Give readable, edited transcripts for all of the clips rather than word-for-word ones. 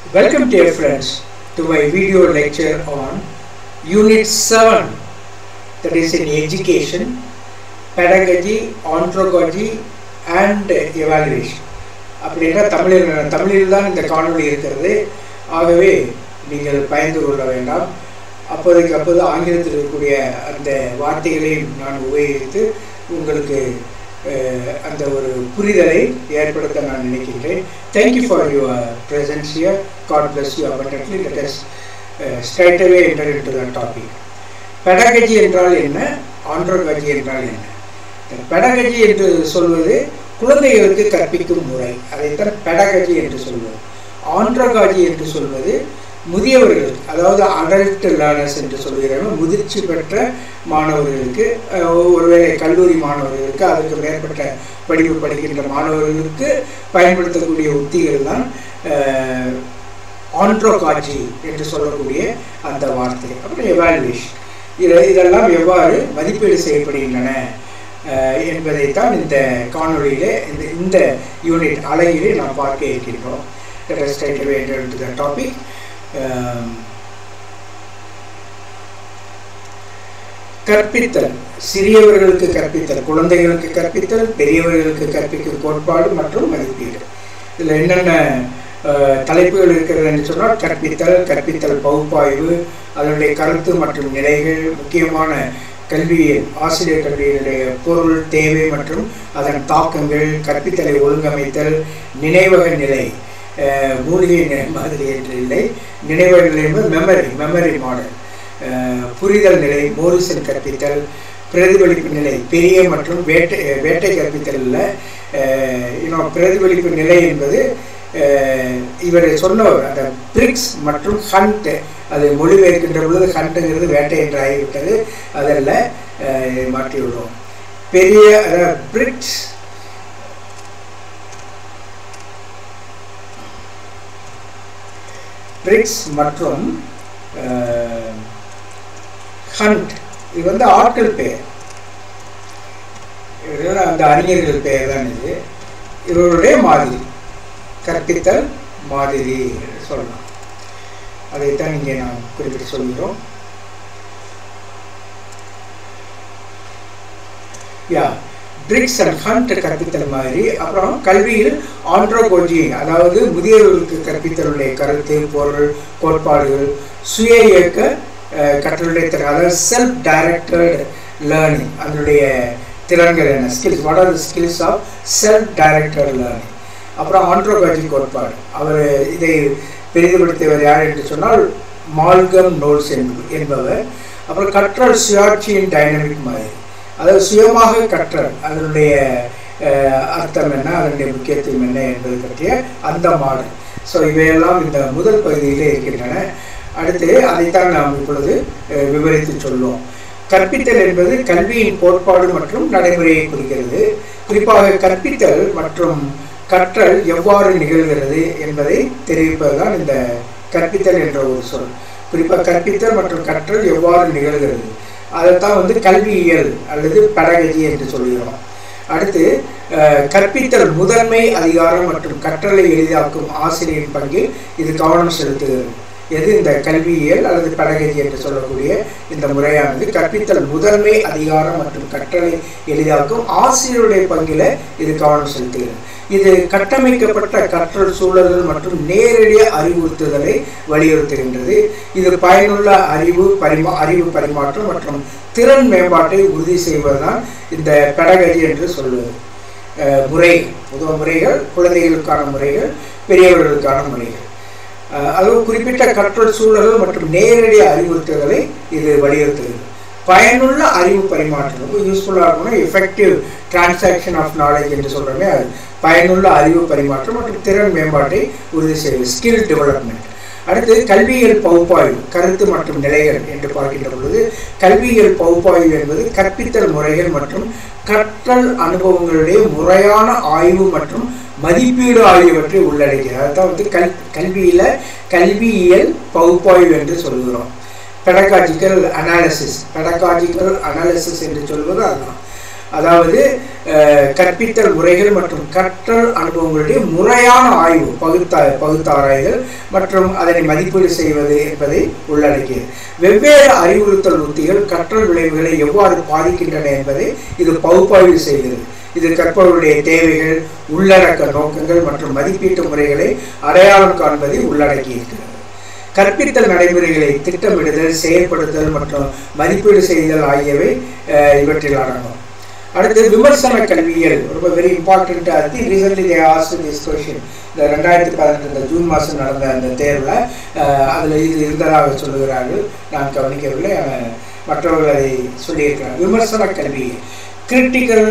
Welcome dear friends to my video lecture on Unit 7, that is in Education, Pedagogy, Andragogy and Evaluation. அப்படின்னா தமிழில் தான் இந்த காணொளி இருக்கிறது. ஆகவே நீங்கள் பயந்து கொள்ள வேண்டாம். அப்போதைக்கு அப்போது ஆங்கிலத்தில் இருக்கக்கூடிய அந்த வார்த்தைகளை நான் உபயோகித்து உங்களுக்கு அந்த ஒரு புரிதலை ஏற்படுத்த நான் நினைக்கின்றேன். Thank you for your presence here. God bless you abundantly. Let us straight away enter into the topic. Pedagogy என்றால் என்ன, andragogy என்றால் என்ன? Pedagogy என்று சொல்வது குழந்தைகளுக்கு கற்பிக்கும் முறை, அதைத்தான் pedagogy என்று சொல்வது. Andragogy என்று சொல்வது முதியவர்களுக்கு, அதாவது அடல்ட் லேர்னர்ஸ் என்று சொல்கிறாங்க. முதிர்ச்சி பெற்ற மாணவர்களுக்கு, ஒருவேளை கல்லூரி மாணவர்களுக்கு, அதுக்கு மேற்பட்ட படிப்பு படிக்கின்ற மாணவர்களுக்கு பயன்படுத்தக்கூடிய உத்திகள் தான் ஆண்ட்ரோகாஜி என்று சொல்லக்கூடிய அந்த வார்த்தை. அப்புறம் எவாலுவேஷன், இதெல்லாம் எவ்வாறு மதிப்பீடு செய்யப்படுகின்றன என்பதைத்தான் இந்த காணொளியிலே இந்த யூனிட் அலையிலே நாம் பார்க்க இருக்கின்றோம். Straight away enter into the topic. கற்பித்தல், சிறியவர்களுக்கு கற்பித்தல், குழந்தைகளுக்கு கற்பித்தல், பெரியவர்களுக்கு கற்பிக்கும் கோட்பாடு மற்றும் மதிப்பீடு. இதில் என்னென்ன தலைப்புகள் இருக்கிறது என்று சொன்னால், கற்பித்தல், கற்பித்தல் பகுப்பாய்வு, அதனுடைய கருத்து மற்றும் நிலைகள், முக்கியமான கல்வியில் ஆசிரியர் கல்வியினுடைய பொருள், தேவை மற்றும் அதன் தாக்கங்கள், கற்பித்தலை ஒழுங்கமைத்தல், நினைவக நிலை, மூலிகை நிலை மாதிரி என்று இல்லை, நினைவக நிலை என்பது மெமரி மாடல், புரிதல் நிலை, மோரிசன் கற்பித்தல், பிரதிபலிப்பு நிலை, பெரிய மற்றும் வேட்டை கற்பித்தலில் பிரதிபலிப்பு நிலை என்பது இவர் சொன்னவர் அந்த பிரிக்ஸ் மற்றும் ஹண்ட், அது மொழிபெயர்க்கின்ற பொழுது ஹண்ட்டுங்கிறது வேட்டை என்று ஆகிவிட்டது, அதில் மாற்றி விடுவோம். பெரிய பிரிக்ஸ் மற்றும் ஹண்ட், இது வந்து ஆட்கள் பெயர், அந்த அறிஞர்கள் பெயர் தான் இது. இவருடைய மாதிரி, கற்பித்தல் மாதிரி சொல்லலாம். அதைத்தான் இங்கே நாம் குறிப்பிட்டு சொல்கிறோம். பிரிக்ஸ் அண்ட் ஹண்ட் கற்பித்தல் மாதிரி. அப்புறம் கல்வியில் ஆண்ட்ரோகோஜி, அதாவது முதியவர்களுக்கு கற்பித்தலுடைய கருத்து, பொருள், கோட்பாடுகள், சுய இயக்க கற்றலுடைய திறன், அதாவது செல்ஃப் டைரக்டட் லேர்னிங், அதனுடைய திறன்கள் என்ன, skills, what are the skills of self directed learning. அப்புறம் ஆண்ட்ரோகாஜி கோட்பாடு, அவர் இதை பெரிதுபடுத்தியவர் யார் என்று சொன்னால் மால்கம் நோல்ஸ் என்பவர். அப்புறம் கற்றல் சுயாட்சியின் டைனமிக் மாதிரி, அதாவது சுயமாக கற்றல், அதனுடைய அர்த்தம் என்ன, அதனுடைய முக்கியத்துவம் என்ன என்பது பற்றிய அந்த மாடல். ஸோ இவையெல்லாம் இந்த முதல் பகுதியிலே இருக்கின்றன. அடுத்து அதைத்தான் நாம் இப்பொழுது விவரித்து சொல்லுவோம். கற்பித்தல் என்பது கல்வியின் கோட்பாடு மற்றும் நடைமுறையை குறிக்கிறது. குறிப்பாக கற்பித்தல் மற்றும் கற்றல் எவ்வாறு நிகழ்கிறது என்பதை தெரிவிப்பதுதான் இந்த கற்பித்தல் என்ற ஒரு சொல். குறிப்பாக கற்பித்தல் மற்றும் கற்றல் எவ்வாறு நிகழ்கிறது, அதைத்தான் கல்வியியல் அல்லது பெடகஜி என்று சொல்கிறோம். அடுத்து கற்பித்தல் முதன்மை அதிகாரம் மற்றும் கற்றலை எளிதாக்கும் ஆசிரியரின் பங்கில் இது கவனம் செலுத்துகிறது. எது இந்த கல்வியியல் அல்லது பெடகஜி என்று சொல்லக்கூடிய இந்த முறையானது கற்பித்தல் முதன்மை அதிகாரம் மற்றும் கற்றலை எளிதாக்கும் ஆசிரியருடைய பங்கில் இது கவனம் செலுத்துகிறது. இது கட்டமைக்கப்பட்ட கற்றல் சூழல்கள் மற்றும் நேரடி அறிவுறுத்துதலை வலியுறுத்துகின்றது. இது பயனுள்ள அறிவு பரிமாற்றம் மற்றும் திறன் மேம்பாட்டை உறுதி செய்வதுதான் இந்த பெடகஜி என்று சொல்வது. முறைகள், பொதுவாக முறைகள், குழந்தைகளுக்கான முறைகள், பெரியவர்களுக்கான முறைகள், அதுவும் குறிப்பிட்ட கற்றல் சூழல்கள் மற்றும் நேரடி அறிவுறுத்துதலை இது வலியுறுத்துகிறது. பயனுள்ள அறிவு பரிமாற்றம், ரொம்ப யூஸ்ஃபுல்லாக இருக்கணும். எஃபெக்டிவ் டிரான்சாக்ஷன் ஆஃப் நாலேஜ் என்று சொல்கிறோமே, அது பயனுள்ள அறிவு பரிமாற்றம் மற்றும் திறன் மேம்பாட்டை உறுதி செய்வது, ஸ்கில் டெவலப்மெண்ட். அடுத்து கல்வியியல் பகுப்பாய்வு, கருத்து மற்றும் நிலைகள் என்று பார்க்கின்ற பொழுது கல்வியியல் பகுப்பாய்வு என்பது கற்பித்தல் முறைகள் மற்றும் கற்றல் அனுபவங்களுடைய முறையான ஆய்வு மற்றும் மதிப்பீடு ஆகியவற்றை உள்ளடக்கியது. அதுதான் கல்வியியல் பகுப்பாய்வு என்று சொல்கிறோம். பெடகாஜிக்கல் அனாலிசிஸ் என்று சொல்வது அதுதான். அதாவது கற்பித்தல் முறைகள் மற்றும் கற்றல் அனுபவங்களுடைய முறையான ஆய்வு பகுத்தாராய்தல் மற்றும் அதனை மதிப்பீடு செய்வது என்பதை உள்ளடக்கியது. வெவ்வேறு அறிவுறுத்தல் உத்திகள் கற்றல் விளைவுகளை எவ்வாறு பாதிக்கின்றன என்பதை இது பகுப்பாய்வு செய்கிறது. இது கற்பவருடைய தேவைகள், உள்ளடக்க நோக்கங்கள் மற்றும் மதிப்பீட்டு முறைகளை அடையாளம் காண்பதை உள்ளடக்கியிருக்கிறது. கற்பித்தல் நடைமுறைகளை திட்டமிடுதல், செயல்படுத்தல் மற்றும் மதிப்பீடு செய்தல் ஆகியவை இவற்றில் அடங்கும். அடுத்து விமர்சன கல்வியியல், ரொம்ப very important. I think recently they asked this question. இந்த 2018 ஜூன் மாதம் நடந்த அந்த தேர்வில் அதில் இது இருந்ததாக சொல்லுகிறார்கள். நான் கவனிக்கவில்லை, மற்றவர்கள் அதை சொல்லியிருக்கிறார்கள். விமர்சன கல்வியியல், கிரிட்டிக்கல்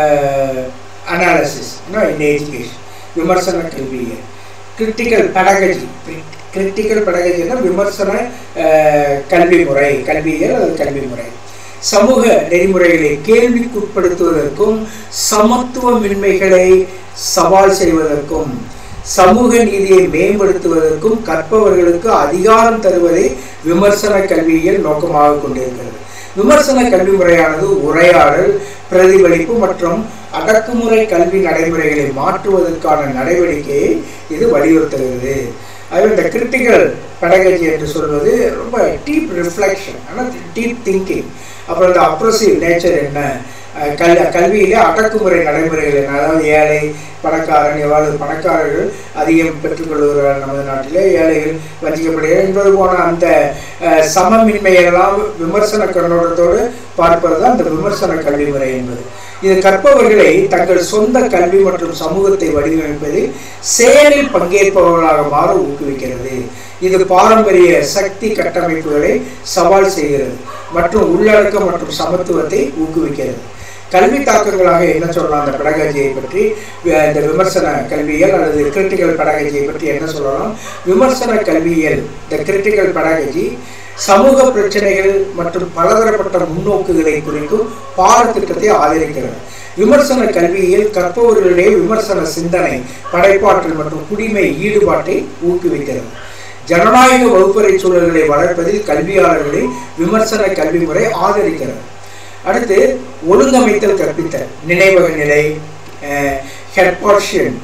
அனாலிசிஸ் இன் எஜுகேஷன். விமர்சன கல்வியியல், கிரிட்டிக்கல் பெடகஜி. கிரிட்டிக்கல் பெடகஜினா விமர்சன கல்வி முறை, கல்வியியல் அது கல்வி முறை. சமூக நெறிமுறைகளை கேள்விக்குட்படுத்துவதற்கும் சமத்துவமின்மைகளை சவால் செய்வதற்கும் சமூக நீதியை மேம்படுத்துவதற்கும் கற்பவர்களுக்கு அதிகாரம் தருவதை விமர்சன கல்வியியல் நோக்கமாக கொண்டிருக்கிறது. விமர்சன கல்வி முறையானது உரையாடல், பிரதிபலிப்பு மற்றும் அடக்குமுறை கல்வி நடைமுறைகளை மாற்றுவதற்கான நடவடிக்கையை இது வலியுறுத்துகிறது. அது இந்த கிரிட்டிக்கல் பெடகஜி என்று சொல்வது ரொம்ப டீப் ரிஃப்ளெக்ஷன், ஆனால் டீப் திங்கிங். அப்புறம் இந்த அப்ரசிவ் நேச்சர் என்ன, கல்வியிலே அடக்குமுறை நடைமுறைகள் என்ன, அதாவது ஏழை பணக்காரன், எவ்வாறு பணக்காரர்கள் அதிகம் பெற்றுக்கொள்கிறார்கள் நமது நாட்டிலே, ஏழைகள் வஞ்சிக்கப்படுகிறார் என்பது போன அந்த சமமின்மையெல்லாம் விமர்சன கண்ணோட்டத்தோடு பார்ப்பது தான் இந்த விமர்சன கல்வி முறை என்பது. இது கற்பவர்களை தங்கள் சொந்த கல்வி மற்றும் சமூகத்தை வடிவமைப்பதில் செயலில் பங்கேற்பவர்களாக மாற ஊக்குவிக்கிறது. இது பாரம்பரிய சக்தி கட்டமைப்புகளை சவால் செய்கிறது மற்றும் உள்ளடக்கம் மற்றும் சமத்துவத்தை ஊக்குவிக்கிறது. கல்வி தாக்கங்களாக என்ன சொல்லலாம் அந்த பெடகஜியை பற்றி, இந்த விமர்சன கல்வியியல் அல்லது கிரிட்டிக்கல் பெடகஜியை பற்றி என்ன சொல்லலாம்? விமர்சன கல்வியியல், இந்த கிரிட்டிக்கல் பெடகஜி சமூக பிரச்சனைகள் மற்றும் பலதரப்பட்ட முன்னோக்குகளை குறிக்கும் பாடத்திட்டத்தை ஆதரிக்கிறது. விமர்சன கல்வியியல் கற்பவர்களிடையே விமர்சன சிந்தனை, படைப்பாற்றல் மற்றும் குடிமை ஈடுபாட்டை ஊக்குவிக்கிறது. ஜனநாயக வகுப்பறை சூழல்களை வளர்ப்பதில் கல்வியாளர்களை விமர்சன கல்வி முறை ஆதரிக்கிறது. அடுத்து ஒழுங்கமைத்தல் கற்பித்தல், நினைவக நிலை, ஹெர்பார்ட்டியன்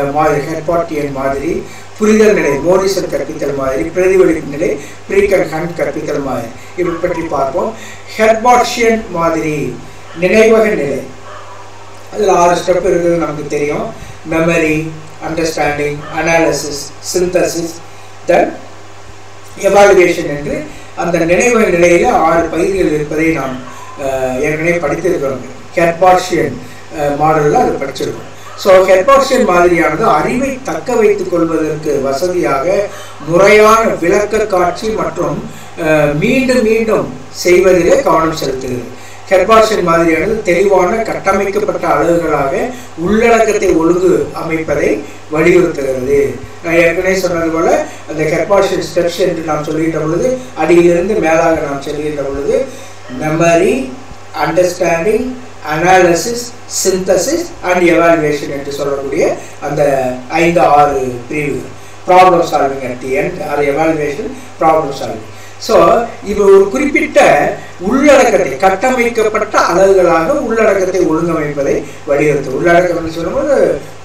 மாதிரி, புரிதல் நிலை, மோரிசன் கற்பித்தல் மாதிரி, பிரதிபலிப்பு நிலை, பிரீக் அண்ட் ஹண்ட் கற்பித்தல் மாதிரி, இவை பற்றி பார்ப்போம். ஹெர்பார்ட்டியன் மாதிரி நினைவக நிலை, அதில் 6 ஸ்டெப் இருக்குது நமக்கு தெரியும். Memory, understanding, analysis, synthesis, then evaluation என்று அந்த நினைவக நிலையில் 6 பகுதிகள் இருப்பதை நாம் ஏற்கனவே படித்திருக்கிறோம். ஹெர்பார்ட்டியன் மாடலில் அது படிச்சிருக்கோம். ஸோ ஹெர்பார்ட்டியன் மாதிரியானது அறிவை தக்க வைத்துக் கொள்வதற்கு வசதியாக முறையான விளக்க காட்சி மற்றும் மீண்டும் மீண்டும் செய்வதிலே கவனம் செலுத்துகிறது. ஹெர்பார்ட்டியன் மாதிரியானது தெளிவான கட்டமைக்கப்பட்ட அலகுகளாக உள்ளடக்கத்தை ஒழுங்கு அமைப்பதை வலியுறுத்துகிறது. நான் ஏற்கனவே சொன்னது போல அந்த ஹெர்பார்ட்டியன் ஸ்டெப்ஸ் என்று நாம் சொல்லுகின்ற பொழுது, அடியிலிருந்து மேலாக நாம் சொல்லுகின்ற பொழுது memory, understanding, analysis, synthesis and evaluation என்று சொல்லக்கூடிய அந்த 5-6 பிரிவுகள். Problem solving at the end, அது எவாலுவேஷன், ப்ராப்ளம் சால்விங். ஸோ இது ஒரு குறிப்பிட்ட உள்ளடக்கத்தை கட்டமைக்கப்பட்ட அலகுகளாக உள்ளடக்கத்தை ஒழுங்கமைப்பதை வலியுறுத்தும். உள்ளடக்கம் என்று சொல்லும்போது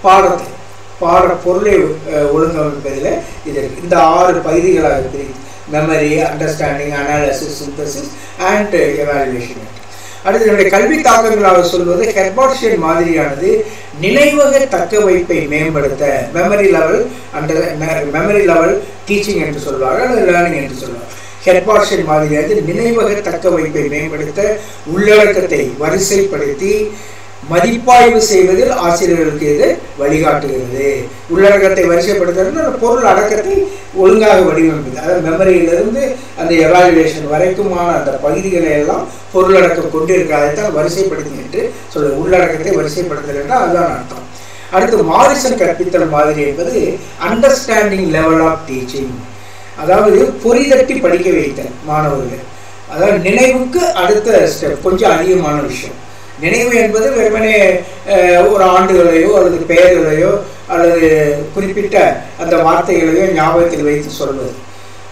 பாட பொருளை ஒழுங்கமைப்பதில் இது இந்த 6 பகுதிகளாக பிரிவு: memory, understanding, analysis, synthesis and evaluation. அடுத்து என்னுடைய கல்வி தாக்கங்களாக சொல்வது, ஹெர்பார்ட்டியன் மாதிரியானது நினைவக தக்க வைப்பை மேம்படுத்த, மெமரி லெவல் டீச்சிங் என்று சொல்வார்கள், அல்லது லேர்னிங் என்று சொல்வார்கள். ஹெர்பார்ட்டியன் மாதிரியானது நினைவக தக்க வைப்பை மேம்படுத்த, உள்ளடக்கத்தை வரிசைப்படுத்தி மதிப்பாய்வு செய்வதில் ஆசிரியர்களுக்கு இது வழிகாட்டுகிறது. உள்ளடக்கத்தை வரிசைப்படுத்துறது பொருள் அடக்கத்தை ஒழுங்காக வடிவமைப்பது, அதாவது மெமரியிலிருந்து அந்த எவாலுவேஷன் வரைக்குமான அந்த பகுதிகளை எல்லாம் பொருளடக்கம் கொண்டிருக்க, அதைத்தான் வரிசைப்படுத்தி என்று சொல்லுவது. உள்ளடக்கத்தை வரிசைப்படுத்தல் என்றால் அதுதான் அர்த்தம். அடுத்து மாரிசன் கற்பித்தல் மாதிரி என்பது அண்டர்ஸ்டாண்டிங் லெவல் ஆஃப் டீச்சிங், அதாவது பொறிதட்டி படிக்க வைத்தல் மாணவர்கள். அதாவது நினைவுக்கு அடுத்த ஸ்டெப் கொஞ்சம் அதிகமான விஷயம். நினைவு என்பது வெறுமனே ஒரு ஆண்டுகளையோ அல்லது பெயர்களையோ அல்லது குறிப்பிட்ட அந்த வார்த்தைகளையோ ஞாபகத்தில் வைத்து சொல்வது.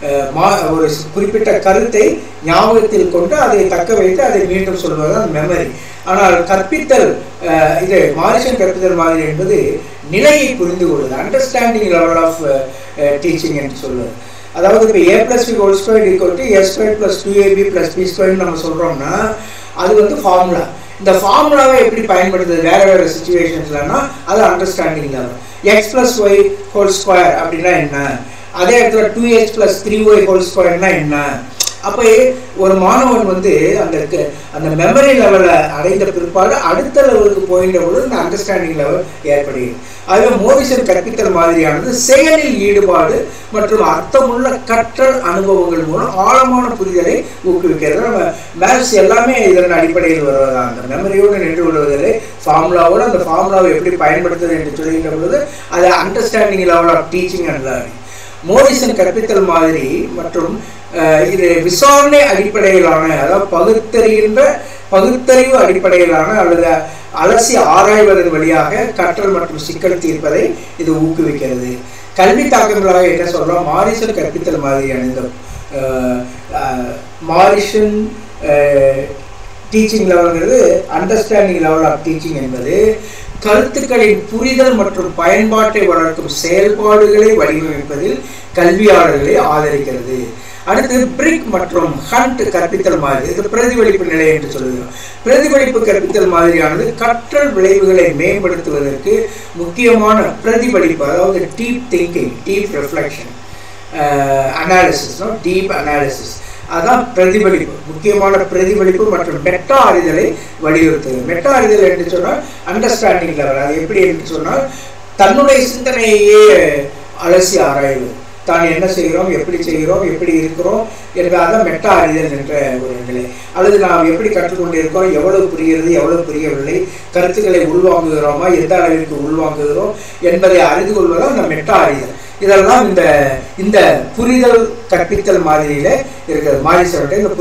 ஒரு குறிப்பிட்ட கருத்தை ஞாபகத்தில் கொண்டு அதை தக்க வைத்து அதை மீண்டும் சொல்வதுதான் மெமரி. ஆனால் கற்பித்தல் இது மாரிசன் கற்பித்தல் மாதிரி என்பது நிலையை புரிந்து கொள்வது, அண்டர்ஸ்டாண்டிங் லெவல் ஆஃப் டீச்சிங் என்று சொல்வது. அதாவது இப்போ a+b² a² + 2ab + b² நம்ம சொல்கிறோம்னா அது வந்து ஃபார்முலா. இந்த ஃபார்முலாவை எப்படி பயன்படுத்துது வேறு வேறு சுச்சுவேஷன்ஸ்லன்னா அது அண்டர்ஸ்டாண்டிங் லெவல். x+y² அப்படின்னா என்ன, அதே இடத்துல 2x + 3y² என்ன. அப்போ ஒரு மாணவன் வந்து அந்த மெமரி லெவலை அடைந்த பிற்பாடு அடுத்த லெவலுக்கு போகின்ற பொழுது இந்த அண்டர்ஸ்டாண்டிங் லெவல் ஏற்படுகிறது. அதுவே மோரிசன் கற்பித்தல் மாதிரியானது செயலில் ஈடுபாடு மற்றும் அர்த்தமுள்ள கற்றல் அனுபவங்கள் மூலம் ஆழமான புரிதலை ஊக்குவிக்கிறது. நம்ம மேத்ஸ் எல்லாமே இதன் அடிப்படையில் வருவதான். அந்த மெமரியோடு நின்று கொள்வதில்லை, ஃபார்முலாவோடு அந்த ஃபார்முலாவை எப்படி பயன்படுத்துவது என்று சொல்கின்ற பொழுது அது understanding level of teaching and learning. Morrison கற்பித்தல் மாதிரி மற்றும் இது விசாரணை அடிப்படையிலான, அதாவது பகுத்தறிவு அடிப்படையிலான அல்லது அலசி ஆராய்வதன் வழியாக கற்றல் மற்றும் சிக்கல் தீர்ப்பதை இது ஊக்குவிக்கிறது. கல்வி தாக்கங்களாக என்ன சொல்றோம், மாரிசன் கற்பித்தல் மாதிரியான இந்த மாரிசன் டீச்சிங் லெவல்ங்கிறது அண்டர்ஸ்டாண்டிங் லெவல் ஆஃப் டீச்சிங் என்பது கருத்துக்களின் புரிதல் மற்றும் பயன்பாட்டை வளர்க்கும் செயல்பாடுகளை வடிவமைப்பதில் கல்வியாளர்களை ஆதரிக்கிறது. அடுத்து பிரிக் மற்றும் ஹண்ட் கற்பித்தல் மாதிரி, இது பிரதிபலிப்பு நிலை என்று சொல்லுகிறோம். பிரதிபலிப்பு கற்பித்தல் மாதிரியானது கற்றல் விளைவுகளை மேம்படுத்துவதற்கு முக்கியமான பிரதிபலிப்பு, அதாவது deep thinking, deep reflection, analysis, deep analysis, அதான் பிரதிபலிப்பு. முக்கியமான பிரதிபலிப்பு மற்றும் மெட்டா அறிதலை வலியுறுத்துது. மெட்டா அறிதல் என்று சொன்னால் அண்டர்ஸ்டாண்டிங் லெவல். அது எப்படி என்று சொன்னால் தன்னுடைய சிந்தனையே அலசி ஆராய்வு, தான் என்ன செய்கிறோம், எப்படி செய்கிறோம், எப்படி இருக்கிறோம் என்பதாக மெட்டா அறிதல் என்ற ஒரு நிலை. அல்லது நாம் எப்படி கற்றுக்கொண்டிருக்கோம், எவ்வளவு புரிகிறது, எவ்வளவு புரியவில்லை, கருத்துக்களை உள்வாங்குகிறோமா, எந்த அளவிற்கு உள்வாங்குகிறோம் என்பதை அறிந்து கொள்வதால் அந்த மெட்டா அறிதல். இதெல்லாம் இந்த புரிதல் கற்பித்தல் மாதிரியில இருக்கிறது. மாரிசனுடைய இந்த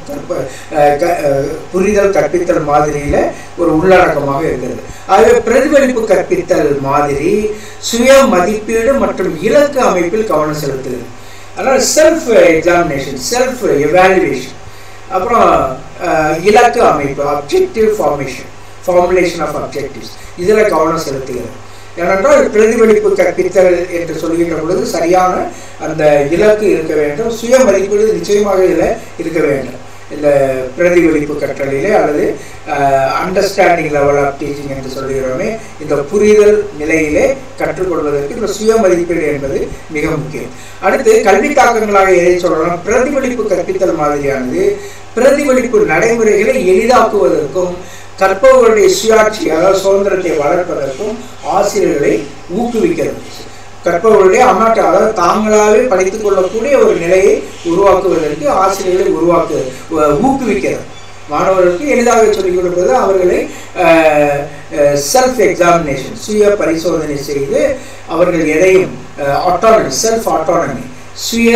புரிதல் கற்பித்தல் மாதிரியில ஒரு உள்ளடக்கமாக இருக்கிறது. ஆகவே பிரதிபலிப்பு கற்பித்தல் மாதிரி சுய மதிப்பீடு மற்றும் இலக்கு அமைப்பில் கவனம் செலுத்துகிறது. அதனால் செல்ஃப் எக்ஸாமினேஷன், செல்ஃப் எவாலுவேஷன், அப்புறம் இலக்கு அமைப்பு, அப்ஜெக்டிவ் ஃபார்முலேஷன் ஆஃப் அப்ஜெக்டிவ்ஸ், இதில் கவனம் செலுத்துகிறது. ஏனென்றால் பிரதிபலிப்பு கற்பித்தல் என்று சொல்கின்ற பொழுது சரியான அந்த இலக்கு இருக்க வேண்டும், சுய மதிப்பீடு நிச்சயமாக இதில் இருக்க வேண்டும். இந்த பிரதிபலிப்பு கற்றலிலே அல்லது அண்டர்ஸ்டாண்டிங் லெவல் ஆஃப் டீச்சிங் என்று சொல்கிறோமே, இந்த புரிதல் நிலையிலே கற்றுக்கொள்வதற்கு இந்த சுய மதிப்பீடு என்பது மிக முக்கியம். அடுத்து கல்வி தாக்கங்களாக எதை சொல்லலாம், பிரதிபலிப்பு கற்பித்தல் மாதிரியானது பிரதிபலிப்பு நடைமுறைகளை எளிதாக்குவதற்கும் கற்பவர்களுடைய சுயாட்சி, அதாவது சுதந்திரத்தை வளர்ப்பதற்கும் ஆசிரியர்களை ஊக்குவிக்கிறது. கற்பவர்களுடைய அதாவது தாங்களாகவே படித்துக் கொள்ளக்கூடிய ஒரு நிலையை உருவாக்குவதற்கு ஆசிரியர்களை ஊக்குவிக்கிறது. மாணவர்களுக்கு எளிதாக சொல்லிக் கொடுப்பது அவர்களை செல்ஃப் எக்ஸாமினேஷன், சுய பரிசோதனை செய்து அவர்கள் எதையும் ஆட்டோனமி, செல்ஃப் ஆட்டோனமி, சுய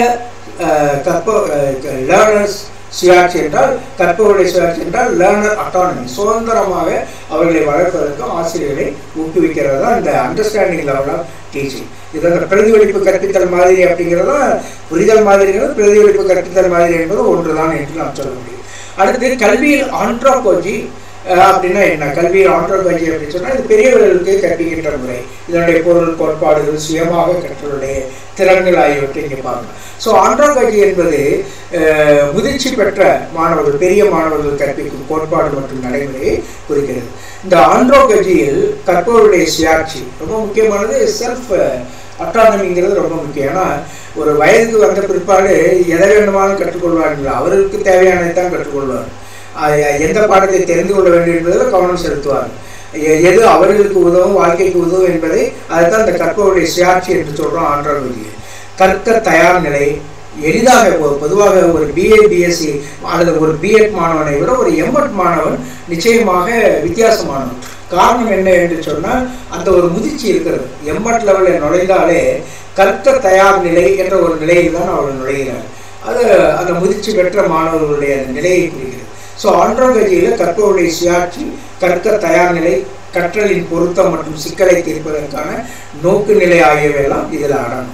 லேர்னர்ஸ் சுயாட்சி என்றால் கற்பவருடைய சுயாட்சி என்றால் லேர்னர் ஆட்டோனமி, சுதந்திரமாக அவர்களை வளர்ப்பதற்கு ஆசிரியர்களை ஊக்குவிக்கிறது தான் இந்த அண்டர்ஸ்டாண்டிங் லெவல் ஆஃப் டீச்சிங். இது அந்த பிரதிபலிப்பு கற்பித்தல் மாதிரி அப்படிங்கிறதும் புரிதல் மாதிரிங்கிறது பிரதிபலிப்பு கற்பித்தல் மாதிரி என்பது ஒன்றுதான் என்று நாம் சொல்ல முடியும். அடுத்து கல்வியில் ஆண்ட்ரோபோஜி அப்படின்னா என்ன, கல்வியில் ஆண்ட்ரோபோஜி அப்படின்னு சொன்னால் இது பெரியவர்களுக்கு கற்பிக்கின்ற முறை, இதனுடைய பொருள், கோட்பாடுகள், சுயமாக கற்றலுடைய திறன்கள் ஆகியவற்றை இங்கே பார்க்கலாம். ஸோ ஆண்ட்ரோபோஜி என்பது முதிர்ச்சி பெற்ற மாணவர்கள், பெரிய மாணவர்கள் கற்பிக்கும் கோட்பாடு மற்றும் நடைமுறையை குறிக்கிறது. இந்த ஆண்ட்ரோபோஜியில் கற்பவருடைய சுயாட்சி ரொம்ப முக்கியமானது. செல்ஃப் அட்டானமிங்கிறது ரொம்ப முக்கியம். ஏன்னா ஒரு வயதுக்கு வந்த பிற்பாடு எதை வேண்டுமானும் கற்றுக்கொள்வார்கள், அவர்களுக்கு தேவையானதை தான் கற்றுக்கொள்வார். எந்த பாடத்தை தெரிந்து கொள்ள வேண்டும் என்பதில் கவனம் செலுத்துவார். எது அவர்களுக்கு உதவும், வாழ்க்கைக்கு உதவும் என்பதை அதைத்தான் இந்த கற்பவருடைய சுயாட்சி என்று சொல்கிறோம். ஆண்ட்ரோபோஜி கற்க தயார் நிலை, எளிதாக பொதுவாக ஒரு பிஏ பிஎஸ்சி அல்லது ஒரு பிஎட் மாணவனை விட ஒரு எம்எட் மாணவன் நிச்சயமாக வித்தியாசமானவன். காரணம் என்ன என்று சொன்னால் அந்த ஒரு முதிர்ச்சி இருக்கிறது. எம்எட் லெவலில் நுழைந்தாலே கற்க தயார் நிலை என்ற ஒரு நிலையில் தான் அவர்கள் நுழைகிறார். அது அந்த முதிர்ச்சி பெற்ற மாணவர்களுடைய அந்த நிலையை குறிக்கிறது. ஸோ ஆண்ட்ரோபோஜியில் கற்பவருடைய சுயாட்சி, கற்க தயார் நிலை, கற்றலின் பொருத்தம் மற்றும் சிக்கலை தீர்ப்பதற்கான நோக்கு நிலை ஆகியவையெல்லாம் இதில் அடங்கும்.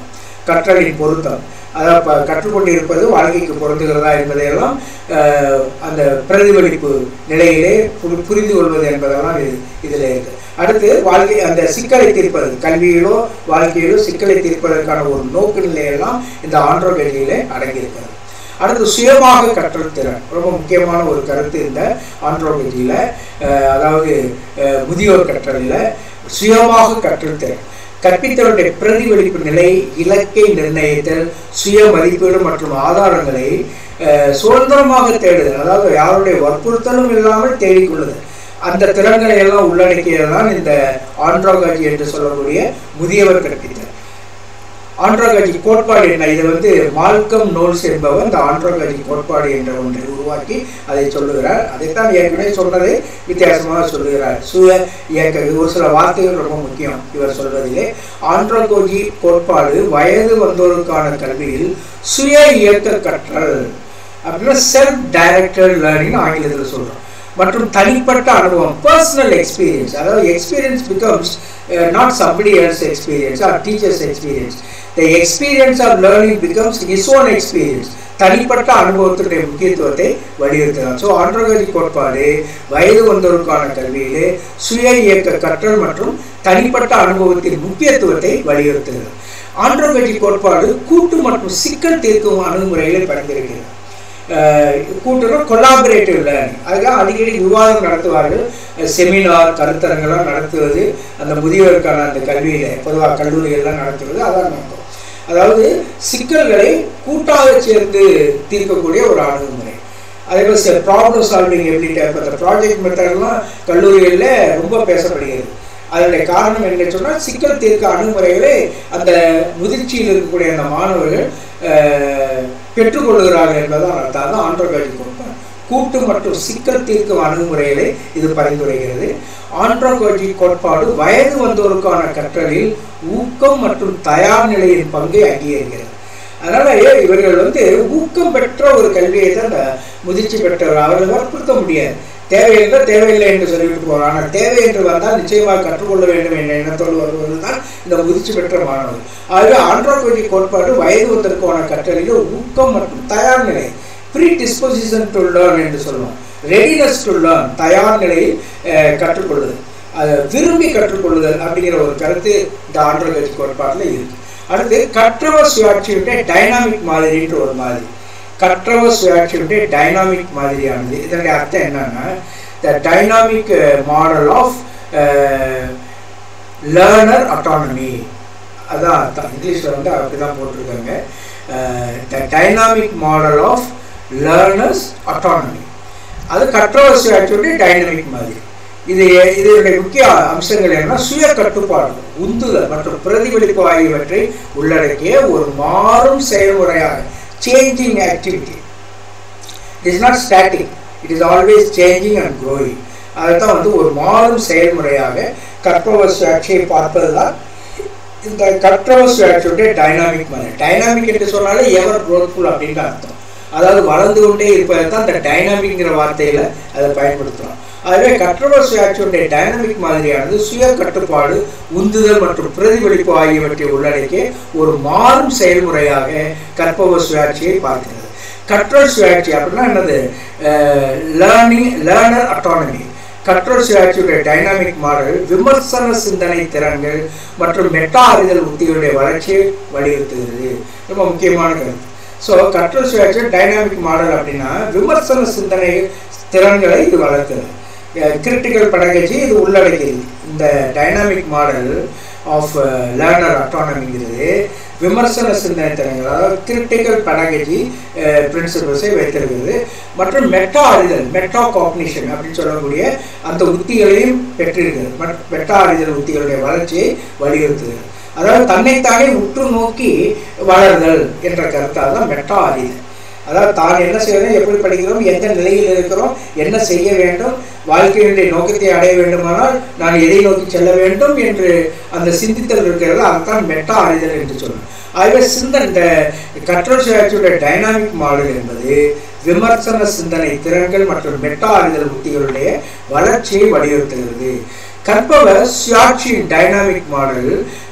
கற்றலின் பொருத்தம், அதாவது கற்றுக்கொண்டிருப்பது வாழ்க்கைக்கு பொருந்துகிறதா என்பதையெல்லாம் அந்த பிரதிபலிப்பு நிலையிலே புரிந்து கொள்வது என்பதெல்லாம் இதில் இருக்குது. அடுத்து வாழ்க்கை அந்த சிக்கலை தீர்ப்பது, கல்வியிலோ வாழ்க்கையிலோ சிக்கலை தீர்ப்பதற்கான ஒரு நோக்கு நிலையெல்லாம் இந்த ஆண்ட்ரோகஜியிலே அடங்கியிருக்கிறது. அடுத்து சுயமாக கற்றல் திறன், ரொம்ப முக்கியமான ஒரு கருத்து இந்த ஆண்ட்ரோகஜியில். அதாவது முதியோர் கற்றலில் சுயமாக கற்றல் திறன், கற்பித்தவருடைய பிரதிபலிப்பு நிலை, இலக்கை நிர்ணயித்தல், சுய மதிப்பீடு மற்றும் ஆதாரங்களை சுதந்திரமாக தேடுதல், அதாவது யாருடைய வற்புறுத்தலும் இல்லாமல் தேடிக்கொள்ளுதல், அந்த திறன்களை எல்லாம் உள்ளடக்கியதுதான் இந்த ஆண்ட்ரோகஜி என்று சொல்லக்கூடிய முதியவர் கற்பித்தல். ஆண்ட்ரோகஜி கோட்பாடு என்ன? இது மால்கம் நோல்ஸ் என்பவர் இந்த ஆண்ட்ரோகஜி கோட்பாடு என்ற ஒன்றை உருவாக்கி அதை சொல்லுகிறார். அதைத்தான் ஏற்கனவே சொன்னதை வித்தியாசமாக சொல்லுகிறார். சுய இயக்க, ஒரு சில வார்த்தைகள் ரொம்ப முக்கியம் இவர் சொல்வதிலே. ஆண்ட்ரோகஜி கோட்பாடு வயது வந்தோருக்கான கல்வியில் சுய இயக்க கற்றல் அப்படின்னா செல்ஃப் டைரக்டட் லேர்னிங் ஆங்கிலத்தில் சொல்றோம், மற்றும் தனிப்பட்ட அனுபவம், பர்சனல் எக்ஸ்பீரியன்ஸ். அதாவது experience becomes not somebody else's experience or teacher's experience. The experience of learning becomes his own experience. தனிப்பட்ட அனுபவத்துடைய முக்கியத்துவத்தை வலியுறுத்தலாம். ஸோ ஆண்ட்ரோகஜி கோட்பாடு வயது வந்தோருக்கான கல்வியிலே சுய இயக்க கற்றல் மற்றும் தனிப்பட்ட அனுபவத்தின் முக்கியத்துவத்தை வலியுறுத்துகிறது. ஆண்ட்ரோகஜி கோட்பாடு கூட்டு மற்றும் சிக்கல் தீர்க்கும் அணுகுமுறைகளை பரிந்துரைக்கிறது. கூட்டுனா கொலாபரேட்டிவ் லேர்னிங், அதுக்காக அடிக்கடி விவாதம் நடத்துவார்கள், செமினார் கருத்தரங்கெல்லாம் நடத்துவது அந்த முதியோருக்கான அந்த கல்வியில் பொதுவாக கல்லூரிகள்லாம் நடத்துவது அதான் நோக்கம். அதாவது சிக்கல்களை கூட்டாக சேர்ந்து தீர்க்கக்கூடிய ஒரு அணுகுமுறை. அதே மாதிரி ப்ராப்ளம் சால்விங் எபிலிட்டி, அந்த ப்ராஜெக்ட் மெத்தட்லாம் கல்லூரிகளில் ரொம்ப பேசப்படுகிறது. அதனுடைய காரணம் என்ன சொன்னால் சிக்கல் தீர்க்க அணுகுமுறைகளை அந்த முதிர்ச்சியில் இருக்கக்கூடிய அந்த மாணவர்கள் பெற்றுக்கொள்கிறார்கள் என்பதான் அர்த்தம். தான் ஆண்ட்ரோகஜி கோட்பாடு கூட்டு மற்றும் சிக்கல் தீர்க்கும் அணுகுமுறைகளை இது பரிந்துரைகிறது. ஆண்ட்ரோகஜி கோட்பாடு வயது வந்தோருக்கான கற்றலில் ஊக்கம் மற்றும் தயார் நிலையின் பங்கை அங்கீகரிக்கிறது. அதனால இவர்கள் ஊக்கம் பெற்ற ஒரு கல்வியை தான் முதிர்ச்சி பெற்றவர், அவர்கள் வற்புறுத்த முடியாது. தேவை என்றால் தேவையில்லை என்று சொல்லிவிட்டு போகிறார். ஆனால் தேவை என்று வந்தால் நிச்சயமாக கற்றுக்கொள்ள வேண்டும் என்ற எண்ணத்தோடு வருவது தான் இந்த முதிர்ச்சி பெற்ற மாணவர். ஆகவே ஆண்ட்ரோகஜி கோட்பாடு வயது வந்தற்கான கற்றலில் ஊக்கம் மற்றும் தயார் நிலை, ப்ரீ டிஸ்போசிஷன் டு லேர்ன் என்று சொல்லுவோம், ரெடினஸ் டு லேர்ன், தயார் நிலையில் கற்றுக்கொள்ளுதல், அதை விரும்பி கற்றுக்கொள்ளுதல் அப்படிங்கிற ஒரு கருத்து இந்த ஆண்ட்ரோகஜி கோட்பாட்டில் இருக்கு. அடுத்து கற்றவர் சுயாட்சியுடைய டைனாமிக் மாதிரின்ற ஒரு மாதிரி. கற்றவர் சுயாட்சியுடைய டைனாமிக் மாதிரியானது, இதனுடைய அர்த்தம் என்னன்னா the dynamic model of learner autonomy, அதான் அர்த்தம். இங்கிலீஷில் அப்படிதான் போட்டிருக்காங்க, the dynamic model of learners autonomy. அது கற்றவர் சுயாட்சியுடைய டைனாமிக் மாதிரி. இதனுடைய முக்கிய அம்சங்கள் என்னன்னா சுய கட்டுப்பாடு, உந்துதல் மற்றும் பிரதிபலிப்பு ஆகியவற்றை உள்ளடக்கிய ஒரு மாறும் செயல்முறையாக, changing activity. It is not static, it is always changing and growing. அதுதான் ஒரு மாறும் செயல்முறையாக கற்பவர் சுயாட்சியை பார்ப்பதுதான் இந்த கற்றவர் சுயாட்சியுடைய டைனாமிக் மாதிரி. டைனாமிக் என்று சொன்னாலே எவர் க்ரோத்ஃபுல் அப்படின்ற அர்த்தம். அதாவது வளர்ந்து கொண்டே இருப்பதை தான் இந்த டைனாமிக்ங்கிற வார்த்தையில அதை பயன்படுத்தலாம். ஆகவே கற்றவர் சுயாட்சியுடைய டைனாமிக் மாதிரியானது சுய கட்டுப்பாடு, உந்துதல் மற்றும் பிரதிபலிப்பு ஆகியவற்றை உள்ளடக்கிய ஒரு மாறும் செயல்முறையாக கற்பவர் சுயாட்சியை பார்க்கிறது. கற்றல் சுயாட்சி அப்படின்னா என்னது? Learner autonomy. கற்றல் சுயாட்சியுடைய டைனாமிக் மாடல் விமர்சன சிந்தனை திறன்கள் மற்றும் மெட்டா அறிதல் உத்திகளுடைய வளர்ச்சியை வலியுறுத்துகிறது. ரொம்ப முக்கியமான கருத்து. ஸோ கற்றல் சுயாட்சி டைனாமிக் மாடல் அப்படின்னா விமர்சன சிந்தனை திறன்களை இது வளர்க்குது. கிரிட்டிக்கல் பெடகஜி இது உள்ளடக்கியது. இந்த டைனாமிக் மாடல் ஆஃப் லேர்னர் அட்டானமிங்கிறது விமர்சன சிந்தனை திறன்கள், அதாவது கிரிட்டிக்கல் பெடகஜி பிரின்சிபல்ஸை வைத்திருக்கிறது. மற்றும் மெட்டா அறிதல், மெட்டா காக்னிஷன் அப்படின்னு சொல்லக்கூடிய அந்த உத்திகளையும் பெற்றிருக்கிறது. மெட்டா அறிதல் உத்திகளுடைய வளர்ச்சியை வலியுறுத்துகிறது. அதாவது தன்னைத்தானே உற்று நோக்கி வளர்தல் என்ற கருத்தால் தான் மெட்டா அறிதல். அதாவது தான் என்ன செய்யணும், எப்படி படிக்கிறோம், எந்த நிலையில் இருக்கிறோம், என்ன செய்ய வேண்டும், வாழ்க்கையினுடைய நோக்கத்தை அடைய வேண்டுமானால் நான் எதை நோக்கி செல்ல வேண்டும் என்று அந்த சிந்தித்தல் இருக்கிறது. அதுதான் மெட்டா அறிதல் என்று சொல்லணும். ஆகவே இந்த கற்றல் சுயாட்சியுடைய டைனாமிக் மாடல் என்பது விமர்சன சிந்தனை திறன்கள் மற்றும் மெட்டா அறிதல் உத்திகளுடைய வளர்ச்சியை வலியுறுத்துகிறது. கற்பவர் சுயாட்சியின் டைனாமிக் மாடல்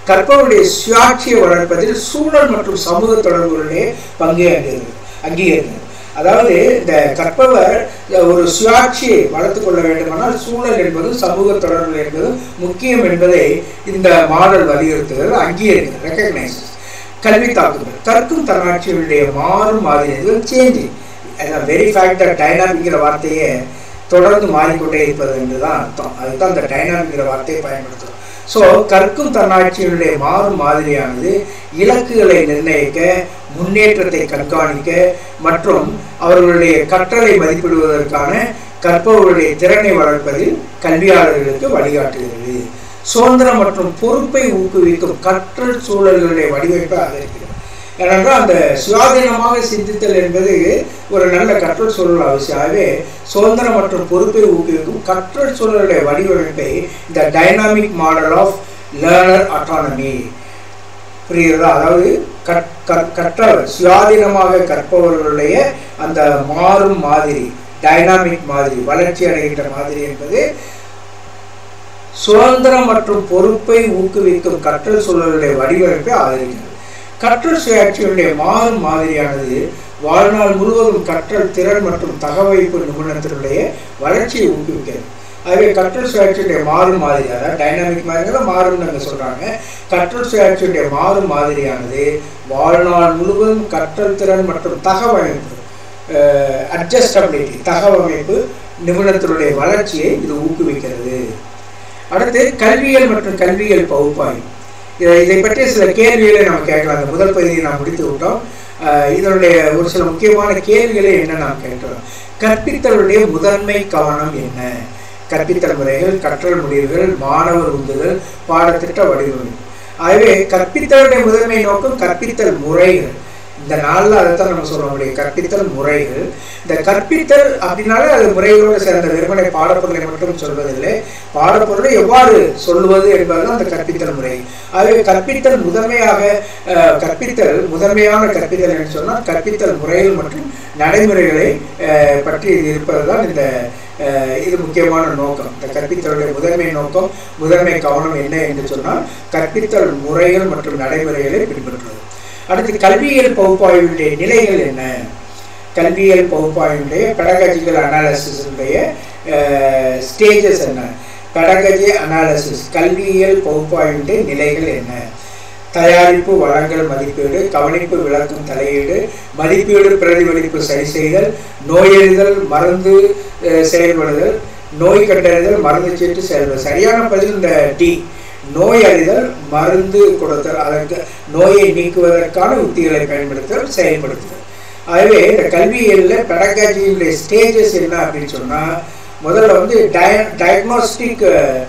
கற்பவருடைய சுயாட்சியை வளர்ப்பதில் சூழல் மற்றும் சமூக தொடர்புகளுடைய பங்கை அங்கீகரிக்கிறது. அதாவது இந்த கற்பவர் ஒரு சுயாட்சியை வளர்த்து கொள்ள வேண்டுமானால் சூழல் என்பதும் சமூக தொடர்பு என்பதும் முக்கியம் என்பதை இந்த மாடல் வலியுறுத்துகிறது, அங்கீகரிக்கிறது, ரெக்கக்னைஸ். கல்வி தாக்குதல் கற்கும் தன்னாட்சியுடைய மாறும் மாதிரி சேஞ்சிங், வெரி ஃபேக்ட் டைனாமிக்கிற வார்த்தையை தொடர்ந்து மாறிக்கொண்டே இருப்பது என்றுதான் அர்த்தம். அதுதான் அந்த டைனாமிக்கிற வார்த்தையை பயன்படுத்துகிறோம். ஸோ கற்கும் தன்னாட்சியினுடைய மாறும் மாதிரியானது இலக்குகளை நிர்ணயிக்க, முன்னேற்றத்தை கண்காணிக்க மற்றும் அவர்களுடைய கற்றலை மதிப்பிடுவதற்கான கற்பவர்களுடைய திறனை வளர்ப்பதில் கல்வியாளர்களுக்கு வழிகாட்டுகிறது. சுதந்திரம் மற்றும் பொறுப்பை ஊக்குவிக்கும் கற்றல் சூழல்களுடைய வடிவமைப்பை ஆதரிக்கிறது. ஏனென்றால் அந்த சுயாதீனமாக சிந்தித்தல் என்பது ஒரு நல்ல கற்றல் சூழல் அவசியமாகவே சுதந்திரம் மற்றும் பொறுப்பை ஊக்குவிக்கும் கற்றல் சூழலுடைய வடிவமைப்பை இந்த dynamic model of learner autonomy புரிகிறதா? அதாவது கற்றவர் சுயாதீனமாக கற்பவர்களுடைய அந்த மாறும் மாதிரி, டைனாமிக் மாதிரி, வளர்ச்சி அடைகின்ற மாதிரி என்பது சுதந்திரம் மற்றும் பொறுப்பை ஊக்குவிக்கும் கற்றல் சூழலுடைய வடிவமைப்பை ஆதரிக்கிறது. கற்றல் சுயாட்சியுடைய மாறும் மாதிரியானது வாழ்நாள் முழுவதும் கற்றல் திறன் மற்றும் தகவமைப்பு நிபுணத்தினுடைய வளர்ச்சியை ஊக்குவிக்கிறது. ஆகவே கற்றல் சுயாட்சியுடைய மாறும் மாதிரி, அதாவது டைனாமிக் மாதிரிங்கிறத மாறும்னு நாங்கள் சொல்கிறாங்க. கற்றல் சுயாட்சியுடைய மாறும் மாதிரியானது வாழ்நாள் முழுவதும் கற்றல் திறன் மற்றும் தகவமைப்பு, அட்ஜஸ்டபிலிட்டி, தகவமைப்பு நிபுணத்தினுடைய வளர்ச்சியை இது ஊக்குவிக்கிறது. அடுத்து கல்வியல் மற்றும் கல்வியல் பகுப்பாய்வு. இதை பற்றிய சில கேள்விகளை நம்ம கேட்கலாம். அந்த முதல் பகுதியை நாம் முடித்து விட்டோம். இதனுடைய ஒரு சில முக்கியமான கேள்விகளை என்ன நாம் கேட்கிறோம். கற்பித்தலுடைய முதன்மை கவனம் என்ன? கற்பித்தல் முறைகள், கற்றல் முடிவுகள், மாணவர் உந்துதல், பாடத்திட்ட வடிவமைப்பு. ஆகவே கற்பித்தலுடைய முதன்மை நோக்கம் கற்பித்தல் முறைகள். இந்த நாளில் அதை தான் நம்ம சொல்ல முடியும், கற்பித்தல் முறைகள். இந்த கற்பித்தல் அப்படின்னாலே அது முறைகளோடு சேர்ந்த வெறுமனை பாடப்பொருளை மட்டும் சொல்வதில்லை, பாடப்பொருளை எவ்வாறு சொல்லுவது என்பதுதான் அந்த கற்பித்தல் முறை. ஆகவே கற்பித்தல் முதன்மையான கற்பித்தல் என்று சொன்னால் கற்பித்தல் முறைகள் மற்றும் நடைமுறைகளை பற்றி இருப்பதுதான் இது முக்கியமான நோக்கம். இந்த கற்பித்தலுடைய முதன்மை நோக்கம், முதன்மை கவனம் என்ன என்று சொன்னால் கற்பித்தல் முறைகள் மற்றும் நடைமுறைகளை பின்பற்றுவது. அடுத்து கல்வியியல் பகுப்பாய்வுடைய நிலைகள் என்ன? கல்வியியல் பகுப்பாய்வுடைய பெடகாஜிக்கல் அனாலிசிஸுடைய ஸ்டேஜஸ் என்ன? பெடகாஜி அனாலிசிஸ், கல்வியியல் பகுப்பாய்வுடைய நிலைகள் என்ன? தயாரிப்பு, வழங்கல், மதிப்பீடு, கவனிப்பு, விளக்கம், தலையீடு, மதிப்பீடு, பிரதிபலிப்பு, சரி செய்தல், நோயறிதல், மருந்து செயல்படுதல், நோய் கண்டறிதல், மருந்து சீட்டு செயல்படுதல். சரியான பதில் இந்த டி, நோய் அறிதல், மருந்து கொடுத்தல், அதற்கு நோயை நீக்குவதற்கான உத்திகளை பயன்படுத்தல், செயல்படுத்துதல். ஆகவே இந்த கல்வியியலில் பெடகாஜியுடைய ஸ்டேஜஸ் என்ன அப்படின்னு சொன்னால், முதல்ல வந்து டயக்னோஸ்டிக்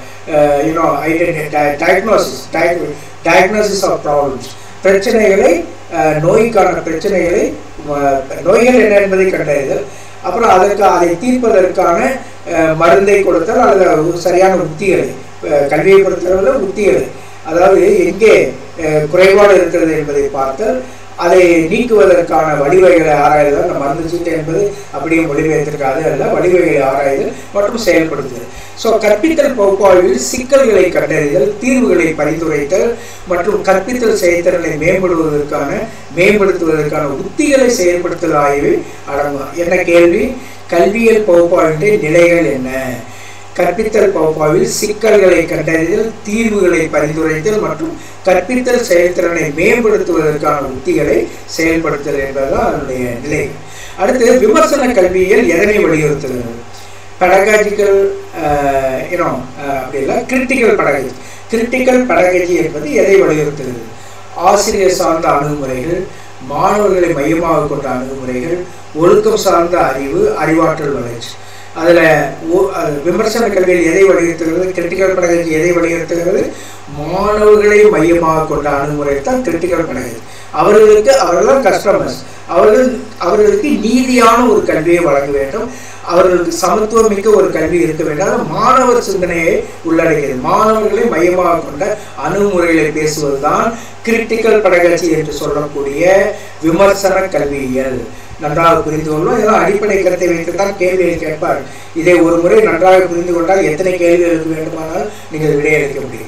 டயக்னோசிஸ் ஆஃப் ப்ராப்ளம்ஸ், பிரச்சனைகளை, நோய்க்கான பிரச்சனைகளை, நோய்கள் என்ன என்பதை கண்டறிதல், அப்புறம் அதை தீர்ப்பதற்கான மருந்தை கொடுத்தல் அல்லது சரியான உத்திகளை, கல்வியை பொறுத்தவரை உத்திகளை, அதாவது எங்கே குறைபாடு இருக்கிறது என்பதை பார்த்தல், அதை நீக்குவதற்கான வழிவகைகளை ஆராய்தல். அந்த மருந்து சீட்டு என்பது அப்படியே மொழிபெயர்த்திருக்காது அல்ல, வழிவகைகளை ஆராய்தல் மற்றும் செயல்படுத்துதல். ஸோ கற்பித்தல் பகுப்பாய்வில் சிக்கல்களை கண்டறிதல், தீர்வுகளை பரிந்துரைத்தல் மற்றும் கற்பித்தல் செயல்திறனை மேம்படுத்துவதற்கான உத்திகளை செயல்படுத்தல் ஆகியவை அடங்கும். என்ன கேள்வி? கல்வியல் பகுப்பாய்வின் நிலைகள் என்ன? கற்பித்தல் பகுப்பாய்வில் சிக்கல்களை கண்டறிதல், தீர்வுகளை பரிந்துரைத்தல் மற்றும் கற்பித்தல் செயல்திறனை மேம்படுத்துவதற்கான உத்திகளை செயல்படுத்தல் என்பதுதான் அதனுடைய நிலை. அடுத்து விமர்சன கல்வியியல் எதனை வலியுறுத்துகிறது? பெடகாஜிக்கல் அப்படி இல்லை, கிரிட்டிக்கல் பெடகாஜி. கிரிட்டிக்கல் பெடகாஜி என்பது எதை வலியுறுத்துகிறது? ஆசிரியர் சார்ந்த அணுகுமுறைகள், மாணவர்களை மையமாக கொண்ட அணுகுமுறைகள், ஒழுக்கம் சார்ந்த அறிவு, அறிவாற்றல் வளர்ச்சி. அதில் விமர்சன கல்வியில் எதை வலியுறுத்துகிறது? கிரிட்டிக்கல் பெடகாஜி எதை வலியுறுத்துகிறது? மாணவர்களை மையமாக கொண்ட அணுகுமுறை தான் கிரிட்டிக்கல் பெடகாஜி. அவர்கள் கஸ்டமர்ஸ், அவர்களுக்கு நீதியான ஒரு கல்வியை வழங்க வேண்டும், அவர்களுக்கு சமத்துவமிக்க ஒரு கல்வி இருக்க வேண்டும். மாணவர் சிந்தனையை உள்ளடக்கியது, மாணவர்களை மையமாக கொண்ட அணுகுமுறைகளை பேசுவதுதான் கிரிட்டிக்கல் பெடகாஜி என்று சொல்லக்கூடிய விமர்சன கல்வியியல். நன்றாக புரிந்து கொள்வோம். இதெல்லாம் அடிப்படை கருத்தை வைத்துத்தான் கேள்வியை கேட்பார். இதை ஒரு முறை நன்றாக புரிந்து கொண்டால் எத்தனை கேள்விகளுக்கு வேண்டுமானால் நீங்கள் விடையளிக்க முடியும்.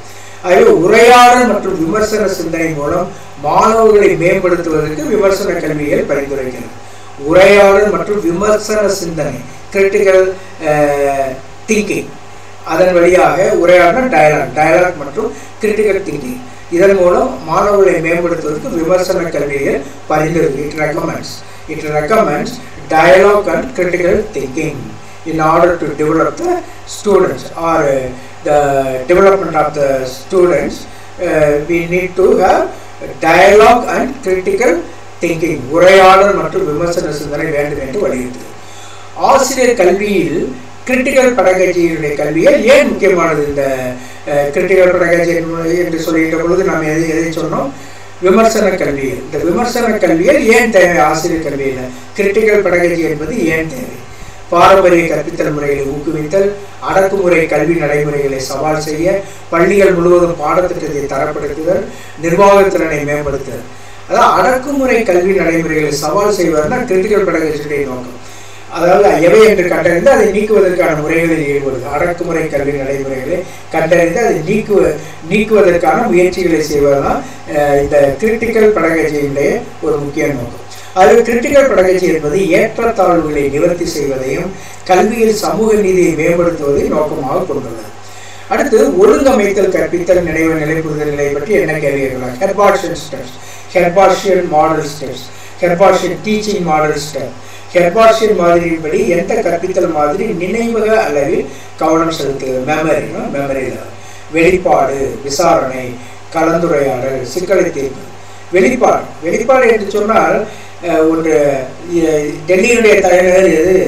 ஆகவே உரையாடல் மற்றும் விமர்சன சிந்தனை மூலம் மாணவர்களை மேம்படுத்துவதற்கு விமர்சன கல்விகள் பரிந்துரைக்கிறது. உரையாடல் மற்றும் விமர்சன சிந்தனை, கிரிட்டிக்கல் திங்கிங், அதன் வழியாக உரையாடல் டயலாக் மற்றும் கிரிட்டிக்கல் திங்கிங், இதன் மூலம் மாணவர்களை மேம்படுத்துவதற்கு விமர்சன கல்விகள் பரிந்துரை. It recommends dialogue and critical thinking in order to develop the students or the development of the students. We need to have dialogue and critical thinking. உரையாடல் மற்றும் விமர்சன சிந்தனை வேண்டும் என்று வலியுறுத்தது. ஆசிரியர் கல்வியில் கிரிட்டிக்கல் பெடகஜியினுடைய கல்வியை ஏன் முக்கியமானது? இந்த கிரிட்டிக்கல் பெடகஜி என்று சொல்லிட்ட பொழுது நாம் எதை சொன்னோம்? விமர்சன கல்வியில். இந்த விமர்சன கல்வியில் ஏன் தேவை? ஆசிரியர் கல்வியில் கிரிட்டிக்கல் பெடகஜி என்பது ஏன் தேவை? பாரம்பரிய கற்பித்தல் முறைகளை ஊக்குவித்தல், அடக்குமுறை கல்வி நடைமுறைகளை சவால் செய்ய, பள்ளிகள் முழுவதும் பாடத்திட்டத்தை தரப்படுத்துதல், நிர்வாகத்திறனை மேம்படுத்துதல். அதாவது அடக்குமுறை கல்வி நடைமுறைகளை சவால் செய்வதுனா கிரிட்டிக்கல் பெடகஜியுடைய நோக்கம். அதாவது எவை என்று கண்டறிந்து அதை நீக்குவதற்கான முறைகளில் ஈடுபடுது. அடக்குமுறை கல்வி நடைமுறைகளை கண்டறிந்து அதை நீக்குவதற்கான முயற்சிகளை செய்வதுதான் இந்த கிரிட்டிக்கல் பெடகஜியினுடைய ஒரு முக்கிய நோக்கம். அதில் கிரிட்டிக்கல் பெடகஜி என்பது ஏற்றத்தாழ்வுகளை நிவர்த்தி செய்வதையும் கல்வியில் சமூக நீதியை மேம்படுத்துவதை நோக்கமாக கொண்டுள்ளது. அடுத்து ஒழுங்கமைத்தல் கற்பித்தல் நிலைப்புறுதல் நிலை பற்றி என்ன கேள்வி கேட்கலாம்? Herbartian steps, Herbartian model steps, Herbartian teaching model step. Herbartian மாதிரியின்படி எந்த கற்பித்தல் மாதிரி நினைவக அளவில் கவனம் செலுத்துகிறது? மெமரி. வெளிப்பாடு, விசாரணை, கலந்துரையாடல், சிக்கலை தீர்ப்பு. வெளிப்பாடு என்று சொன்னால் ஒன்று டெல்லியினுடைய தலைநகர் எது?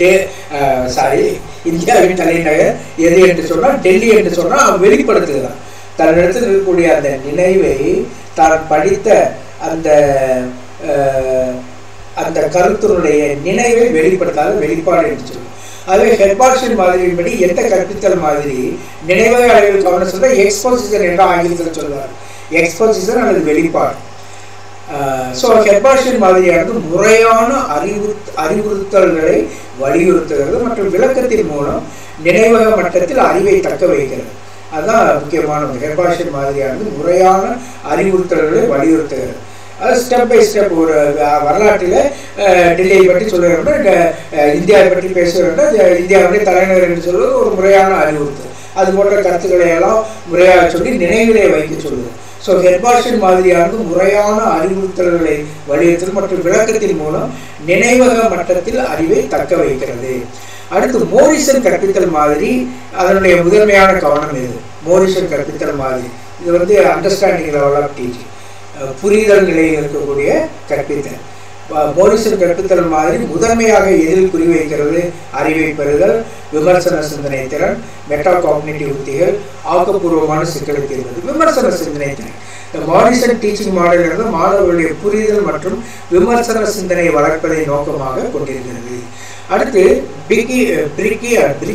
இந்தியாவின் தலைநகர் எது என்று சொன்னால் டெல்லி என்று சொன்னால் அவன் வெளிப்படுத்துகிறான். தன்னிடத்தில் இருக்கக்கூடிய அந்த நினைவை, தான் படித்த அந்த கருத்தினுடைய நினைவை வெளிப்படுத்தாத வெளிப்பாடு என்று சொல்லுவோம். அதுவே ஹெர்பார்ஷியன் மாதிரியின்படி எந்த கற்பித்தல் மாதிரி நினைவக அளவில் கவனம் செலுத்த? எக்ஸ்போசிஷன் என்று ஆங்கிலத்தில் சொல்வார். எக்ஸ்போசிஷன் அல்லது வெளிப்பாடு. ஸோ ஹெர்பார்ஷியன் மாதிரியானது முறையான அறிவுறுத்தல்களை வலியுறுத்துகிறது மற்றும் விளக்கத்தின் மூலம் நினைவக மட்டத்தில் அறிவை தக்க வைக்கிறது. அதுதான் முக்கியமானது. ஹெர்பார்ஷியன் மாதிரியானது முறையான அறிவுறுத்தல்களை வலியுறுத்துகிறது. அது ஸ்டெப் பை ஸ்டெப். ஒரு வரலாற்றில் டெல்லியை பற்றி சொல்லுறோம்னா, இந்தியாவை பற்றி பேசுகிறோம்னா இந்தியாவுடைய தலைநகர் என்று சொல்வது ஒரு முறையான அறிவுறுத்தல். அது போன்ற கருத்துக்களை எல்லாம் முறையாக சொல்லி நினைவிலே வைக்க சொல்லுது. ஸோ ஹெர்பார்ஷியன் மாதிரியானது முறையான அறிவுறுத்தல்களை வலியுறுத்தல் மற்றும் விளக்கத்தின் மூலம் நினைவக மட்டத்தில் அறிவை தக்க வைக்கிறது. அடுத்து மோரிசன் கற்பித்தல் மாதிரி, அதனுடைய முதன்மையான கவனம் எது? மோரிசன் கற்பித்தல் மாதிரி இது அண்டர்ஸ்டாண்டிங் லெவல் ஆஃப் டீச்சிங், புரிதல் நிலையில் இருக்கக்கூடிய கற்பித்தல். மோரிசன் கற்பித்தல் மாதிரி முதன்மையாக எதில் குறிவைக்கிறது? அறிவை பெறுதல், விமர்சன சிந்தனை திறன், மெட்டா காக்னிட்டிவ் உத்திகள், ஆக்கப்பூர்வமான சிக்கலை தீர்வது. விமர்சன சிந்தனை திறன். இந்த மோரிசன் டீச்சிங் மாடல் என்பது மாணவர்களுடைய புரிதல் மற்றும் விமர்சன சிந்தனையை வளர்ப்பதை நோக்கமாக கொண்டிருக்கிறது. அடுத்து பிக்கி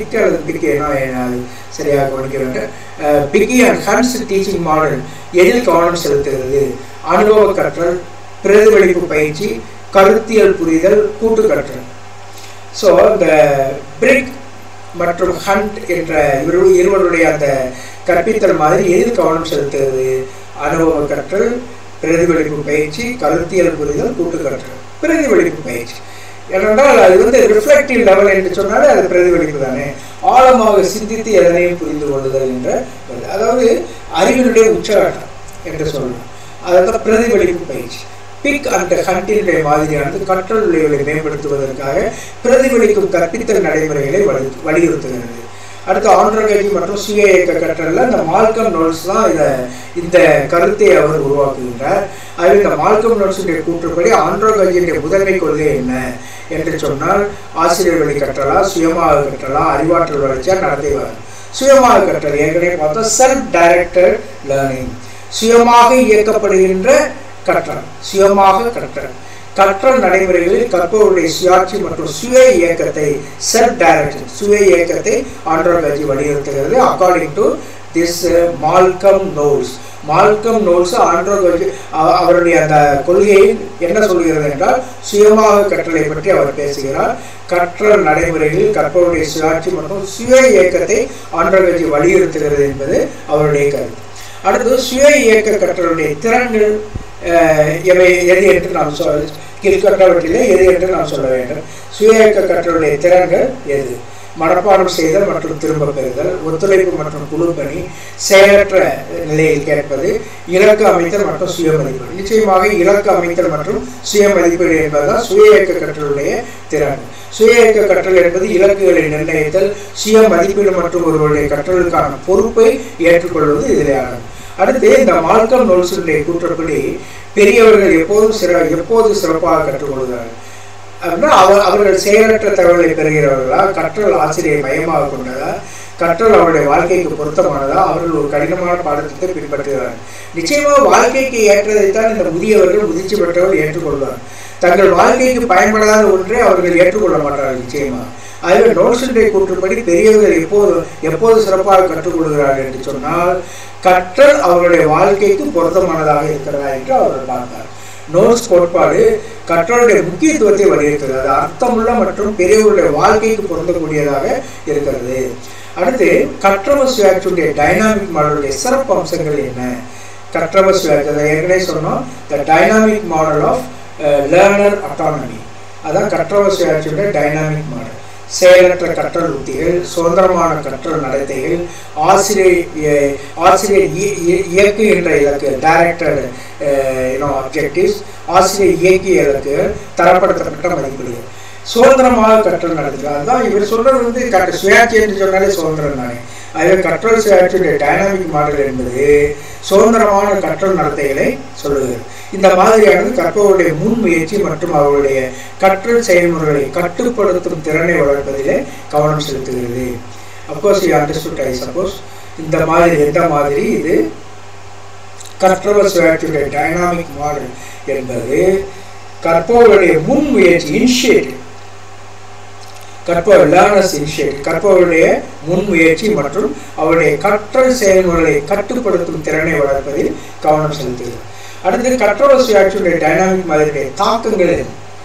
சரியாக கவனிக்க வேண்டும். Bigge and Hunt's teaching model எதில் கவனம் செலுத்துகிறது? அனுபவ கற்றல், பிரதிபலிப்பு பயிற்சி, கருத்தியல் புரிதல், கூட்டு கற்றல். ஸோ இந்த பிரிக் மற்றும் ஹண்ட் என்ற இருவருடைய அந்த கற்பித்தல் மாதிரி எதில் கவனம் செலுத்துகிறது? அனுபவ கற்றல், பிரதிபலிப்பு பயிற்சி, கருத்தியல் புரிதல், கூட்டு கற்றல். பிரதிபலிப்பு பயிற்சி ஏனென்றால் அது ரிஃப்ளெக்டிவ் லெவல் என்று சொன்னாலே அது பிரதிபலிப்பு தானே. ஆழமாக சிந்தித்து எதனையும் புரிந்து கொள்ளுதல் என்ற, அதாவது அறிவினுடைய உச்சகட்டம் என்று சொல்லலாம். அதாவது பிரதிபலிப்பு பயிற்சி. பிக் அண்ட் ஹண்டினுடைய மாதிரியானது கற்றல் விளைவுகளை மேம்படுத்துவதற்காக பிரதிபலிக்கும் கற்பித்தல் நடைமுறைகளை வலியுறுத்துகிறது. அடுத்து ஆண்ட்ரோகஜி மற்றும் சுய இயக்க கற்றலில் இந்த மால்கம் நோல்ஸ் தான் இந்த கருத்தை அவர் உருவாக்குகின்றார். அதில் இந்த மால்கம் நோல்ஸுடைய கூற்றுப்படி ஆண்ட்ரோகஜியுடைய முதன்மை கொள்கை என்ன என்று சொன்னால், ஆசிரியர் வழி கற்றலா, சுயமாக கற்றலா, அறிவாற்றல் வளர்ச்சியா, நடத்தைவார். சுயமாக கற்றல் ஏற்கனவே பார்த்தோம். செல்ஃப் டைரக்டட் லேர்னிங், சுயமாக இயக்கப்படுகின்ற கற்றல், சுயமாக கற்றல். கற்றல் நடைமுறைகளில் கற்பவருடைய சுயாட்சி மற்றும் சுய இயக்கத்தை, செல்ஃப் டைரக்ஷன், சுய இயக்கத்தை ஆண்ட்ரோகஜி வலியுறுத்துகிறது. According to this Malcolm Knowles. Malcolm Knowles andragogy அவருடைய அந்த கொள்கையை என்ன சொல்கிறது என்றால், சுயமாக கற்றலை பற்றி அவர் பேசுகிறார். கற்றல் நடைமுறைகளில் கற்பவருடைய சுயாட்சி மற்றும் சுய இயக்கத்தை ஆண்ட்ரோகஜி வலியுறுத்துகிறது என்பது அவருடைய கருத்து. அடுத்து சுய இயக்க கற்றலுடைய திறன்கள் எவை எது என்று நாம் கீழ்கற்றவற்றிலே எது என்று நாம் சொல்ல வேண்டும். சுய இயக்க கற்றலுடைய திறன்கள் எது? மனப்பாடம் செய்தல் மற்றும் திரும்ப பெறுதல், ஒத்துழைப்பு மற்றும் குழு பணி, செயலற்ற நிலையில் கேட்பது, இலக்கு அமைத்தல் மற்றும் சுய மதிப்பீடு. நிச்சயமாக இலக்கு அமைத்தல் மற்றும் சுய மதிப்பீடு என்பதுதான் சுய இயக்க கற்றலுடைய திறன். சுய இயக்க கற்றல் என்பது இலக்குகளை நிர்ணயித்தல், சுய மதிப்பீடு மற்றும் ஒருவருடைய கற்றலுக்கான பொறுப்பை ஏற்றுக்கொள்வது இதிலே ஆகும். அடுத்து இந்த மால்கம் நோல்சனுடைய கூற்றப்படி பெரியவர்கள் எப்போது சிறப்பாக கற்றுக்கொள்கிறார்கள் அப்படின்னா அவர்கள் செயலற்ற தகவலை பெறுகிறவர்களா, கற்றல் ஆசிரியை மையமாக கொண்டதா, கற்றல் அவருடைய வாழ்க்கைக்கு பொருத்தமானதா, அவர்கள் ஒரு கடினமான பாடத்திட்டத்தை பின்பற்றுகிறார்கள். நிச்சயமாக வாழ்க்கைக்கு ஏற்றதைத்தான் இந்த முதியவர்கள் முதிர்ச்சி பெற்றவர்கள் ஏற்றுக்கொள்வார். தங்கள் வாழ்க்கைக்கு பயன்படாத ஒன்றை அவர்கள் ஏற்றுக்கொள்ள மாட்டார்கள் நிச்சயமாக. ஆகவே நோல்சனுடைய கூற்றுப்படி பெரியவர்கள் எப்போது சிறப்பாக கற்றுக்கொள்கிறார்கள் என்று சொன்னால் கற்றல் அவருடைய வாழ்க்கைக்கு பொருத்தமானதாக இருக்கிறதா என்று அவர்கள் பார்த்தார். நோல்ஸ் கோட்பாடு கற்றலுடைய முக்கியத்துவத்தை வலியுறுத்துகிறது. அது அர்த்தமுள்ள மற்றும் பெரியவர்களுடைய வாழ்க்கைக்கு பொருந்தக்கூடியதாக இருக்கிறது. அடுத்து கற்றவர் சுயாட்சியுடைய டைனாமிக் மாடலுடைய சிறப்பு அம்சங்கள் என்ன? கற்றவர் சுயாட்சி அதை ஏற்கனவே சொன்னோம், the dynamic model of learner autonomy. அதான் கற்றவர் சுயாட்சியுடைய டைனாமிக் மாடல். செயலற்ற கற்றல் உத்திகள், சுதந்திரமான கற்றல் நடத்தைகள், ஆசிரியர் இயக்குகின்ற இலக்கு டைரக்டட் அப்ஜெக்டிவ்ஸ், ஆசிரியர் இயக்கிய இலக்குகள், தரப்படுத்தப்பட்ட மதிப்பீடுகள், சுதந்திரமாக கற்றல் நடத்துகள். அதுதான் இவர் சொல்றது சுயாட்சி என்று சொன்னாலே சுதந்திரம் தானே. ஆகவே கற்றல் சுயாட்சியுடைய டைனாமிக் மாடல் என்பது சுதந்திரமான கற்றல் நடத்தைகளை சொல்லுகிறது. இந்த மாதிரியானது கற்பவருடைய முன்முயற்சி மற்றும் அவருடைய கற்றல் செயல்முறைகளை கட்டுப்படுத்தும் திறனை வளர்ப்பதிலே கவனம் செலுத்துகிறது. Of course you understood I suppose. இந்த மாதிரி இது கற்றவர் சுயாட்சியுடைய டைனாமிக் மாடல் என்பது கற்பவருடைய முன்முயற்சி இனிஷியேட்டிவ், கற்பவருடைய முன்முயற்சி மற்றும் அவருடைய கற்றல் செயல்முறைகளை கட்டுப்படுத்தும் திறனை வளர்ப்பதில் கவனம் செலுத்துகிறது. அடுத்து கற்றவர் சுயாட்சியுடைய டைனாமிக் மாதிரியுடைய தாக்கங்கள்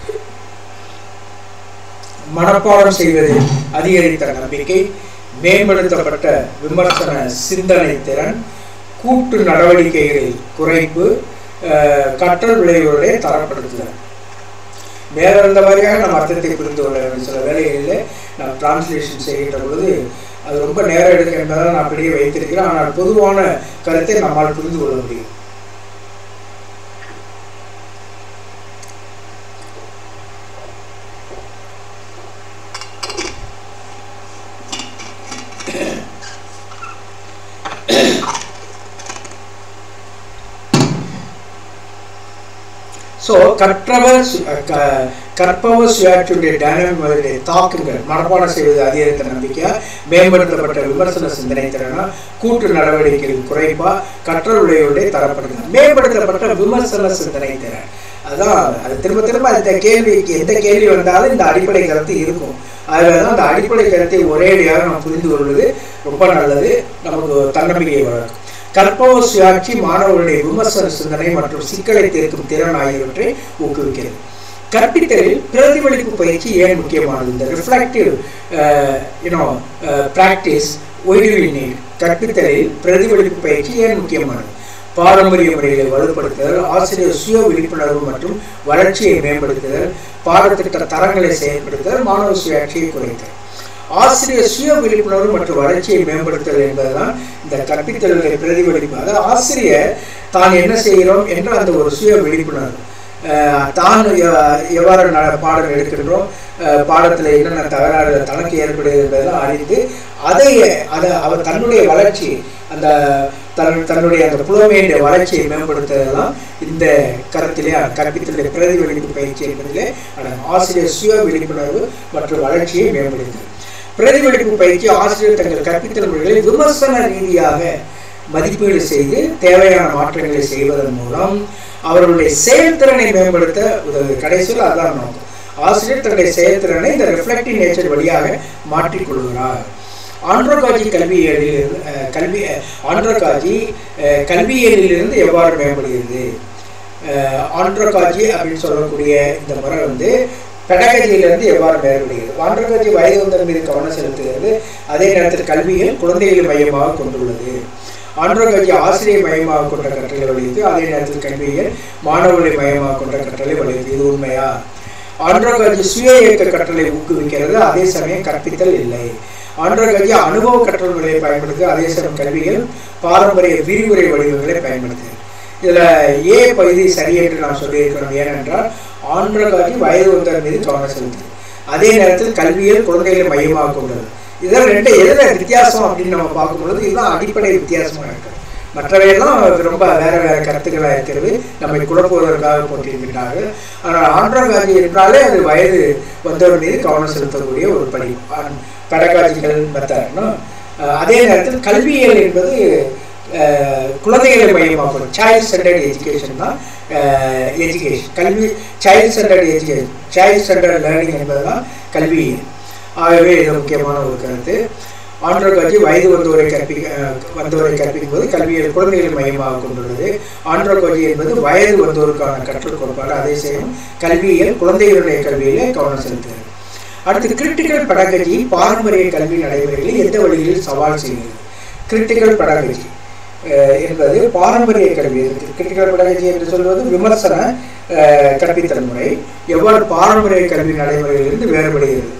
மனப்பாடம் செய்வதில் அதிகரித்த நம்பிக்கை, மேம்படுத்தப்பட்ட விமர்சன சிந்தனை திறன், கூட்டு நடவடிக்கைகளில் குறைப்பு, கற்றல் விளைவுகளை தரப்படுத்துதல். வேற இந்த மாதிரியாக நம்ம அர்த்தத்தை புரிந்து கொள்ள வேண்டும். சில வேலைகளில் நாம் டிரான்ஸ்லேஷன் செய்கின்ற பொழுது அது ரொம்ப நேரம் எடுக்க என்பதால் நான் அப்படியே வைத்திருக்கிறேன். ஆனால் பொதுவான கருத்தை நம்மால் புரிந்து கொள்ள முடியும். ஸோ கற்பவர் சுயாட்சியுடைய டைனாமிக் மாதிரியுடைய தாக்கங்கள் மனப்பாடம் செய்வது அதிகரித்த நம்பிக்கையா, மேம்படுத்தப்பட்ட விமர்சன சிந்தனை திறனா, கூட்டு நடவடிக்கைகள் குறைப்பா, கற்றல் விளைவுடைய தரப்படுகிறது. மேம்படுத்தப்பட்ட விமர்சன சிந்தனை திறன் அதான் அது திரும்ப அந்த கேள்விக்கு எந்த கேள்வி வந்தாலும் இந்த அடிப்படை கருத்து இருக்கும். அதுதான் அந்த அடிப்படை கருத்தை ஒரேடியாக நம்ம புரிந்து கொள்வது ரொம்ப நல்லது, நமக்கு தன்னம்பிக்கை வளர்க்கும். கற்பவர் சுயாட்சி மாணவர்களுடைய விமர்சன சிந்தனை மற்றும் சிக்கலை தீர்க்கும் திறன் ஆகியவற்றை ஊக்குவிக்கிறது. கற்பித்தலில் பிரதிபலிப்பு பயிற்சி ஏன் முக்கியமானது? இந்த ரிஃப்ளெக்டிவ் பிராக்டிஸ் கற்பித்தலில் பிரதிபலிப்பு பயிற்சி ஏன் முக்கியமானது? பாரம்பரிய முறைகளை வலுப்படுத்துதல், ஆசிரியர் சுய விழிப்புணர்வு மற்றும் வளர்ச்சியை மேம்படுத்துதல், பாடத்திட்ட தரங்களை செயல்படுத்துதல், மாணவர் சுயாட்சியை குறைத்தல். ஆசிரியர் சுய விழிப்புணர்வு மற்றும் வளர்ச்சியை மேம்படுத்துதல் என்பதுதான் இந்த கற்பித்தல்களை பிரதிபலிப்பு. அதாவது ஆசிரியர் தான் என்ன செய்கிறோம் என்ற அந்த ஒரு சுய விழிப்புணர்வு, தான் எவ்வாறு பாடம் எடுக்கின்றோம், பாடத்தில் என்னென்ன தகராறுகள் தனக்கு ஏற்படுகிறது என்பதெல்லாம் அறிந்து அதை அவர் தன்னுடைய வளர்ச்சி அந்த தன்னுடைய அந்த புலமையுடைய வளர்ச்சியை மேம்படுத்துவதெல்லாம் இந்த கருத்திலே கற்பித்தலுடைய பிரதிபலிப்பு பயிற்சி என்பதிலே ஆசிரியர் சுய விழிப்புணர்வு மற்றும் வளர்ச்சியை மேம்படுத்துது. பிரதிபலிப்பு பயிற்சி ஆசிரியர் தங்கள் கற்பித்தல் முறைகளை விமர்சன ரீதியாக மதிப்பீடு செய்து தேவையான மாற்றங்களை செய்வதன் மூலம் அவர்களுடைய செயல்திறனை மேம்படுத்த உதவுது. கடைசியில் அதான் நோக்கம். ஆசிரியர் தன்னுடைய செயல்திறனை இந்த ரிஃப்ளெக்டிவ் நேச்சர் வழியாக மாற்றிக்கொள்கிறார். ஆண்ட்ரோகாஜி கல்வியியலிலிருந்து எவ்வாறு மேம்படுகிறது? ஆண்ட்ரோகாஜி அப்படின்னு சொல்லக்கூடிய இந்த முறை பெடகஜியிலிருந்து எவ்வாறு மேம்படுகிறது? ஆண்ட்ரோகாஜி வயது வந்தவர் மீது கவனம் செலுத்துகிறது. அதே நேரத்தில் கல்வியில் குழந்தைகள் மையமாக கொண்டுள்ளது. ஆண்ட்ரோகாஜி ஆசிரியர் மையமாக கொண்ட கற்றலை வலியுறுத்தி, அதே நேரத்தில் கல்வியியல் மாணவர்களை மையமாக கொண்ட கற்றலை வலியுறுத்தி. இது உண்மையா? ஆண்ட்ரோகாஜி சுய இயக்க கற்றலை ஊக்குவிக்கிறது, அதே சமயம் கற்பித்தல் இல்லை. ஆண்ட்ரோகாஜி அனுபவ கற்றல் முறையை பயன்படுத்தி, அதே சமயம் கல்வியில் பாரம்பரிய விரிவுரை வடிவங்களை பயன்படுத்து. இதுல ஏ பகுதி சரி என்று நாம் சொல்லியிருக்கிறோம். ஏனென்றால் ஆண்ட்ரோகாஜி வயது வந்தவர் மீது கவனம் செலுத்து, அதே நேரத்தில் கல்வியில் குழந்தைகளை மையமாக கொண்டது. இதெல்லாம் ரெண்டு எதுல வித்தியாசம் அப்படின்னு நம்ம பார்க்கும்பொழுது இதுதான் அடிப்படை வித்தியாசமா இருக்கு. மற்றவையெல்லாம் ரொம்ப வேற வேற கருத்துக்களாக இருக்கிறது, நம்மை குழப்புவதற்காக போட்டிருக்கிறார்கள். ஆனால் ஆண்ட்ரோகாஜி என்றாலே அது வயது வந்தவர் மீது கவனம் செலுத்தக்கூடிய ஒரு படி, பெடகாஜிக்கல் மெத்தட். அதே நேரத்தில் கல்வியியல் என்பது குழந்தைகளை மையமாக, சைல்ட் சென்டர்ட் எஜுகேஷன் தான் எஜுகேஷன். கல்வி child centered education, child centered learning என்பதுதான் கல்வியியல். ஆகவே இது முக்கியமான ஒரு கருத்து. ஆண்ட்ரோகாஜி வயது வந்தோரை கற்பிக்கும் போது கல்வியில் குழந்தைகள் மையமாக கொண்டுள்ளது. ஆண்ட்ரோகாஜி என்பது வயது வந்தோருக்கான கற்றுக் கொடுப்பாடு, அதே சமயம் கல்வியில் குழந்தைகளுடைய கல்வியிலே கவனம் செலுத்துகிறது. அடுத்து கிரிட்டிக்கல் பெடகாஜி பாரம்பரிய கல்வி நடைமுறைகளை எந்த வழியில் சவால் செய்கிறது? கிரிட்டிக்கல் பெடகாஜி என்பது பாரம்பரிய கல்வி. கிரிட்டிக்கல் பெடகாஜி என்று சொல்வது விமர்சன கற்பித்தல் முறை எவ்வாறு பாரம்பரிய கல்வி நடைமுறையிலிருந்து வேறுபடுகிறது.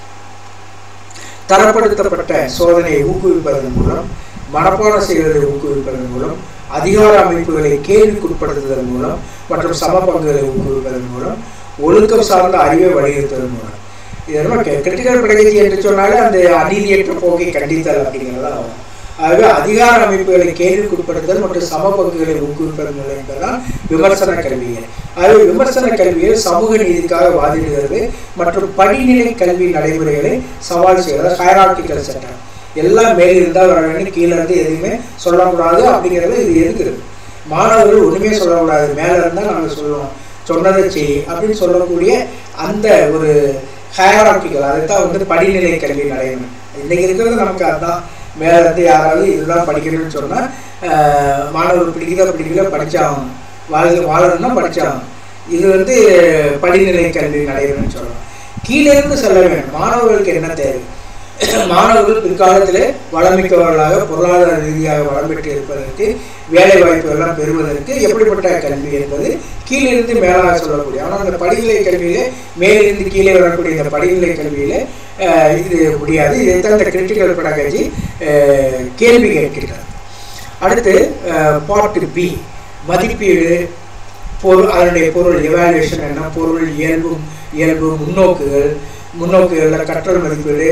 தரப்படுத்தப்பட்ட சோதனையை ஊக்குவிப்பதன் மூலம், மனப்பாடம் செய்வதை ஊக்குவிப்பதன் மூலம், அதிகார அமைப்புகளை கேள்விக்குட்படுத்துவதன் மூலம் மற்றும் சம பங்குகளை ஊக்குவிப்பதன் மூலம், ஒழுக்கம் சார்ந்த அறிவை வலியுறுத்துவதன் மூலம். இதெல்லாம் கிரிட்டிக்கல் பெடகாஜி என்று சொன்னாலே அந்த அநீதியற்ற போக்கை கண்டித்தல் அப்படிங்கிறதா. ஆகவே அதிகார அமைப்புகளை கேள்விக்குட்படுத்தல் மற்றும் சம பங்குகளை ஊக்குவிப்பதன் மூலம் என்பதுதான் விமர்சன கல்வியல். ஆகவே விமர்சன கல்வியில் சமூக நீதிக்காக வாதிடுகிறது மற்றும் படிநிலை கல்வி நடைமுறைகளை சவால் செய்வது. ஹைரார்கிக்கல் செட்டப், எல்லாம் மேலே இருந்தால் வர வேண்டும், கீழே இருந்து எதுவுமே சொல்லக்கூடாது அப்படிங்கிறது இது இருக்கிறது. மாணவர்கள் ஒன்றுமே சொல்லக்கூடாது, மேலே இருந்தால் நாங்கள் சொல்லுவோம், சொன்னதை செய் அப்படின்னு சொல்லக்கூடிய அந்த ஒரு ஹைரார்கிக்கல், அதுதான் படிநிலை கல்வி நடைமுறை. இன்னைக்கு இருக்கிறது நமக்கு அதுதான். மேலே இருந்து யாராவது இதுதான் படிக்கணும்னு சொன்னால் மாணவர்கள் பிடிக்கல படித்தாகும், வாழணும்னா படித்தாகும். இது படிநிலை கல்வி நடைமுறைன்னு சொல்லலாம். கீழே இருந்து சொல்ல வேண்டும். மாணவர்களுக்கு என்ன தேவை? மாணவர்கள் பிற்காலத்தில் வளமிக்கவர்களாக பொருளாதார ரீதியாக வளம் பெற்று இருப்பதற்கு, வேலை வாய்ப்புகள்லாம் பெறுவதற்கு எப்படிப்பட்ட கல்வி என்பது கீழிருந்து மேலாக சொல்லக்கூடிய. ஆனால் அந்த படிநிலை கல்வியிலே மேலிருந்து கீழே வரக்கூடிய இந்த படிநிலை கல்வியில இது முடியாது. இதைத்தான் இந்த கிரிட்டிக்கல் பெடகாஜி கேள்வி கேட்கிறார். அடுத்து பார்ட் பி, மதிப்பீடு, பொருள், அதனுடைய பொருள் எவாலுவேஷன் என்ன, பொருள், இயல்பு, முன்னோக்குகள், கற்றல் மதிப்பீடு,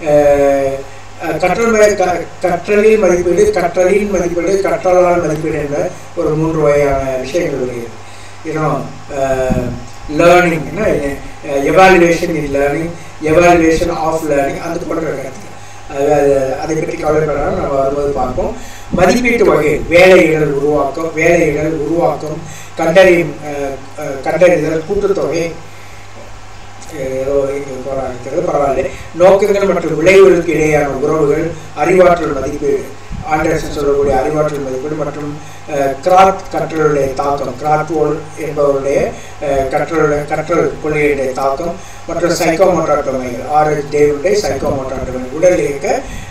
கற்றலின் மதிப்பீடு, கற்றலால் மதிப்பீடு என்ற ஒரு 3 வகையான விஷயங்கள் வருகிறது. Learning, evaluation in learning, evaluation of learning, அது போன்ற கருத்து. அதை பற்றி கவலைப்படாமல் நம்ம வரும்போது பார்ப்போம். மதிப்பீட்டு வகை, வேலையிடல் உருவாக்கம், கண்டறிதல், கூட்டுத்தொகை, பரவாயில்ல, நோக்கங்கள் மற்றும் விளைவுகளுக்கு இடையேயான உறவுகள், அறிவாற்றல் மதிப்பீடு, ஆண்டர்சன் சொல்லக்கூடிய அறிவாற்றல் மதிப்பீடு மற்றும் கற்றலுடைய தாக்கம், கிராத்வோல் என்பவருடைய கற்றல் கொள்கையுடைய தாக்கம் மற்றும் சைக்கோமோட்டார் டொமைன்கள், ஆர்எச் டேவிடைய சைக்கோமோட்டார் டொமைன், உடல் இயக்க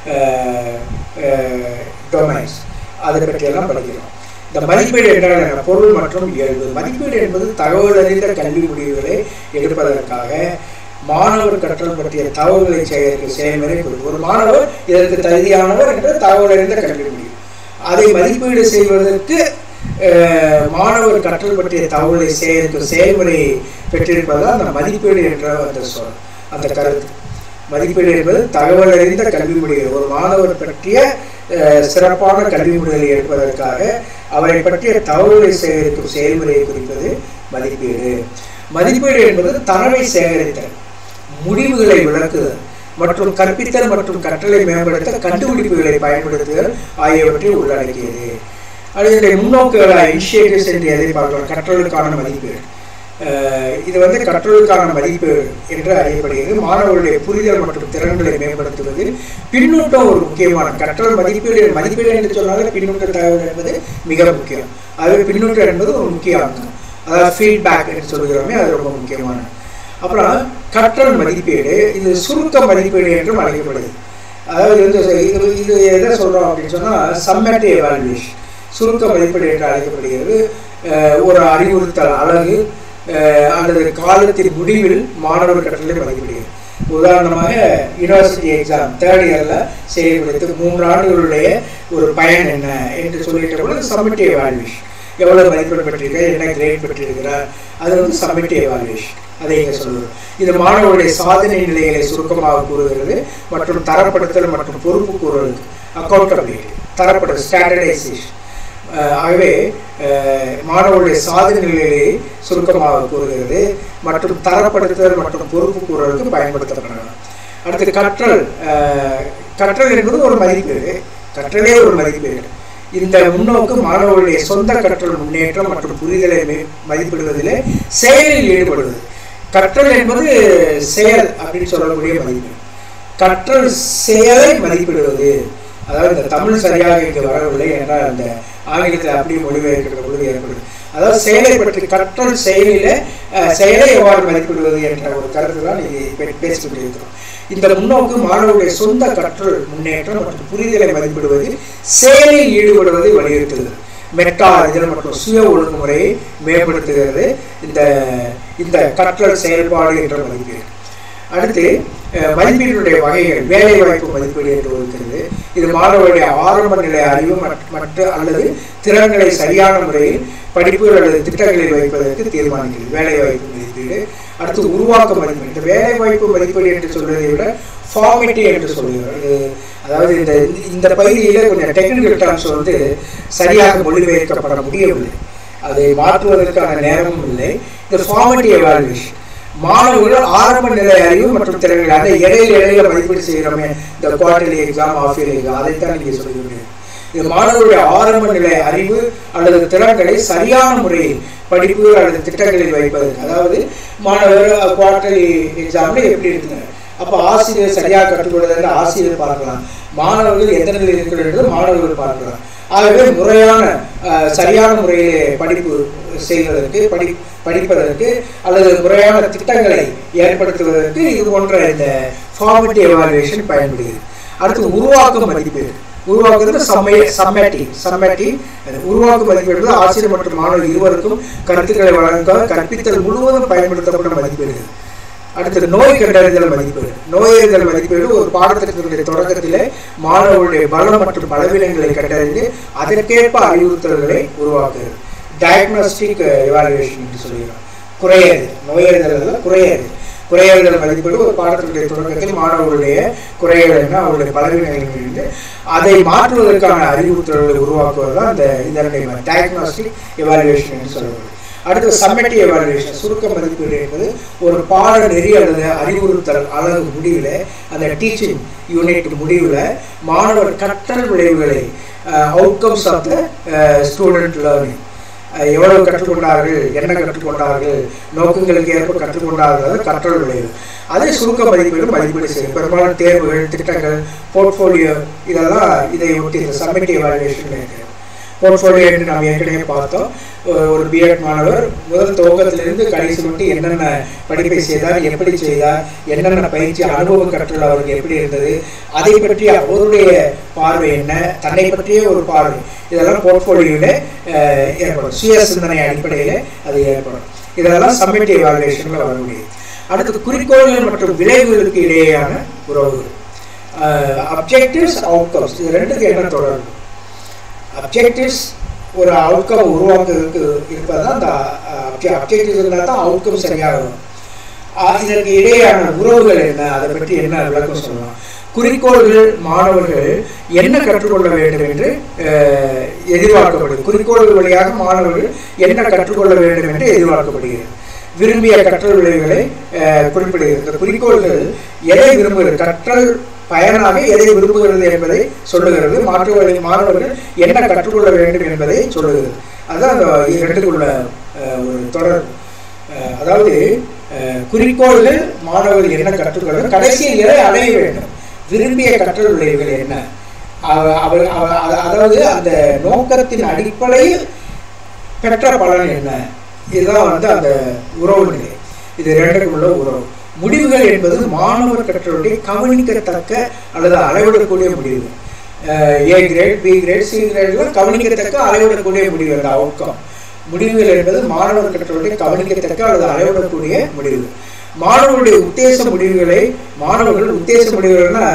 டொமைன்ஸ், அதை பற்றியெல்லாம் படிக்கிறோம். இந்த மதிப்பீடு என்றால் என்ன? பொருள் மற்றும் இயல்பு. மதிப்பீடு என்பது தகவல் அறிந்த கல்வி முடிவுகளை எடுப்பதற்காக மாணவர் கற்றல் பற்றிய தகவல்களை சேகரிக்கும் செயல்முறை. ஒரு மாணவர் இதற்கு தகுதியானவர் என்று தகவல் அறிந்த கல்வி முடிவு, அதை மதிப்பீடு செய்வதற்கு மாணவர் கற்றல் பற்றிய தகவலை சேகரிக்கும் செயல்முறையை பெற்றிருப்பதால் அந்த மதிப்பீடு என்ற அந்த கருத்து. மதிப்பீடு என்பது தகவல் அறிந்த கல்வி முடிவு. ஒரு மாணவர் பற்றிய சிறப்பான கல்வி முடிவுகளை எடுப்பதற்காக அவரை பற்றிய தகவலை சேகரிக்கும் செயல்முறையை குறிப்பது மதிப்பீடு. மதிப்பீடு என்பது தரவை சேகரித்தல், முடிவுகளை விளக்குதல் மற்றும் கற்பித்தல் மற்றும் கற்றலை மேம்படுத்த கண்டுபிடிப்புகளை பயன்படுத்துதல் ஆகியவற்றை உள்ளடக்கியது. அதனுடைய முன்னோக்குகளாக இனிஷியேட்டிவ்ஸ் என்று எதை பார்க்கலாம்? கற்றலுக்கான மதிப்பீடு. இது கற்றலுக்கான மதிப்பீடு என்று அறியப்படுகிறது. மாணவர்களுடைய புரிதல் மற்றும் திறன்களை மேம்படுத்துவதில் பின்னூட்டம் ஒரு முக்கியமான கற்றல் மதிப்பீடு என்று சொன்னாலே பின்னூட்ட தகவல் என்பது மிக முக்கியம். அது பின்னூட்டம் என்பது ஒரு முக்கிய அங்கம். அதாவது ஃபீட்பேக் என்று சொல்கிறோமே, அது ரொம்ப முக்கியமான. அப்புறம் கற்றல் மதிப்பீடு, இது சுருக்க மதிப்பீடு என்றும் அழைக்கப்படுது. அதாவது இது எதை சொல்கிறோம் அப்படின்னு சொன்னால் சம்மேட்டிவ் எவாலுவேஷன், சுருக்க மதிப்பீடு என்று அழைக்கப்படுகிறது. ஒரு அறிவுறுத்தல் அலகு அல்லது காலத்தின் முடிவில் மாணவர் கற்றலை மதிப்பிடுகிறது. உதாரணமாக யூனிவர்சிட்டி எக்ஸாம் 3rd இயரில் செய்யப்படுது, 3 ஆண்டுகளுடைய ஒரு பயன் என்ன என்று சொல்லிட்ட பொழுது சம்மேட்டிவ் எவாலுவேஷன், எவ்வளோ மதிப்பீடு பெற்றிருக்க, என்ன கிரேட் பெற்றிருக்கிறார், அது சம்மேட்டிவ் எவாலுவேஷன். அதை இங்கே சொல்லுவது. இது மாணவர்களுடைய சாதனை நிலைகளை சுருக்கமாக கூறுகிறது மற்றும் தரப்படுத்தல் மற்றும் பொறுப்பு கூறுவதற்கு அக்கௌண்டபிலிட்டி, தரப்படுத்தல், ஸ்டாண்டர்டைசேஷன். ஆகவே மாணவர்களுடைய சாதனை நிலையை சுருக்கமாக கூறுகிறது மற்றும் தரப்படுத்தல் மற்றும் பொறுப்பு கூறுவதற்கு பயன்படுத்தப்படலாம். அடுத்து கற்றல் என்பது ஒரு மதிப்பீடு, கற்றலே ஒரு மதிப்பீடு. இந்த முன்னோக்கு மாணவர்களுடைய சொந்த கற்றல் முன்னேற்றம் மற்றும் புரிதலை மதிப்பிடுவதில் செயலில் ஈடுபடுவது. கற்றல் என்பது செயல் அப்படின்னு சொல்லக்கூடிய மதிப்பீடு. கற்றல் செயலை மதிப்பிடுவது, அதாவது இந்த தமிழ் சரியாக இங்கே வரவில்லை என்றால் அந்த ஆங்கிலத்தில் அப்படியே மொழிபெயர்க்கிற பொழுது ஏற்படுது. அதாவது செயலை பற்றி, கற்றல் செயலை எவ்வாறு மதிப்பிடுவது என்ற ஒரு கருத்து தான் இது பேசிக்கொண்டிருக்கிறோம். இந்த முன்னோக்கு மாணவர்களுடைய சொந்த கற்றல் முன்னேற்றம் மற்றும் புரிதலை மதிப்பிடுவதில் செயலில் ஈடுபடுவதை வலியுறுத்துகிறது. மெட்டா அறிதல் மற்றும் சுய ஒழுங்குமுறையை மேம்படுத்துகிறது இந்த கற்றல் செயல்பாடு என்ற மதிப்பீடு. அடுத்து மதிப்பீடுடைய வகைகள், வேலை வாய்ப்பு மதிப்பீடு என்று இருக்கிறது. இது மாணவர்களுடைய ஆரம்ப நிலை அறிவு அல்லது திறன்களை சரியான முறையில் படிப்புகள் அல்லது திட்டங்களில் வைப்பதற்கு தீர்மானிக்கிறது, வேலை வாய்ப்பு மதிப்பீடு. அடுத்து உருவாக்க மதிப்பீடு. இந்த வேலை வாய்ப்பு மதிப்பீடு என்று சொல்வதை விட ஃபார்மேட்டிவ் என்று சொல்லுகிறது. அதாவது இந்த பகுதியில் கொஞ்சம் டெக்னிக்கல் டேர்ம்ஸ் சரியாக மொழிபெயர்க்கப்பட முடியவில்லை, அதை மாற்றுவதற்கான நேரமும் இல்லை. இந்த ஃபார்மேட்டிவ் எவாலுவேஷன், மாணவர்கள் ஆரம்ப நிலை அறிவு மற்றும் திறன்கள், அதை இடையில மதிப்பீடு செய்கிறோமே, இந்த quarterly exam, half yearly exam, அதைத்தான் நீங்கள் சொல்லுவீங்க. இது மாணவர்களுடைய ஆரம்ப நிலை அறிவு அல்லது திறன்களை சரியான முறையில் படிப்புகள் அல்லது திட்டங்களில் வைப்பதற்கு. அதாவது மாணவர்கள் குவார்டர்லி எக்ஸாமில் எப்படி இருக்குங்க, அப்போ ஆசிரியர் சரியாக கற்றுக்கொள்வதற்கு ஆசிரியர் பார்க்கலாம், மாணவர்கள் எந்த நிலையில் இருக்கிறது மாணவர்கள் பார்க்கலாம். ஆகவே சரியான முறையிலே படிப்பு செய்வதற்கு, படிப்பதற்கு அல்லது முறையான திட்டங்களை ஏற்படுத்துவதற்கு இது போன்ற இந்த ஃபார்மேட்டிவ் எவாலுவேஷன் பயன்படுகிறது. அடுத்து உருவாக்க மதிப்பீடு. உருவாக்குறது சம்மேட்டிவ். உருவாக்க மதிப்பீடு ஆசிரியர் மற்றும் மாணவர் இருவருக்கும் கருத்துக்களை வழங்க கற்பித்தல் முழுவதும் பயன்படுத்தப்படும் மதிப்பீடு. அடுத்தது நோய் கண்டறிதல் மதிப்பீடு. நோயறிதல் மதிப்பீடு ஒரு பாடத்திட்டத்தினுடைய தொடக்கத்திலே மாணவர்களுடைய பலம் மற்றும் பலவீனங்களை கண்டறிந்து அதற்கேற்ப அறிவுறுத்தல்களை உருவாக்குகிறது. டயக்னாஸ்டிக் எவாலுவேஷன் என்று சொல்கிறோம். நோயறிதல் குறையறிதல் மதிப்பீடு ஒரு பாடத்தினுடைய தொடக்கத்தில் மாணவர்களுடைய குறைகள் என்ன, அவர்களுடைய பலவீனங்கள் இருந்து அதை மாற்றுவதற்கான அறிவுறுத்தல்களை உருவாக்குவது தான் இந்த டயக்னாஸ்டிக் எவாலுவேஷன் என்று சொல்வது. அடுத்து சம்மேட்டிவ் எவாலுவேஷன், சுருக்க மதிப்பீடு என்பது ஒரு பாட நெறி அல்லது அறிவுறுத்தல் அலகு முடிவில், அந்த டீச்சிங் யூனிட் முடிவில் மாணவர் கற்றல் விளைவுகளை, outcomes of the student learning, எவ்வளவு கற்றுக்கொண்டார்கள், என்ன கற்றுக்கொண்டார்கள், நோக்கங்களுக்கு ஏற்ப கற்றுக்கொண்டார்கள், கற்றல் விளைவு, அதை சுருக்க மதிப்பீடு செய்யும். பெரும்பாலான தேர்வுகள், திட்டங்கள், போர்ட்ஃபோலியோ, இதெல்லாம் இதை ஒட்டி இந்த சம்மேட்டிவ் எவாலுவேஷன் இருக்கிறது. போர்ட்ஃபோலியோ என்று நாம் ஏற்கனவே பார்த்தோம். ஒரு பிஎட் மாணவர் முதல் துவக்கத்திலிருந்து கடைசி மட்டும் என்னென்ன படிப்பை செய்தார், எப்படி செய்தார், என்னென்ன பயிற்சி அனுபவ கற்றல் அவருக்கு எப்படி இருந்தது, அதை பற்றி அவருடைய பார்வை என்ன, தன்னை பற்றிய ஒரு பார்வை, இதெல்லாம் போர்ட்ஃபோலியோவில் ஏற்படும். சுய சிந்தனை அடிப்படையில் அது ஏற்படும். இதெல்லாம் சம்மேட்டிவ் எவாலுவேஷனில் வர முடியும். அடுத்தது குறிக்கோள்கள் மற்றும் விளைவுகளுக்கு இடையேயான உறவுகள், அப்ஜெக்டிவ்ஸ், அவுட்கம்ஸ். இது ரெண்டுக்கு என்ன தொடர்பு? அப்ஜெக்டிவ்ஸ் ஒரு அவுட்கம் உருவாக்குறதுக்கு இருப்பதுதான் அந்த அப்ஜெக்டிவ்ஸ் இருந்தால் தான் அவுட்கம் சரியாகும். இதற்கு இடையேயான உறவுகள் என்ன, அதை பற்றி என்ன விளக்கம் சொல்லலாம்? குறிக்கோள்கள், மாணவர்கள் என்ன கற்றுக்கொள்ள வேண்டும் என்று எதிர்பார்க்கப்படுகிறது. குறிக்கோள்கள் வழியாக மாணவர்கள் என்ன கற்றுக்கொள்ள வேண்டும் என்று எதிர்பார்க்கப்படுகிறது. விரும்பிய கற்றல் விளைவுகளை குறிப்பிடுகிறது. இந்த குறிக்கோள்கள் எதை விரும்புகிறது, கற்றல் பயனாக எதை விரும்புகிறது என்பதை சொல்லுகிறது. மாணவர்கள் என்ன கற்றுக்கொள்ள வேண்டும் என்பதை சொல்லுகிறது. அதுதான் அந்த இரண்டுக்குள்ள ஒரு தொடர். அதாவது குறிக்கோள்கள், மாணவர்கள் என்ன கற்றுக்கொள்ள, கடைசியில் எதை அடைய வேண்டும், விரும்பிய கற்றல் விளைவுகள் என்ன, அதாவது அந்த நோக்கத்தின் அடிப்படையில் பெற்ற பலன் என்ன, இதுதான் அந்த உறவு நிலை. இது ரெண்டுக்குள்ள உறவு. முடிவுகள் என்பது மாணவர் கற்றலுடைய கவனிக்கத்தக்க அல்லது அளவிடக்கூடிய முடிவு. A grade, B grade, C கிரேட்லாம் கவனிக்கத்தக்க அளவிடக்கூடிய முடிவு. அந்த அவுட்கம் முடிவுகள் என்பது மாணவர் கற்றலுடைய கவனிக்கத்தக்க அல்லது அளவிடக்கூடிய முடிவு. மாணவர்களுடைய உத்தேச முடிவுகளை மாணவர்கள் உத்தேச முடிவுகள்னா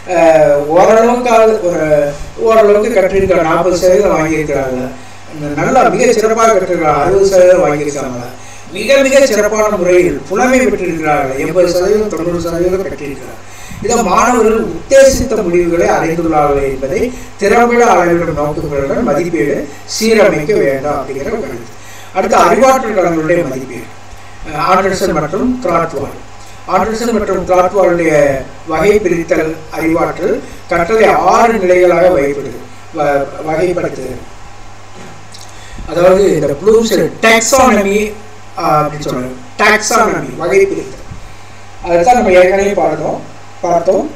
ஓரளவுக்கு கற்றிருக்கிறாங்க, 40% வாங்கியிருக்கிறாங்க, நல்லா மிக சிறப்பாக கற்றிருக்கிறாங்க, 60% வாங்கியிருக்காங்க, மிக மிக சிறப்பான முறையில் புலமை பெற்றிருக்கிறார்கள், 80%, 90% பெற்றிருக்கிறார்கள். இதை மாணவர்கள் உத்தேசித்த முடிவுகளை அடைந்துள்ளார்கள் என்பதை திறம்பட அளவிடும் நோக்கங்களுடன் மதிப்பீடு சீரமைக்க வேண்டாம் அப்படிங்கிற கருத்து. அடுத்து அறிவாற்றல் களங்களுடைய மதிப்பீடு. ஆண்டர்சன் மற்றும் கிராத்வால். ஆண்டர்சன் மற்றும் கிராத்வாலுடைய வகை பிரித்தல் அறிவாற்றல் கற்றலை 6 நிலைகளாக வகைப்படுத்துகிறது. அதாவது இந்த ப்ளூம்ஸ் டாக்ஸானமி அப்படின்னு சொல்றாங்க. டாக்ஸானமி வகை பிரித்தல், அதுதான் நம்ம ஏற்கனவே பார்த்தோம்.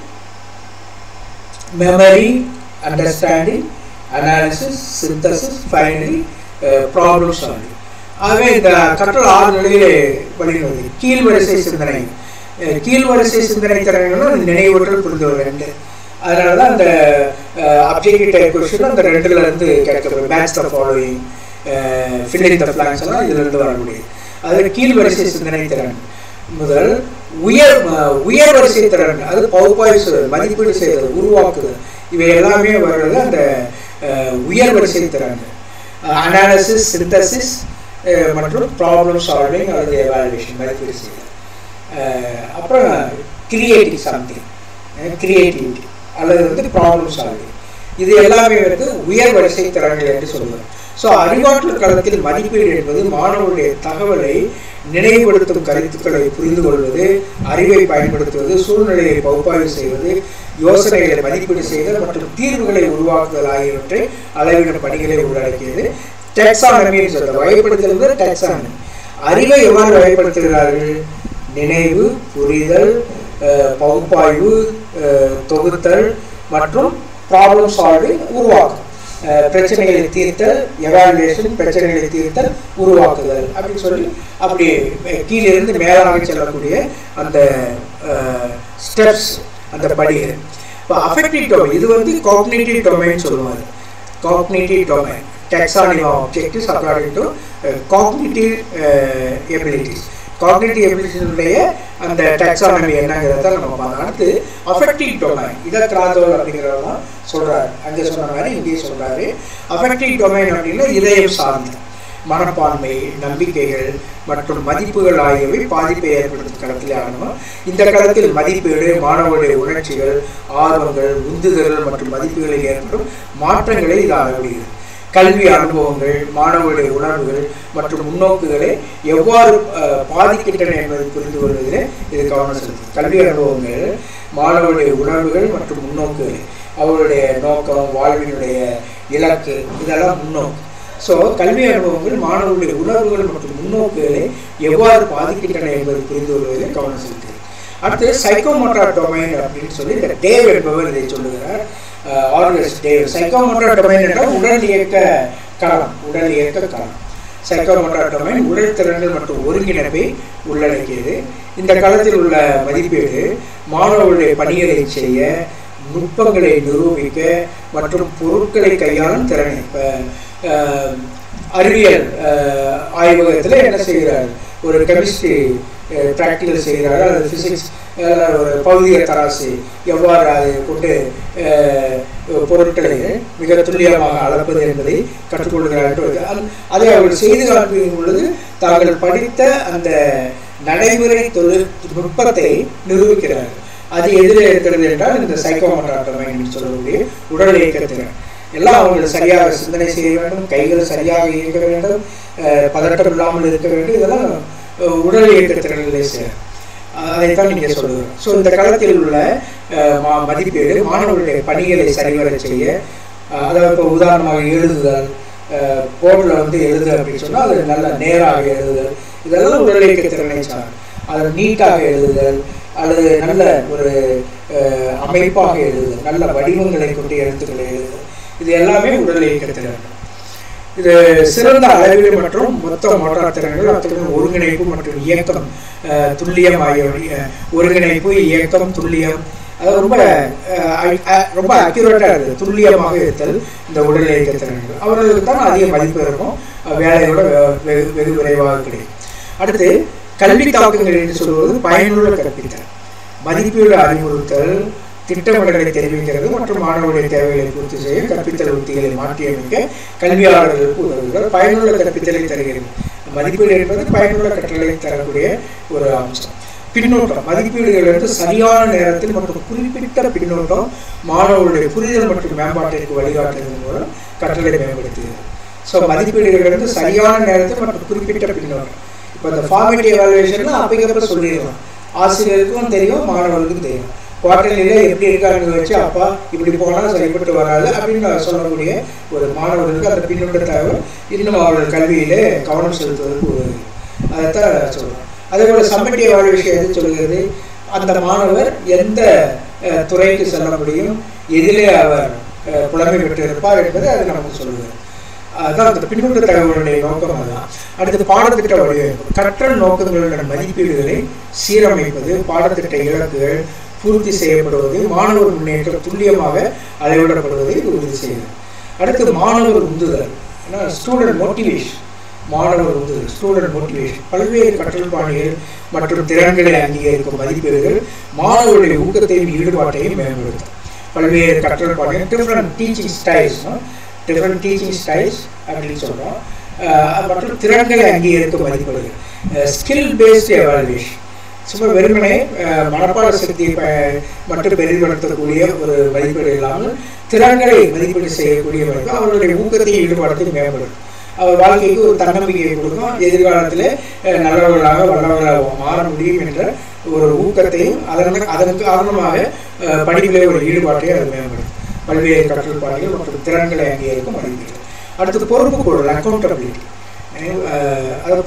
Memory, understanding, analysis, synthesis, finally problem solving. ஆகவே இந்த கற்றல் 6 நிலையிலே வழிநடத்தி கீழ்வரிசை சிந்தனை. கீழ்வரிசை சிந்தனை திறன்களும் நினைவூட்டல் புரிந்து. அதனால தான் அந்த அப்ஜெக்டிவ் டைப் கொஸ்டின் அந்த 2ல இருந்து கேட்கப்படுது. Match the following, filling the blanks எல்லாம் இதுல இருந்து வரக்கூடியது. அதில் கீழ்வரிசை சிந்தனை திறன் முதல் உயர் வரிசை திறன், அது பகுப்பாய்வு செய்வது, மதிப்பீடு செய்வது, உருவாக்குதல், இவை எல்லாமே வர்றது அந்த உயர் வரிசை திறன். அனாலிசிஸ், சிந்தசிஸ் மற்றும் ப்ராப்ளம் சால்விங் அல்லது எவாலுவேஷன் மதிப்பீடு செய்தல். அப்புறம் கிரியேட்டிவ் சம்திங், கிரியேட்டிவிட்டி அல்லது ப்ராப்ளம் சால்விங், இது எல்லாமே உயர் வரிசை திறன்கள் என்று சொல்லுவோம். ஸோ அறிவாற்றல் களத்தில் மதிப்பீடு என்பது மாணவருடைய தகவலை நினைவுபடுத்தும் கருத்துக்களை புரிந்து கொள்வது, அறிவை பயன்படுத்துவது, சூழ்நிலையை பகுப்பாய்வு செய்வது, யோசனைகளை மதிப்பீடு செய்தல் மற்றும் தீர்வுகளை உருவாக்குதல் ஆகியவற்றை அளவிடும் பணிகளை உள்ளடக்கியது. டாக்ஸானமின்னு சொல்ற வகைப்படுத்துவது டாக்ஸானமி. அறிவை எவ்வாறு வகைப்படுத்துகிறார்கள்? நினைவு, புரிதல், பகுப்பாய்வு, தொகுத்தல் மற்றும் ப்ராப்ளம் சால்விங், உருவாக்கம், பிரச்சனைகளை தீர்த்தல், எவாலுவேஷன், பிரச்சனைகளை தீர்த்தல், உருவாக்குதல் அப்படின்னு சொல்லி அப்படியே கீழிருந்து மேலாக செல்லக்கூடிய அந்த ஸ்டெப்ஸ், அந்த படிகள். இப்போ அஃபெக்டிவ் டொமைன், இது காக்னிட்டிவ் டொமைன் சொல்லுவாங்க. Cognitive domain, taxonomy of objectives according to cognitive abilities. Cognitive abilities உடைய அந்த taxonomy என்னங்கிறத நம்ம பார்க்கலாம். அடுத்து affective domain, இதை கிராத்வால் அப்படிங்கிறவங்க சொல்றாரு. அங்கே சொன்ன மாதிரி இங்கேயும் சொல்றாரு. affective domain அப்படின்னா இதயம் சார்ந்த மனப்பான்மை, நம்பிக்கைகள் மற்றும் மதிப்புகள் ஆகியவை பாதிப்பை ஏற்படுத்தும் களத்திலே ஆகணும். இந்த களத்தில் மதிப்பீடு மாணவர்களுடைய உணர்ச்சிகள், ஆர்வங்கள், உந்துதல்கள் மற்றும் மதிப்புகளில் ஏற்படும் மாற்றங்களை இது அளவிடுகிறது. கல்வி அனுபவங்கள் மாணவர்களுடைய உணர்வுகள் மற்றும் முன்னோக்குகளை எவ்வாறு பாதிக்கின்றன என்பதை புரிந்து கொள்வதில் இது கவனம் செலுத்தும். கல்வி அனுபவங்கள் மாணவர்களுடைய உணர்வுகள் மற்றும் முன்னோக்குகள், அவர்களுடைய நோக்கம், வாழ்வினுடைய இலக்கு, இதெல்லாம் முன்னோக்கு. ஸோ கல்வி அனுபவங்கள் மாணவர்களுடைய உணர்வுகள் மற்றும் முன்னோக்குகளை எவ்வாறு பாதிக்கின்றன என்பதை புரிந்து கொள்வதில் கவனம் செலுத்துகிறது. அடுத்து சைக்கோமோட்டார் டொமைன் அப்படின்னு சொல்லி இந்த டேவ் என்பவர் இதை சொல்லுகிறார். சைக்கோமோட்டார் டொமைன் என்றால் உடல் இயக்க களம். சைக்கோமோட்டார் டொமைன் உடல் திறன்கள் மற்றும் ஒருங்கிணைப்பை உள்ளடக்கியது. இந்த களத்தில் உள்ள மதிப்பீடு மாணவர்களுடைய பணிகளை செய்ய, நுட்பங்களை நிரூபிக்க மற்றும் பொருட்களை கையாளும் திறனை. இப்போ அறிவியல் ஆய்வகத்தில் என்ன செய்கிறார்? ஒரு கெமிஸ்ட்ரி ப்ராக்டிகல் செய்கிறார், அல்லது ஃபிசிக்ஸ் ஒரு பகுதிய தராசு எவ்வாறு அதை கொண்டு பொருட்களை மிக துல்லியமாக அளப்பது என்பதை கற்றுக்கொள்கிறார்கள். அதை அவர்கள் செய்து காண்பிக்கும் பொழுது தாங்கள் படித்த அந்த நடைமுறை நுட்பத்தை நிரூபிக்கிறார்கள். அது எதில் இருக்கிறது என்றால் இந்த சைக்கோமோட்டார் டொமைன் சொல்லக்கூடிய உடல் இயக்கத்திறன். எல்லாம் அவர்கள் சரியாக சிந்தனை செய்ய வேண்டும், கைகள் சரியாக இயக்க வேண்டும், பதட்டம் இல்லாமல் இருக்க வேண்டும். இதெல்லாம் உடல் இயக்கத்திறனிலே சேரும். அதைத்தான் நீங்கள் சொல்லுங்கள். ஸோ இந்த களத்தில் உள்ள மதிப்பீடு மாணவர்களுடைய பணிகளை சரிவர செய்ய, அதாவது இப்போ உதாரணமாக எழுதுதல், போர்டில் எழுது அப்படின்னு சொன்னால் அது நல்ல நேராக எழுதுதல், இதெல்லாம் உடல் இயக்கத்திறனை சார். அதை நீட்டாக எழுதுதல் அல்லது நல்ல ஒரு அமைப்பாக எழுதுதல், நல்ல வடிவங்களை கொண்டு எழுத்துக்களை எழுதுதல், இது எல்லாமே உடல் இயக்கத்திறன். இது சிறந்த அளவீடு மற்றும் மொத்த மோட்டார் திறன்கள், அத்துடன் ஒருங்கிணைப்பு மற்றும் இயக்கம், துல்லியம் ஆகிய ஒருங்கிணைப்பு, இயக்கம், துல்லியம், அது ரொம்ப அக்யூரேட்டாக இருக்குது. துல்லியமாக இருத்தல் இந்த உடல் இயக்க திறன்கள் அவர்களுக்கு தான் அதிக மதிப்பு இருக்கும், வேலையோட வெகு விரைவாக கிடைக்கும். அடுத்து கல்வி தாக்கங்கள் என்று சொல்வது பயனுள்ள கற்பித்தல், மதிப்பீடு அறிவுறுத்தல், திட்டமிடலை தெரிவிக்கிறது மற்றும் மாணவர்களுடைய தேவைகளை பூர்த்தி செய்ய கற்பித்தல் உத்திகளை மாற்றியமைக்க கல்வியாளர்களுக்கு உதவுகிறது. பயனுள்ள கற்பித்தலை தருகிறது. மதிப்பீடு என்பது பயனுள்ள கற்றலை தரக்கூடிய ஒரு அம்சம். பின்னோட்டம், மதிப்பீடுகளிலிருந்து சரியான நேரத்தில் மற்றும் குறிப்பிட்ட பின்னோட்டம் மாணவர்களுடைய புரிதல் மற்றும் மேம்பாட்டிற்கு வழிகாட்டுவதன் மூலம் கற்றலை மேம்படுத்துகிறது. ஸோ மதிப்பீடுகளிலிருந்து சரியான நேரத்தில் மற்றும் குறிப்பிட்ட பின்னோட்டம். இப்போ இந்த ஃபார்மேட்டிவ் எவாலுவேஷன்லாம் அப்பைக்கப்போ சொல்லிடலாம், ஆசிரியருக்கும் தெரியும், மாணவர்களுக்கும் தெரியும். குவார்டர்லியில் எப்படி இருக்கான்னு வச்சு அப்பா இப்படி போனால் சரிப்பட்டு வராது அப்படின்னு சொல்லக்கூடிய ஒரு மாணவர்களுக்கு அந்த பின்னோட்ட தகவல் இன்னும் அவர்கள் கல்வியிலே கவனம் செலுத்துவதற்கு உதவுது. அதைத்தான் சொல்கிறோம். அதே போல் சம்மேட்டிவ் எவாலுவேஷன் எது சொல்கிறது, அந்த மாணவர் எந்த துறைக்கு செல்ல முடியும், எதிலே அவர் புலமை பெற்று இருப்பார் என்பதை அது நமக்கு சொல்லுது. அதுதான் அந்த பின்னூட்ட தகவலுடைய நோக்கம். அதுதான். அடுத்து பாடத்திட்ட வடிவமைப்பு, கற்றல் நோக்கங்களுடன் மதிப்பீடுகளை சீரமைப்பது, பாடத்திட்ட இலக்குகள் பூர்த்தி செய்யப்படுவது, மாணவர் முன்னேற்றம் துல்லியமாக அளவிடப்படுவதை உறுதி செய்கிறது. அடுத்து மாணவர் உந்துதல், ஸ்டூடெண்ட் மோட்டிவேஷன். மாணவர் உந்துதல், ஸ்டூடெண்ட் மோட்டிவேஷன், பல்வேறு கற்றல் பாணிகள் மற்றும் திறன்களை அங்கீகரிக்கும் மதிப்பீடுகள் மாணவர்களுடைய ஊக்கத்தையும் ஈடுபாட்டையும் மேம்படுத்தும். பல்வேறு கற்றல் பாணிகள், different teaching styles, different teaching styles அப்படின்னு சொல்கிறோம். மற்றும் திறன்களை அங்கீகரிக்கும் மதிப்பீடுகள், ஸ்கில் பேஸ்டு எவாலுவேஷன், சும்மா வெறுமனே மனப்பாட சக்தியை மட்டும் பெரிதுபடுத்தக்கூடிய ஒரு மதிப்பீடு இல்லாமல் திறன்களை மதிப்பீடு செய்யக்கூடிய மதிப்பு அவர்களுடைய ஊக்கத்தையும் ஈடுபாட்டையும் மேம்படும். அவர் வாழ்க்கைக்கு ஒரு தன்னம்பிக்கையை கொடுக்கும், எதிர்காலத்தில் நல்லவர்களாக வல்லவர்களாக மாற முடியும் என்ற ஒரு ஊக்கத்தையும் அதற்கு காரணமாக படிப்பிலே ஒரு ஈடுபாட்டையும் அது மேம்படும். பல்வேறு கற்றல் பாணிகள் மற்றும் திறன்களை அங்கீகரிக்கும் மதிப்பீடு. அடுத்தது பொறுப்பு கூறல், அக்கௌண்டபிலிட்டி, அதாவது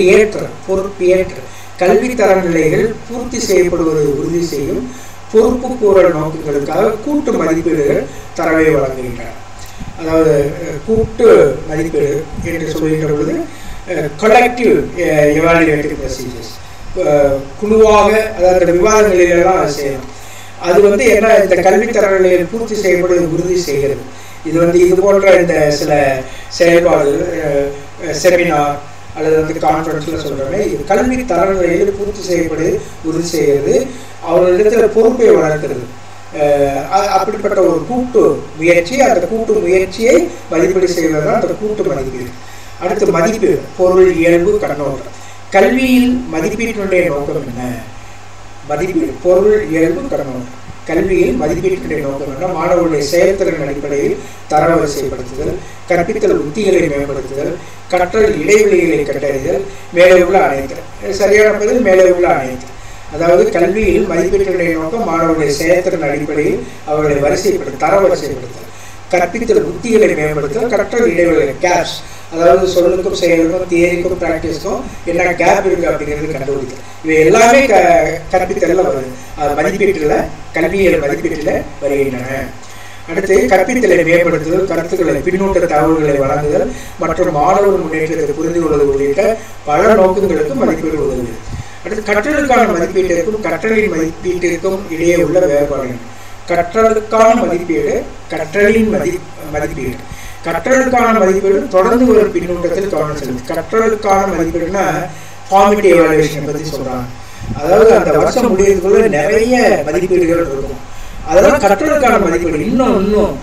பொறுப்பு ஏற்ற கல்வி தரநிலைகள் பூர்த்தி செய்யப்படுவதை உறுதி செய்யும் பொறுப்பு கூறல் நோக்கங்களுக்காக கூட்டு மதிப்பீடுகள் தரவை வழங்குகின்றன. அதாவது கூட்டு மதிப்பீடு என்று சொல்கின்ற பொழுது கலெக்டிவ் எவாலுவேட்டிவ் ப்ரொசீஜர்ஸ், குழுவாக, அதாவது விவாதங்களிலெல்லாம் அது செய்யணும். அது என்ன, இந்த கல்வி தரநிலைகள் பூர்த்தி செய்யப்படுவதை உறுதி செய்கிறது. இது போன்ற இந்த சில செயல்பாடுகள், செமினார் அல்லது கான்ஃபரன்ஸில் சொல்கிறோமே, இது கல்வி தரநிலையில் பூர்த்தி செய்யப்படுது உறுதி செய்கிறது, அவர்களிடத்தில் பொறுப்பை வளர்க்கிறது. அப்படிப்பட்ட ஒரு கூட்டு முயற்சி, அந்த கூட்டு முயற்சியை மதிப்பீடு செய்வது தான் அந்த கூட்டு மதிப்பீடு. அடுத்து மதிப்பீடு, பொருள் இயல்பு கண்ணோட்டம். கல்வியில் மதிப்பீட்டினுடைய நோக்கம் என்ன? மதிப்பீடு, பொருள் இயல்பு கண்ணோட்டம். கல்வியில் மதிப்பீட்டினுடைய நோக்கம் என்ன? மாணவர்களுடைய செயல்திறன் அடிப்படையில் தரவரிசைப்படுத்துதல், கற்பித்தல் உத்திகளை மேம்படுத்துதல், கற்றல் இடைவெளிகளை கண்டறிதல், மேலே உள்ள அனைத்தல். சரியான பதில் மேலே உள்ள அனைத்து. அதாவது கல்வியில் மதிப்பீட்டினுடைய நோக்கம் மாணவர்களுடைய செயல்திறன் அடிப்படையில் அவர்களை தரவரிசைப்படுத்தல், கற்பித்தல் உத்திகளை மேம்படுத்தல், கற்றல் இடைவெளிகள் கேப்ஸ், அதாவது சொல்லுக்கும் செயலுக்கும் தியரிக்கும் ப்ராக்டிஸ்க்கும் என்ன கேப் இருக்குது அப்படிங்கிறது கண்டுபிடித்தல். இவை எல்லாமே கற்பித்தலில் வருது, மதிப்பீட்டில், கல்வியியல் மதிப்பீட்டில் வருகின்றன. அடுத்து கற்பித்தலை மேம்படுத்துதல், கருத்துக்களை பின்னூட்ட தகவல்களை வழங்குதல் மற்றும் மாணவர் முன்னேற்றத்தை புரிந்து கொள்வது உள்ளிட்ட பல நோக்கங்களுக்கு மதிப்பீடு உதவுது. அடுத்து கற்றலுக்கான மதிப்பீட்டிற்கும் கற்றலின் மதிப்பீட்டிற்கும் இடையே உள்ள வேறுபாடுகள். கற்றலுக்கான மதிப்பீடு, கற்றலின் மதிப்பீடு. கற்றலுக்கான மதிப்பீடு தொடர்ந்து ஒரு பின்னூட்டத்தில் கவனம் செலுத்து. கற்றலுக்கான மதிப்பீடுனா ஃபார்மேட்டிவ் எவாலுவேஷன் பற்றி சொல்கிறாங்க. அதாவது அந்த வருஷம் முடியறதுக்குள்ள நிறைய மதிப்பீடுகள் இருக்கும். அதெல்லாம் கற்றலுக்கான மதிப்பீடு. இன்னும்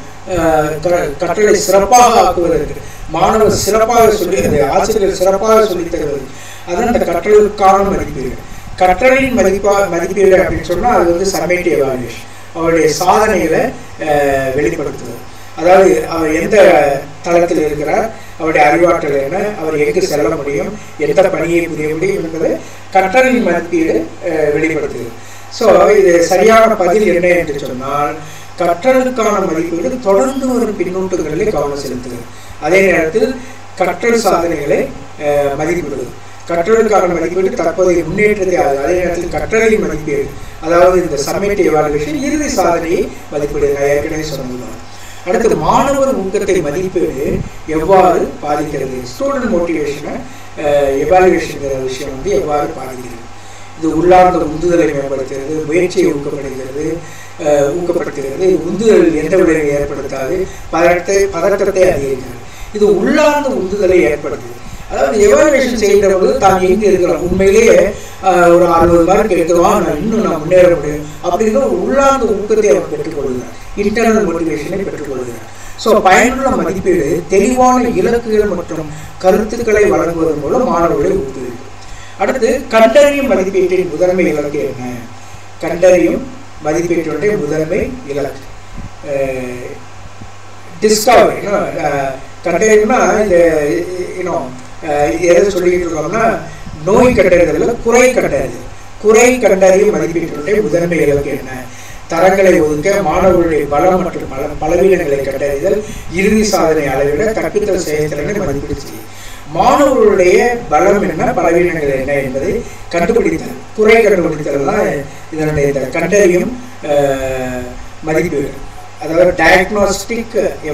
கற்றலை சிறப்பாக ஆக்குவதற்கு, மாணவர் சிறப்பாக ஆசிரியர் சிறப்பாக சொல்லித் தருவது, அதான் அந்த கற்றலுக்கான மதிப்பீடு. கற்றலின் மதிப்பீடு அப்படின்னு சொன்னால் அது சம்மேட்டிவ் எவாலுவேஷன், அவருடைய சாதனைகளை வெளிப்படுத்துவது. அதாவது அவர் எந்த தளத்தில் இருக்கிறார், அவருடைய அறிவாற்றல் என்ன, அவர் எங்கு செல்ல முடியும், எந்த பணியை புரிய முடியும் என்பதை கற்றலின் மதிப்பீடு வெளிப்படுத்துது. ஸோ இது சரியான பதில் என்ன என்று சொன்னால், கற்றலுக்கான மதிப்பீடு தொடர்ந்து வரும் பின்னூட்டங்களிலே கவனம் செலுத்துகிறது. அதே நேரத்தில் கற்றல் சாதனைகளை மதிப்பிடுவது. கற்றலுக்கான மதிப்பீடு தற்போதைய முன்னேற்றத்தை, அதே நேரத்தில் கற்றலின் மதிப்பீடு, அதாவது இந்த சம்மேட்டிவ் எவாலுவேஷன் இறுதி சாதனையை மதிப்பீடு. நான் ஏற்கனவே சொன்னதுதான். அடுத்து மாணவர் ஊக்கத்தை மதிப்பீடு எவ்வாறு பாதிக்கிறது, ஸ்டூடெண்ட் மோட்டிவேஷனை எவாலுவேஷன்ங்கிற விஷயம் வந்து எவ்வாறு பாதிக்கிறது. இது உள்ளார்ந்த உந்துதலை மேம்படுத்துகிறது, முயற்சியை ஊக்கப்படுத்துகிறது, உந்துதல் எந்த விளைவை ஏற்படுத்தாது, பதட்டத்தை அதிகரிக்கிறது. இது உள்ளார்ந்த உந்துதலை ஏற்படுத்துது. அதாவது எவாலுவேஷன் செய்கிறவங்க தான் எங்கே இருக்கிறோம், உண்மையிலேயே ஒரு 60 மார்க் எடுத்துவான், இன்னும் நான் முன்னேற முடியும் அப்படிங்கிற ஒரு உள்ளார்ந்த ஊக்கத்தை அவர் பெற்றுக்கொள்கிறார், இன்டர்னல் மோட்டிவேஷனை பெற்றுக்கொள்கிறார். ஸோ பயனுள்ள மதிப்பீடு தெளிவான இலக்குகள் மற்றும் கருத்துக்களை வழங்குவதன் மூலம் மாணவர்களை ஊக்குவிக்கும். அடுத்து கண்டறியும் மதிப்பீட்டின் முதன்மை இலக்கு என்ன? கண்டறியும் மதிப்பீட்டினுடைய முதன்மை இலக்கு டிஸ்கவரி. கண்டறியும்னா இந்த எதை சொல்லிக்கிட்டு இருக்கோம்னா, நோய் கண்டறிதல், குறை கண்டறியும் மதிப்பீட்டினுடைய முதன்மை இலக்கு என்ன? தரங்களை ஒதுக்க, மாணவர்களுடைய பலம் மற்றும் பலவீனங்களை கண்டறிதல், இறுதி சாதனை அளவிட, கற்பித்தல் செயல்திறனை மதிப்பீடு செய்யும். மாணவர்களுடைய பலம் என்ன, பலவீனங்கள் என்ன என்பதை கண்டுபிடித்தல், குறை கண்டுபிடித்தல் தான் இதனுடைய இந்த கண்டறியும் மதிப்பீடு. அதாவது டயக்னாஸ்டிக்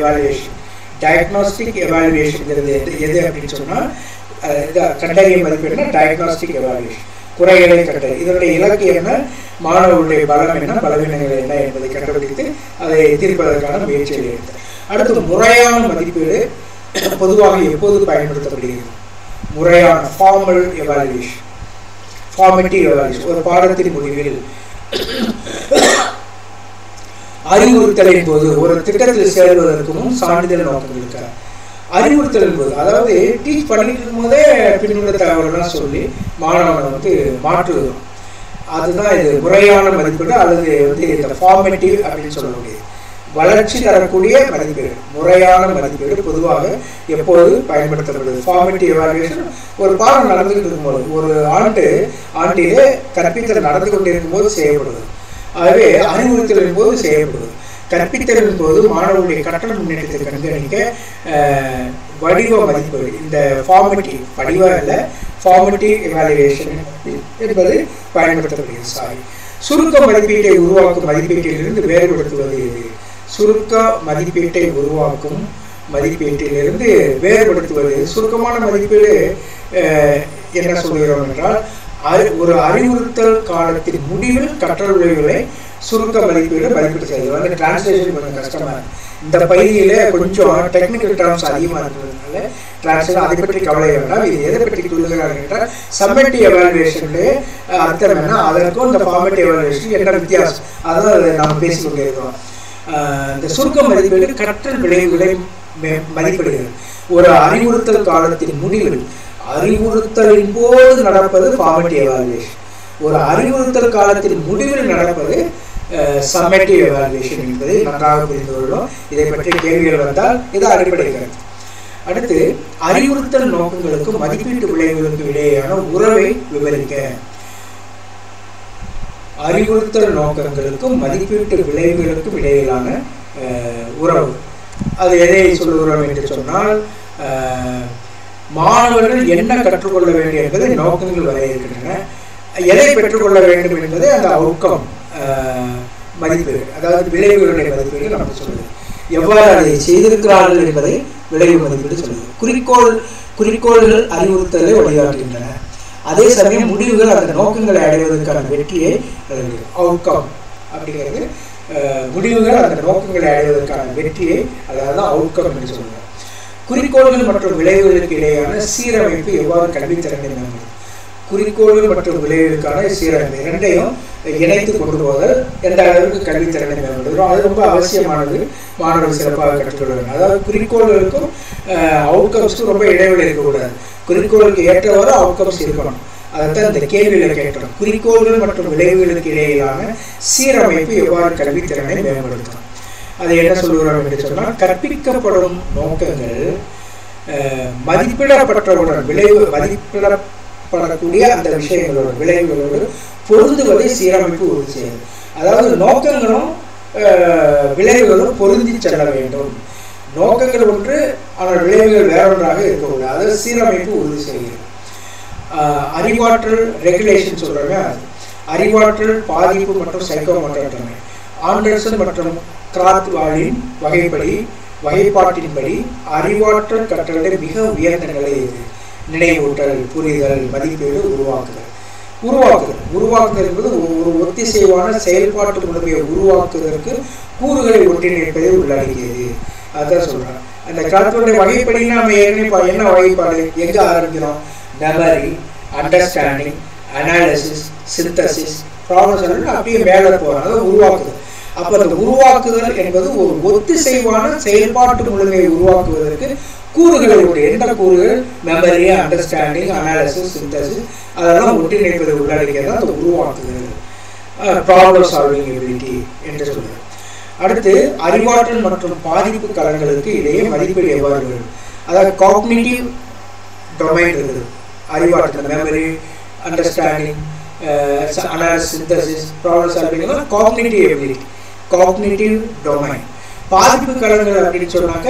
எவாலுவேஷன்ங்கிறது எது அப்படின்னு சொன்னால், கண்டறியும் மதிப்பீடுனா டயக்னாஸ்டிக் எவாலுவேஷன், குறைகளை கண்டறி. இதனுடைய இலக்கு என்ன, மாணவர்களுடைய பலம் என்ன, பலவீனங்கள் என்ன என்பதை கண்டுபிடித்து அதை தீர்ப்பதற்கான முயற்சிகளை எடுத்தார். அடுத்து முறையான மதிப்பீடு பொதுவாக எப்போது பயன்படுத்தப்படுகிறது? முறையான ஃபார்மேட்டிவ் எவாலுவேஷன் ஒரு பாடத்தின் முடிவில் அறிவுறுத்தலின் போது, ஒரு திட்டத்தில் சேர்வதற்கு முன் சான்றிதழ் நோக்கங்களுக்காக அறிவுறுத்தலின் போது, அதாவது டீச் பண்ணிட்டு இருக்கும் போதே பின்னுள்ள தகவல்கள்லாம் சொல்லி மாணவனை வந்து மாற்றுவோம். அதுதான் இது முறையான மதிப்பீடு அல்லது வந்து இந்த ஃபார்மேட்டிவ் அப்படின்னு சொல்லக்கூடியது. வளர்ச்சி தரக்கூடிய மதிப்பீடு, முறையான மதிப்பீடு பொதுவாக எப்போது பயன்படுத்தப்படுது? ஃபார்மேட்டிவ் எவாலுவேஷன் ஒரு பாடம் நடந்துகிட்டு இருக்கும்போது, ஒரு ஆண்டிலே கற்பித்தல் நடந்து கொண்டிருக்கும் போது செய்யப்படுது. ஆகவே அறிவுறுத்தலின் போது செய்யப்படுது. கற்பித்தலின் போது மாணவர்களுடைய கற்றல் முன்னேற்றத்தை கண்காணிக்க வடிவ மதிப்பீடு, இந்த ஃபார்மேட்டிவ் எவாலுவேஷன் என்பது பயன்படுத்தப்படுகிறது. சுருக்க மதிப்பீட்டை உருவாக்கும் மதிப்பீட்டிலிருந்து வேறுபடுத்துவது எது? சுருக்க மதிப்பீட்டை உருவாக்கும் மதிப்பீட்டிலிருந்து வேறுபடுத்துவது, சுருக்கமான மதிப்பீடு என்ன சொல்கிறோம் என்றால், ஒரு அறிவுறுத்தல் காலத்தின் முடிவில் கற்றல் விளைவுகளை சுருக்க மதிப்பீடு செய்வது. வந்து டிரான்ஸ்லேஷன் கொஞ்சம் கஷ்டமா இருக்கு. இந்த பகுதியில கொஞ்சம் டெக்னிக்கல் டேர்ம்ஸ் அதிகமாக இருக்கிறதுனால டிரான்ஸ்லேஷன் அதை பற்றி கவலை வேண்டாம். இது எதை பற்றி சொல்லுகிறாங்க என்றால், சம்மேட்டிவ் எவாலுவேஷனுடைய அர்த்தம் என்ன, அதற்கும் இந்த ஃபார்மேட்டிவ் எவாலுவேஷன் என்ன வித்தியாசம், அதான் நாம் பேசிக்கொண்டே இருக்கிறோம். இந்த சுருக்க மதிப்பீடு கற்றல் விளைவுகளை மதிப்பிடுகிறது. ஒரு அறிவுறுத்தல் காலத்தின் முடிவில், அறிவுறுத்தலின் போது நடப்பது ஃபார்மேட்டிவ் எவாலுவேஷன், ஒரு அறிவுறுத்தல் காலத்தின் முடிவில் நடப்பது சம்மேட்டிவ் எவாலுவேஷன் என்பதை நன்றாக புரிந்து கொள்ளும். இதை பற்றி கேள்விகள் வந்தால் இது அடிப்படை கருத்து. அடுத்து அறிவுறுத்தல் நோக்கங்களுக்கும் மதிப்பீட்டு விளைவுகளுக்கும் இடையேயான உறவை விவரிக்க. அறிவுறுத்தல் நோக்கங்களுக்கும் மதிப்பீட்டு விளைவுகளுக்கும் இடையிலான உறவு, அது எதை சொல்லுகிறோம் என்று சொன்னால், மாணவர்கள் என்ன கற்றுக்கொள்ள வேண்டும் என்பதை நோக்கங்கள் வரையறுக்கின்றன. எதை பெற்றுக்கொள்ள வேண்டும் என்பதை அந்த அவுட்கம் மதிப்பீடு, அதாவது விளைவுகளுடைய மதிப்பீடு நமக்கு சொல்லுது. எவ்வாறு அதை செய்திருக்கிறார்கள் என்பதை விளைவு மதிப்பீடு சொல்லுது. குறிக்கோள்கள் அறிவுறுத்தலை வழிகாட்டுகின்றன. அதே சமயம் முடிவுகள் அந்த நோக்கங்களை அடைவதற்கான வெற்றியை அவுட்கம் அப்படிங்கிறது, முடிவுகள் அந்த நோக்கங்களை அடைவதற்கான வெற்றியை, அதாவது அவுட்கம் என்று சொல்லுவாங்க. குறிக்கோள்கள் மற்றும் விளைவுகளுக்கு இடையான சீரமைப்பு எவ்வாறு கல்வித்திறனை மேம்படுத்தும்? குறிக்கோள்கள் மற்றும் விளைவுகளுக்கான சீரமைப்பு இரண்டையும் இணைத்து கொண்டு போதல் எந்த அளவுக்கு கல்வித்திறனை மேம்படுத்தும், அது ரொம்ப அவசியமானது. மாணவர்கள் சிறப்பாக கற்றுக்கொள்ள வேண்டும். அதாவது குறிக்கோள்களுக்கும் அவுட்கம்ஸ்க்கும் ரொம்ப இடைவெளி இருக்கக்கூடாது. குறிக்கோளுக்கு ஏற்றவாறு அவுட்கம்ஸ் இருக்கணும். அதைத்தான் இந்த கேள்வியில் கேட்டோம். குறிக்கோள்கள் மற்றும் விளைவுகளுக்கு இடையிலான சீரமைப்பு எவ்வாறு கல்வித்திறனை மேம்படுத்தும்? அதை என்ன சொல்லுகிறோம் என்று சொன்னால், கற்பிக்கப்படும் நோக்கங்கள் மதிப்பிடப்பட்டவுடன் மதிப்பிடப்படக்கூடிய அந்த விஷயங்களோட விளைவுகளோடு பொருந்துவதை சீரமைப்பு உறுதி செய்யும். அதாவது நோக்கங்களும் விளைவுகளும் பொருந்தி செல்ல வேண்டும். நோக்கங்கள் ஒன்று, ஆனால் விளைவுகள் வேறொன்றாக இருக்கக்கூடாது. அதை சீரமைப்பு உறுதி செய்கிறது. அறிவாற்றல் ரெகுலேஷன் சொல்றோமே, அது அறிவாற்றல் பாதிப்பு மற்றும் சைக்கோமோட்டர் தன்மை. ஆண்டர்சன் மற்றும் கிராத்வாலின் வகைப்பாட்டின்படி அறிவாற்றல் கற்றலை மிக உயர்ந்த நிலை இது. நினைவூட்டல், புரிதல், மதிப்பீடு, உருவாக்குதல் என்பது ஒரு ஒத்திசைவான செயல்பாட்டு முறையை உருவாக்குவதற்கு கூறுகளை ஒன்றிணைப்பதை உள்ளடக்கியது. அதான் சொல்றேன். அந்த கிராத்வாலின் வகைப்படினா நம்ம ஏற்கனவே என்ன வகைப்பாடு, எங்க ஆரம்பிக்கிறோம்? Memory, understanding, analysis, synthesis, problem solving, அப்படியே மேலே போகிறோம். அதாவது உருவாக்குதல். அப்போ அந்த உருவாக்குதல் என்பது ஒரு ஒத்திசைவான செயல்பாட்டு முழுமையை உருவாக்குவதற்கு கூறுகள் உண்டு. எந்த கூறுகள்? மெமரி, அண்டர்ஸ்டாண்டிங், அனாலிசிஸ், சிந்தசிஸ், அதெல்லாம் ஒன்றிணைப்பதை உள்ளடக்கியது அந்த உருவாக்குதல், ப்ராப்ளம் சால்விங் எபிலிட்டி என்று சொல்லுது. அடுத்து அறிவாற்றல் மற்றும் பாதிப்பு களங்களுக்கு இடையே மதிப்பீடு எவ்வாறு வரும்? அதாவது காக்னிட்டிவ் டொமைன் இருக்குது. அறிவாற்றல், memory, understanding, analysis, synthesis, problem solving, cognitive ability, cognitive domain. பாதிப்பு களங்கள் அப்படின்னு சொன்னாக்க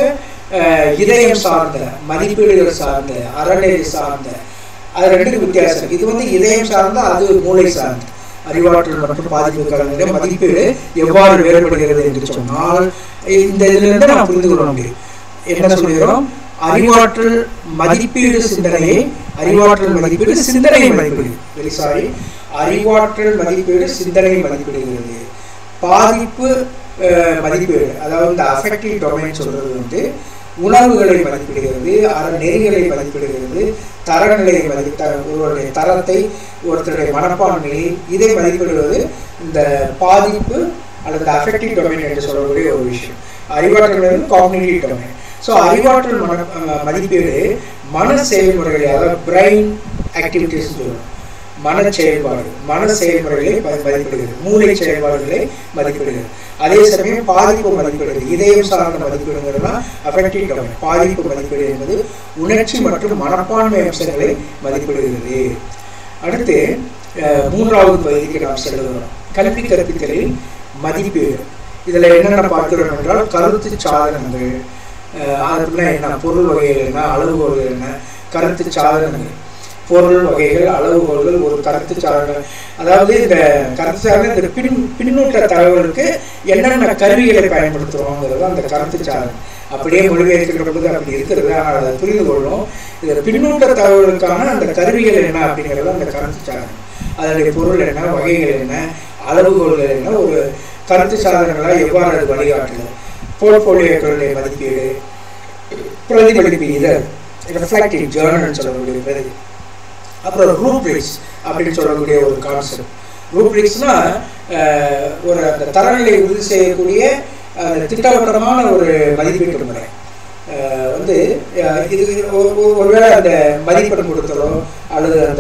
இதயம் சார்ந்த, மதிப்பீடுகள் சார்ந்த, அறநெறி சார்ந்த, அது ரெண்டுக்கு வித்தியாசம். இது இதயம் சார்ந்த, அது மூளை சார்ந்த. அறிவாற்றல் மற்றும் பாதிப்பு களங்களுடைய மதிப்பீடு எவ்வாறு வேறுபடுகிறது என்று சொன்னால், இந்த இதிலிருந்து நாம் புரிந்து கொள்ள முடியும். என்ன சொல்கிறோம்? அறிவாற்றல் மதிப்பீடு சிந்தனையை, அறிவாற்றல் மதிப்பீடு சிந்தனையை மதிப்பீடு, அறிவாற்றல் மதிப்பீடு சிந்தனையை மதிப்பிடுகிறது. பாதிப்பு மதிப்பீடு, அதாவது இந்த அஃபெக்டிவ் டொமைன் சொல்றது உணர்வுகளை மதிப்பிடுகிறது, நெறிகளை மதிப்பிடுகிறது, தரநிலையை ஒருவருடைய தரத்தை, ஒருத்தருடைய மனப்பான்மையை, இதை மதிப்பிடுவது இந்த பாதிப்பு அல்லது அஃபெக்டிவ் டொமைன் என்று சொல்லக்கூடிய ஒரு விஷயம். அறிவாற்றல் காக்னிட்டிவ் டொமைன். ஸோ அறிவாற்றல் மதிப்பீடு மன செயல்முறைகளை, அதாவது பிரெயின் ஆக்டிவிட்டிஸ் சொல்லுவோம், மன செயல்முறைகளை மதிப்பிடுகிறது, மூளை செயல்பாடுகளை மதிப்பிடுகிறது. அதே சமயம் பாதிப்பு மதிப்பீடு, இதயம் சார்ந்த மதிப்பீடுகள்லாம் அஃபெக்டிவ் டொமைன். பாதிப்பு மதிப்பீடு என்பது உணர்ச்சி மற்றும் மனப்பான்மை அம்சங்களை மதிப்பிடுகிறது. அடுத்து மூன்றாவது பகுதிக்கு நாம் செல்கிறோம். கல்வி கற்பித்தலில் மதிப்பீடு. இதில் என்னென்ன பார்க்கிறோம் என்றால், கருத்து சாதனங்கள், அதுக்குள்ள என்ன, பொருள் வகைகள் என்ன, அளவுகோல்கள் என்ன, கருத்து சாதனங்கள், பொருள் வகைகள், அளவுகோல்கள், ஒரு கருத்து சாதனம். அதாவது இந்த கருத்து சாதனம், இந்த பின்னூட்ட தகவலுக்கு என்னென்ன கருவிகளை பயன்படுத்துகிறோங்கிறது அந்த கருத்து சாதனம். அப்படியே மொழிபெயர்க்கிற போது அப்படி இருக்கிறது, ஆனால் அதை புரிந்து கொள்ளணும். இந்த பின்னூட்ட தகவலுக்கான அந்த கருவிகள் என்ன அப்படிங்கிறது அந்த கருத்து சாதனம். அதனுடைய பொருள் என்ன, வகைகள் என்ன, அளவுகோல்கள் என்ன, ஒரு கருத்து சாதனங்களாக எவ்வாறு அது வழிகாட்டுது. போர்ட்போலியோக்களுடைய மதிப்பீடு, பிரதிபலிப்பு இதழ், ரிஃப்ளெக்டிவ் ஜேர்னல் சொல்லக்கூடிய, அப்புறம் ரூப்ரிக்ஸ் அப்படின்னு சொல்லக்கூடிய ஒரு கான்செப்ட். ரூப்ரிக்ஸ்னா ஒரு அந்த தரநிலை உறுதி செய்யக்கூடிய திட்டவட்டமான ஒரு மதிப்பீட்டு முறை. இது ஒருவேளை அந்த மதிப்பெண் கொடுத்தலோ அல்லது அந்த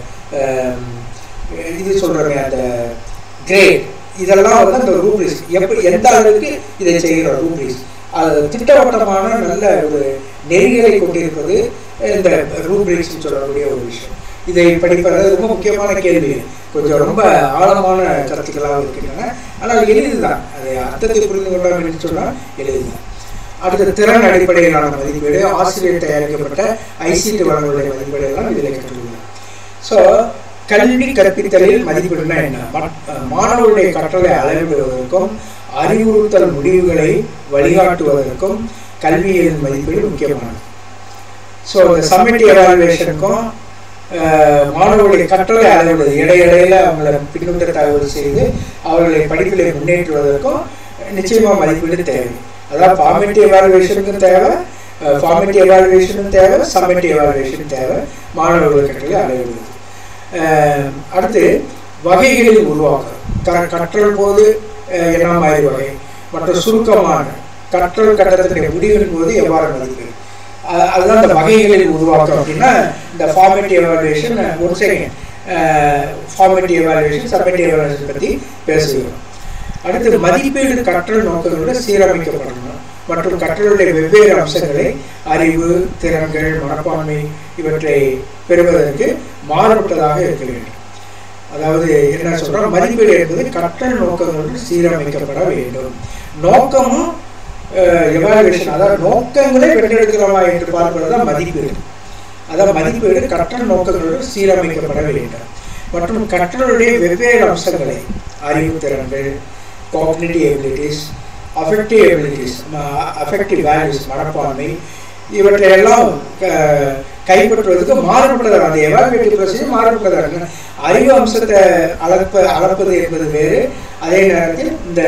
இது சொல்கிறோமே அந்த கிரேட், இதெல்லாம் அந்த ரூப்ரிக்ஸ் எப்படி, எந்த அளவுக்கு இதை செய்கிற ரூப்ரிக்ஸ், அது திட்டவட்டமான நல்ல ஒரு நெறிகளை கொண்டிருப்பது இந்த ரூப்ரிக்ஸ் சொல்லக்கூடிய ஒரு விஷயம். இதை படிப்பது ரொம்ப முக்கியமான கேள்வி, கொஞ்சம் ரொம்ப ஆழமான கருத்துக்களாக இருக்கின்றன. ஆனால் எளிதுதான், அதை அர்த்தத்தை புரிந்து கொள்ளலாம் என்று சொன்னால் எளிதுதான். அடுத்த திறன் அடிப்படையிலான மதிப்பீடு, ஆசிரியர் தயாரிக்கப்பட்ட ஐசிடி வளங்களுடைய மதிப்பீடு எல்லாம் இதில் கற்றுக்கொள்ளலாம். ஸோ கல்வி கற்பித்தலில் மதிப்பீடுனா என்ன? மாணவர்களுடைய கற்றலை அளவிடுவதற்கும் அறிவுறுத்தல் முடிவுகளை வழிகாட்டுவதற்கும் கல்வியின் மதிப்பீடு முக்கியமானது. ஸோ இந்த சம்மேட்டிவ் எவாலுவேஷனுக்கும் மாணவர்களுடைய கற்றலை அளவிடுவது, இடையிடையில அவங்களை பின்னூட்ட தகவல் செய்து அவர்களை படிப்பிலை முன்னேற்றுவதற்கும் நிச்சயமாக மதிப்பீடு தேவை. அதாவது ஃபார்மேட்டிவ் எவாலுவேஷனுக்கும் தேவை, ஃபார்மேட்டிவ் எவாலுவேஷனும் தேவை, சம்மேட்டிவ் எவாலுவேஷனும் தேவை, மாணவர்கள் கற்றலை அளவிடுவது. அடுத்து வகைகளில் உருவாக்கம், கற்றல் போது என்ன மாதிரி வகை மற்றும் சுருக்கமான கற்றல் கட்டத்தினுடைய முடிவின் போது எவ்வாறு மதிப்பீடு, அதுதான் இந்த வகைகளில் உருவாக்கம். அப்படின்னா இந்த ஃபார்மேட்டிவ் எவாலுவேஷன், ஒரு second, formative evaluation, summative evaluation பற்றி பேசுகிறோம். அடுத்து மதிப்பீடு கற்றல் நோக்கங்களோடு சீரமைக்கப்படணும் மற்றும் கற்றலுடைய வெவ்வேறு அம்சங்களை, அறிவு, திறன்கள், மனப்பான்மை இவற்றை பெறுவதற்கு மாறுபட்டதாக இருக்க வேண்டும். அதாவது என்ன சொல்றோம், மதிப்பீடு என்பது கற்றல் நோக்கங்களோடு சீரமைக்கப்பட வேண்டும். நோக்கமும் எவாலுவேஷன், அதாவது நோக்கங்களை பெற்றெடுக்கிறோமா என்று பார்ப்பதுதான் மதிப்பீடு. அதாவது மதிப்பீடு கற்றல் நோக்கங்களோடு சீரமைக்கப்பட வேண்டும் மற்றும் கற்றலுடைய வெவ்வேறு அம்சங்களை, அறிவு, திறன்கள், cognitive abilities, affective abilities, affective values, மனப்பான்மை, இவற்றையெல்லாம் கைப்பற்றுவதற்கு மாறுபட்டதாக அந்த எவாலுவேட்டிவ் ப்ரொசீஜர் மாறுபட்டதாக. அறிவு அம்சத்தை அளப்பது என்பது வேறு, அதே நேரத்தில் இந்த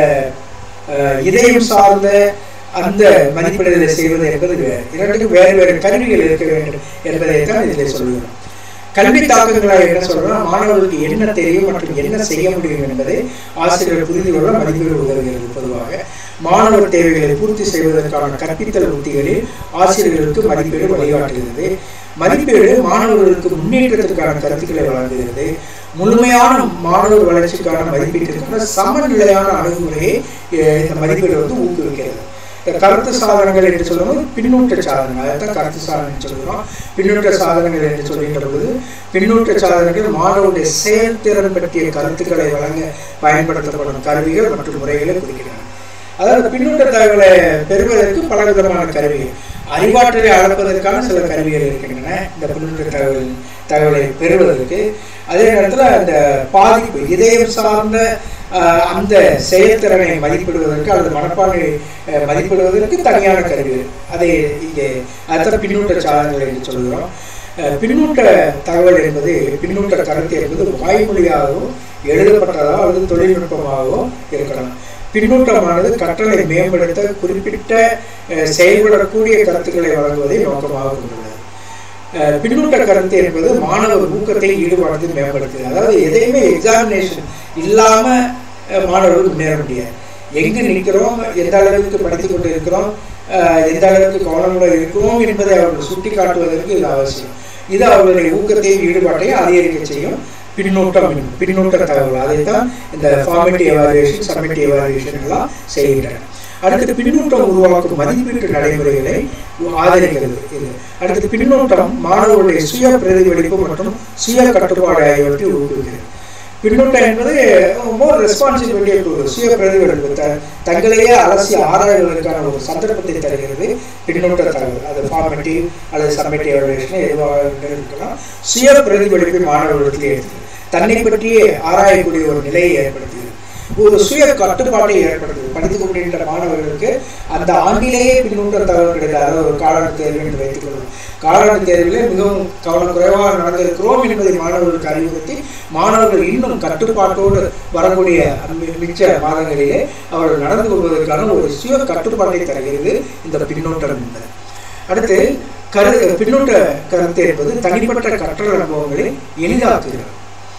இதயம் சார்ந்த அந்த மதிப்பீடுகளை செய்வது என்பது வேறு. இரண்டுக்கும் வேறு வேறு கருவிகள் இருக்க வேண்டும் என்பதைத்தான் இதில் சொல்லுகிறோம். கல்வி தாக்கங்களாக என்ன சொல்றோம், மாணவர்களுக்கு என்ன தெரியும் மற்றும் என்ன செய்ய முடியும் என்பதை ஆசிரியர்கள் புரிந்து கொள்ள மதிப்பீடு உதவுகிறது. பொதுவாக மாணவர் தேவைகளை பூர்த்தி செய்வதற்கான கற்பித்தல் உத்திகளில் ஆசிரியர்களுக்கு மதிப்பீடு வழிகாட்டுகிறது. மதிப்பீடு மாணவர்களுக்கு முன்னேற்றத்திற்கான கருத்துக்களை வழங்குகிறது. முழுமையான மாணவர் வளர்ச்சிக்கான மதிப்பீட்டிற்கான சமநிலையான அணுகுமுறையை இந்த மதிப்பீடு ஊக்குவிக்கிறது. கருத்து சாதனங்கள் என்று சொல்லும்போது பின்னூட்ட சாதனங்கள், அதைத்தான் கருத்து சாதனை சொல்கிறோம். பின்னூட்ட சாதனங்கள் என்று சொல்கின்ற பொழுது பின்னூட்ட சாதனங்கள் மாணவருடைய செயல்திறன் பற்றிய கருத்துக்களை வழங்க பயன்படுத்தப்படும் கருவிகள் மற்றும் முறைகளை குறிக்கின்றன. அதாவது பின்னூட்ட தகவலை பெறுவதற்கு பல விதமான கருவிகள், அறிவாற்றலை அளப்பதற்கான சில கருவிகள் இருக்கின்றன இந்த பின்னூட்ட தகவலை பெறுவதற்கு. அதே நேரத்தில் அந்த பாதிப்பு இதயம் சார்ந்த அந்த செயல்திறனை மதிப்பிடுவதற்கு அல்லது மனப்பான்மை மதிப்பிடுவதற்கு தனியான கருவிகள், அதை இங்கே அதுதான் பின்னூட்ட சாதனங்கள் என்று சொல்கிறோம். பின்னூட்ட தகவல் என்பது, பின்னூட்ட கருத்து என்பது வாய்மொழியாகவோ எழுதப்பட்டதாகவோ அல்லது தொழில்நுட்பமாகவோ இருக்கலாம். பின்னூட்டமானது கற்றலை மேம்படுத்த குறிப்பிட்ட செயல்படக்கூடிய கருத்துக்களை வழங்குவதை நோக்கமாக கொண்டுள்ளது. பின்னூட்ட கருத்து என்பது மாணவர் ஊக்கத்தை ஈடுபாடு மேம்படுத்துது. அதாவது எதையுமே எக்ஸாமினேஷன் இல்லாம மாணவர்கள் முன்னேற முடியாது. எங்கு நிற்கிறோம், எந்த அளவுக்கு படித்துக் கொண்டு இருக்கிறோம், எந்த அளவுக்கு கவனமுடன் இருக்கிறோம் என்பதை அவர்கள் சுட்டி காட்டுவதற்கு இது அவசியம். இது அவர்களுடைய ஊக்கத்தையும் ஈடுபாட்டையும் அதிகரிக்க செய்யும். பின்னூட்ட தகவல் அதைத்தான் இந்த ஃபார்மேட்டிவ் எவாலுவேஷன், சம்மேட்டிவ் எவாலுவேஷன் எல்லாம் செய்கின்றன. அடுத்து பின்னூட்டம் உருவாக்கும் மதிப்பீட்டு நடைமுறைகளை ஆதரிக்கிறது. இது அடுத்து பின்னூட்டம் மாணவர்களுடைய சுய பிரதிபலிப்பு மற்றும் சுய கட்டுப்பாடு ஆகியவற்றை ஊக்குவிக்கிறது. பின்னூட்டம் என்பது மோர் ரெஸ்பான்சிபிலிட்டியை கொடுக்குது. சுய பிரதிபலிப்பு தங்களையே அலசி ஆராய்வதற்கான ஒரு சந்தர்ப்பத்தை தருகிறது பின்னூட்ட தகவல். அது ஃபார்மேட்டிவ் அல்லது சம்மேட்டிவ் எவாலுவேஷன் எதுவாக இருக்கலாம். சுய பிரதிபலிப்பை மாணவர்களுக்கு ஏற்று தன்னை பற்றியே ஆராயக்கூடிய ஒரு நிலையை ஏற்படுத்துகிறது. ஒரு சுய கட்டுப்பாட்டை ஏற்படுத்துது. படித்துக் கொண்டிருக்கின்ற மாணவர்களுக்கு அந்த ஆண்டிலேயே பின்னூட்ட தகவல் கிடையாது. அதாவது ஒரு காலாண்டு தேர்வு என்று வைத்துக் கொள்ளும். காலாண்டு தேர்விலே மிகவும் கவனக்குறைவாக நடந்திருக்கிறோம் என்பதை மாணவர்களுக்கு அறிவுறுத்தி மாணவர்கள் இன்னும் கட்டுப்பாட்டோடு வரக்கூடிய மிச்ச மாதங்களிலே அவர்கள் நடந்து கொள்வதற்கான ஒரு சுய கட்டுப்பாட்டை தருகிறது இந்த பின்னூட்டம் என்பது. அடுத்து பின்னூட்ட கருத்து என்பது தனிப்பட்ட கற்றல் அனுபவங்களை எளிதாக்குகிறது.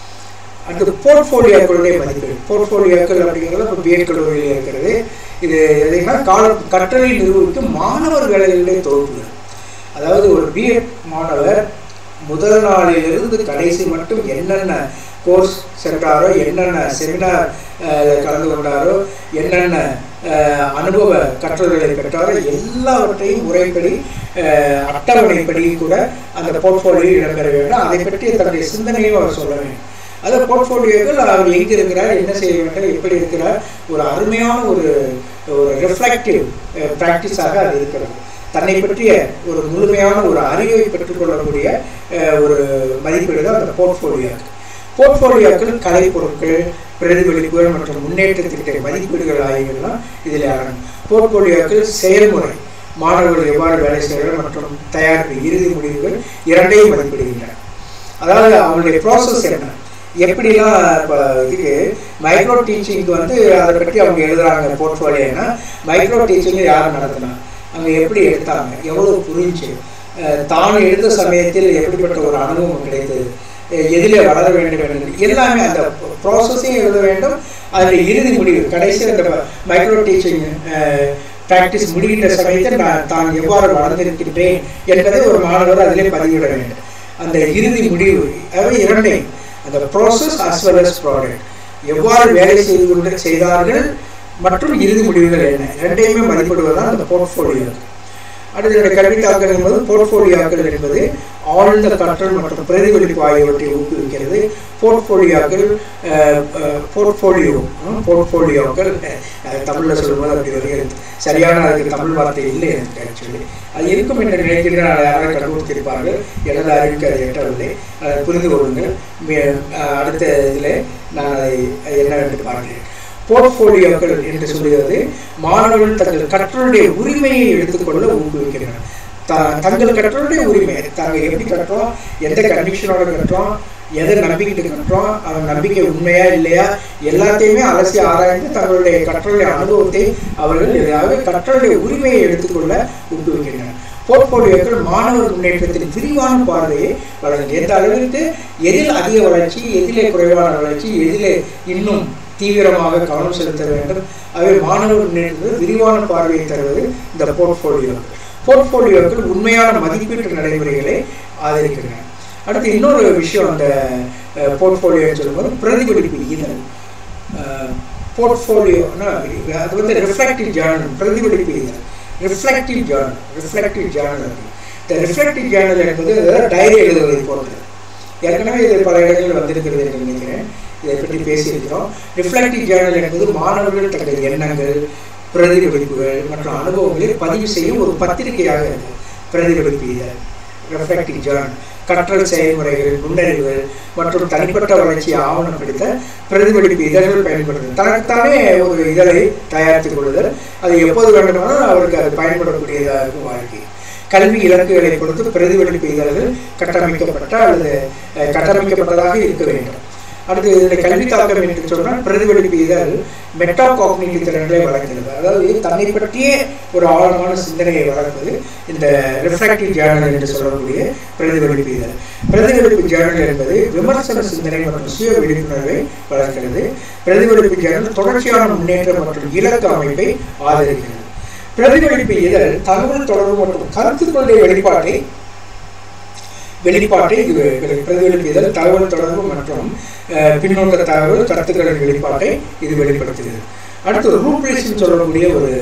அடுத்து போர்ட்ஃபோலியோக்களுடைய மதிப்பீடு. போர்ட்ஃபோலியோக்கள் அப்படிங்கிறது இப்போ பிஎட் கல்லூரியில் இருக்கிறது. இது எதைனா கற்றலை நிர்வகிக்கும் மாணவர் வேலைகளுடைய தொகுப்பு. அதாவது ஒரு பிஎட் மாணவர் முதல் நாளிலிருந்து கடைசி மட்டும் என்னென்ன கோர்ஸ் சென்றாரோ, என்னென்ன செமினார் கலந்து கொண்டாரோ, என்னென்ன அனுபவ கற்றல்களை பெற்றாரோ எல்லாவற்றையும் முறைப்படி அட்டவணைப்படி கூட அந்த போர்ட்ஃபோலியோ இடம்பெற வேண்டும். அதை பற்றி தன்னுடைய சிந்தனையும் அவர் சொல்ல வேண்டும். அது போர்ட்ஃபோலியோக்கள் அவர் எங்கே இருக்கிறார், என்ன செய்ய வேண்டும், எப்படி இருக்கிறார், ஒரு அருமையான ஒரு ரிஃப்ளெக்டிவ் ப்ராக்டிஸாக அது இருக்கிறது. தன்னை பற்றிய ஒரு முழுமையான ஒரு அறிவை பெற்றுக்கொள்ளக்கூடிய ஒரு மதிப்பீடு தான் அந்த போர்ட்ஃபோலியோக்கள். போர்ட்ஃபோலியோக்கள் கலைப்பொருட்கள், பிரதிபலிப்புகள் மற்றும் முன்னேற்றத்திற்கான மதிப்பீடுகள் ஆகியவெல்லாம் இதில் ஆகணும். போர்ட்ஃபோலியோக்கள் செயல்முறை, மாணவர்கள் எவ்வாறு வேலை செய்கிறார்கள் மற்றும் தயாரிப்பு இறுதி முடிவுகள் இரண்டையும் மதிப்பிடுகின்றன. அதாவது அவங்களுடைய ப்ராசஸ் என்ன, எப்படிலாம் இப்போ இதுக்கு மைக்ரோ டீச்சிங்க்கு அதை பற்றி அவங்க எழுதுறாங்க. போர்ட்ஃபோலியோனா மைக்ரோ டீச்சிங்கை யார் நடத்தினா, அங்கே எப்படி எடுத்தாங்க, எவ்வளோ புரிஞ்சு, தான் எடுத்த சமயத்தில் எப்படிப்பட்ட ஒரு அனுபவம் கிடைத்தது, எதில் வளர வேண்டும் என்று எல்லாமே அந்த ப்ராசஸையும் எழுத வேண்டும். அதில் இறுதி முடிவு கடைசி அந்த மைக்ரோ டீச்சிங் ப்ராக்டிஸ் முடிகின்ற சமயத்தில் தான் எவ்வாறு வளர்ந்திருக்கின்றேன் என்பதை ஒரு மாணவர் அதிலே பதிவிட வேண்டும். அந்த இறுதி முடிவு அவை இரண்டையும், அந்த process as well as product, எவ்வாறு வேலை செய்தார்கள் மற்றும் இறுதி முடிவுகள் என்ன, இரண்டையுமே மதிப்பிடுவதுதான் அந்த போர்ட்ஃபோலியோ. அடுத்த கல்வித்தாக்கல் என்பது போர்ட்ஃபோலியோக்கள் என்பது ஆழ்ந்த கற்றல் மற்றும் பிரதிபலிப்பு ஆகியவற்றை ஊக்குவிக்கிறது. போர்ட்ஃபோலியோக்கள் தமிழில் சொல்லும்போது அப்படி வருகிறது. சரியான அதுக்கு தமிழ் வார்த்தை இல்லை எனக்கு ஆக்சுவலி. அது இருக்கும் என்று நினைக்கின்ற யாராவது கண்டுபிடித்திருப்பார்கள். எனது அறிவுக்கு அதை எட்டவில்லை. புரிந்து கொள்ளுங்கள். அடுத்த இதில் நான் அதை என்னவென்று பார்க்கிறேன். போர்ட்போலியோக்கள் என்று சொல்கிறது மாணவர்கள் தங்கள் கற்றலுடைய உரிமையை எடுத்துக்கொள்ள ஊக்குவிக்கின்றன. தங்கள் கற்றலுடைய உரிமை, தாங்கள் எப்படி கற்றோம், எந்த கண்டிஷனோட கற்றோம், எதை நம்பிக்கிட்டு கற்றோம், அவன் நம்பிக்கை உண்மையா இல்லையா, எல்லாத்தையுமே அலசி ஆராய்ந்து தங்களுடைய கற்றலுடைய அனுபவத்தை அவர்கள் எதாவது கற்றலுடைய உரிமையை எடுத்துக்கொள்ள ஊக்குவிக்கின்றன. போர்ட்போலியோக்கள் மாணவர் முன்னேற்றத்தின் விரிவான பார்வையை வழங்கும். எந்த அளவிற்கு எதில் அதிக வளர்ச்சி, எதிலே குறைவான வளர்ச்சி, எதிலே இன்னும் தீவிரமாக கவனம் செலுத்த வேண்டும், அவை மாணவர் முன்னேற்றத்தில் விரிவான பார்வையை தருவது இந்த போர்ட்போலியோக்கள். போர்ட்போலியோக்கள் உண்மையான மதிப்பீட்டு நடைமுறைகளை ஆதரிக்கின்றன. அடுத்து இன்னொரு விஷயம் அந்த போர்ட்போலியோ சொல்லும்போது பிரதிபலிப்பு இதழ். போர்ட்போலியோனா அது வந்து ரிஃப்ளெக்டிவ் ஜேர்னல், பிரதிபலிப்பு இதழ், ரிஃப்ளெக்டிவ் ஜேர்னல். இந்த ரிஃப்ளெக்டிவ் ஜேர்னல் என்பது டைரி எழுதுவதை போன்றது. ஏற்கனவே இது பல இடங்களில் வந்திருக்கிறது என்று நினைக்கிறேன், இதை பற்றி பேசியிருக்கிறோம். ரிஃப்ளெக்டிவ் ஜேர்னல் என்பது மாணவர்கள் தங்கள் எண்ணங்கள், பிரதிபலிப்புகள் மற்றும் அனுபவங்களை பதிவு செய்யும் ஒரு பத்திரிகையாக இருக்கு பிரதிபலிப்பு இதழ், ரிஃப்ளெக்டிவ் ஜேர்னல். கற்றல் செயல்முறைகள், நுண்ணறிவுகள் மற்றும் தனிப்பட்ட வளர்ச்சியை ஆவணப்படுத்த பிரதிபலிப்பு இதழ்கள் பயன்படுத்தும். தனக்குத்தானே ஒரு இதழை தயாரித்துக் கொள்ளுதல், அது எப்போது வேண்டுமானாலும் அவருக்கு அது பயன்படக்கூடியதாக இருக்கும் வாழ்க்கை. கல்வி இலக்குகளை பொறுத்து பிரதிபலிப்பு இதழ்கள் கட்டமைக்கப்பட்ட அல்லது கட்டமைக்கப்பட்டதாக இருக்க வேண்டும். அடுத்து இதனுடைய கல்வி தாக்கம் என்று சொன்னால் பிரதிபலிப்பு இதழ் மெட்டா காக்னிட்டிவ் திறன்களை வளர்க்கிறது. அதாவது தன்னை பற்றியே ஒரு ஆழமான சிந்தனையை வளர்ப்பது இந்த ரிஃப்ளெக்டிவ் ஜேர்னல் என்று சொல்லக்கூடிய பிரதிபலிப்பு இதழ். பிரதிபலிப்பு ஜேர்னல் என்பது விமர்சன சிந்தனை மற்றும் சுய விழிப்புணர்வை வளர்க்கிறது. பிரதிபலிப்பு ஜேர்னல் தொடர்ச்சியான முன்னேற்றம் மற்றும் இலக்கு அமைப்பை ஆதரிக்கிறது. பிரதிபலிப்பு இதழ் தகவல் தொடர்பு மற்றும் கருத்துக்களுடைய வெளிப்பாட்டை இது பிரதிபலிப்பு இதழ் தகவல் தொடர்பு மற்றும் பின்னோட்ட தகவல் கருத்துக்களின் வெளிப்பாட்டை இது வெளிப்படுத்துகிறது. அடுத்து ரூப்ரிக்ஸ் சொல்லக்கூடிய ஒரு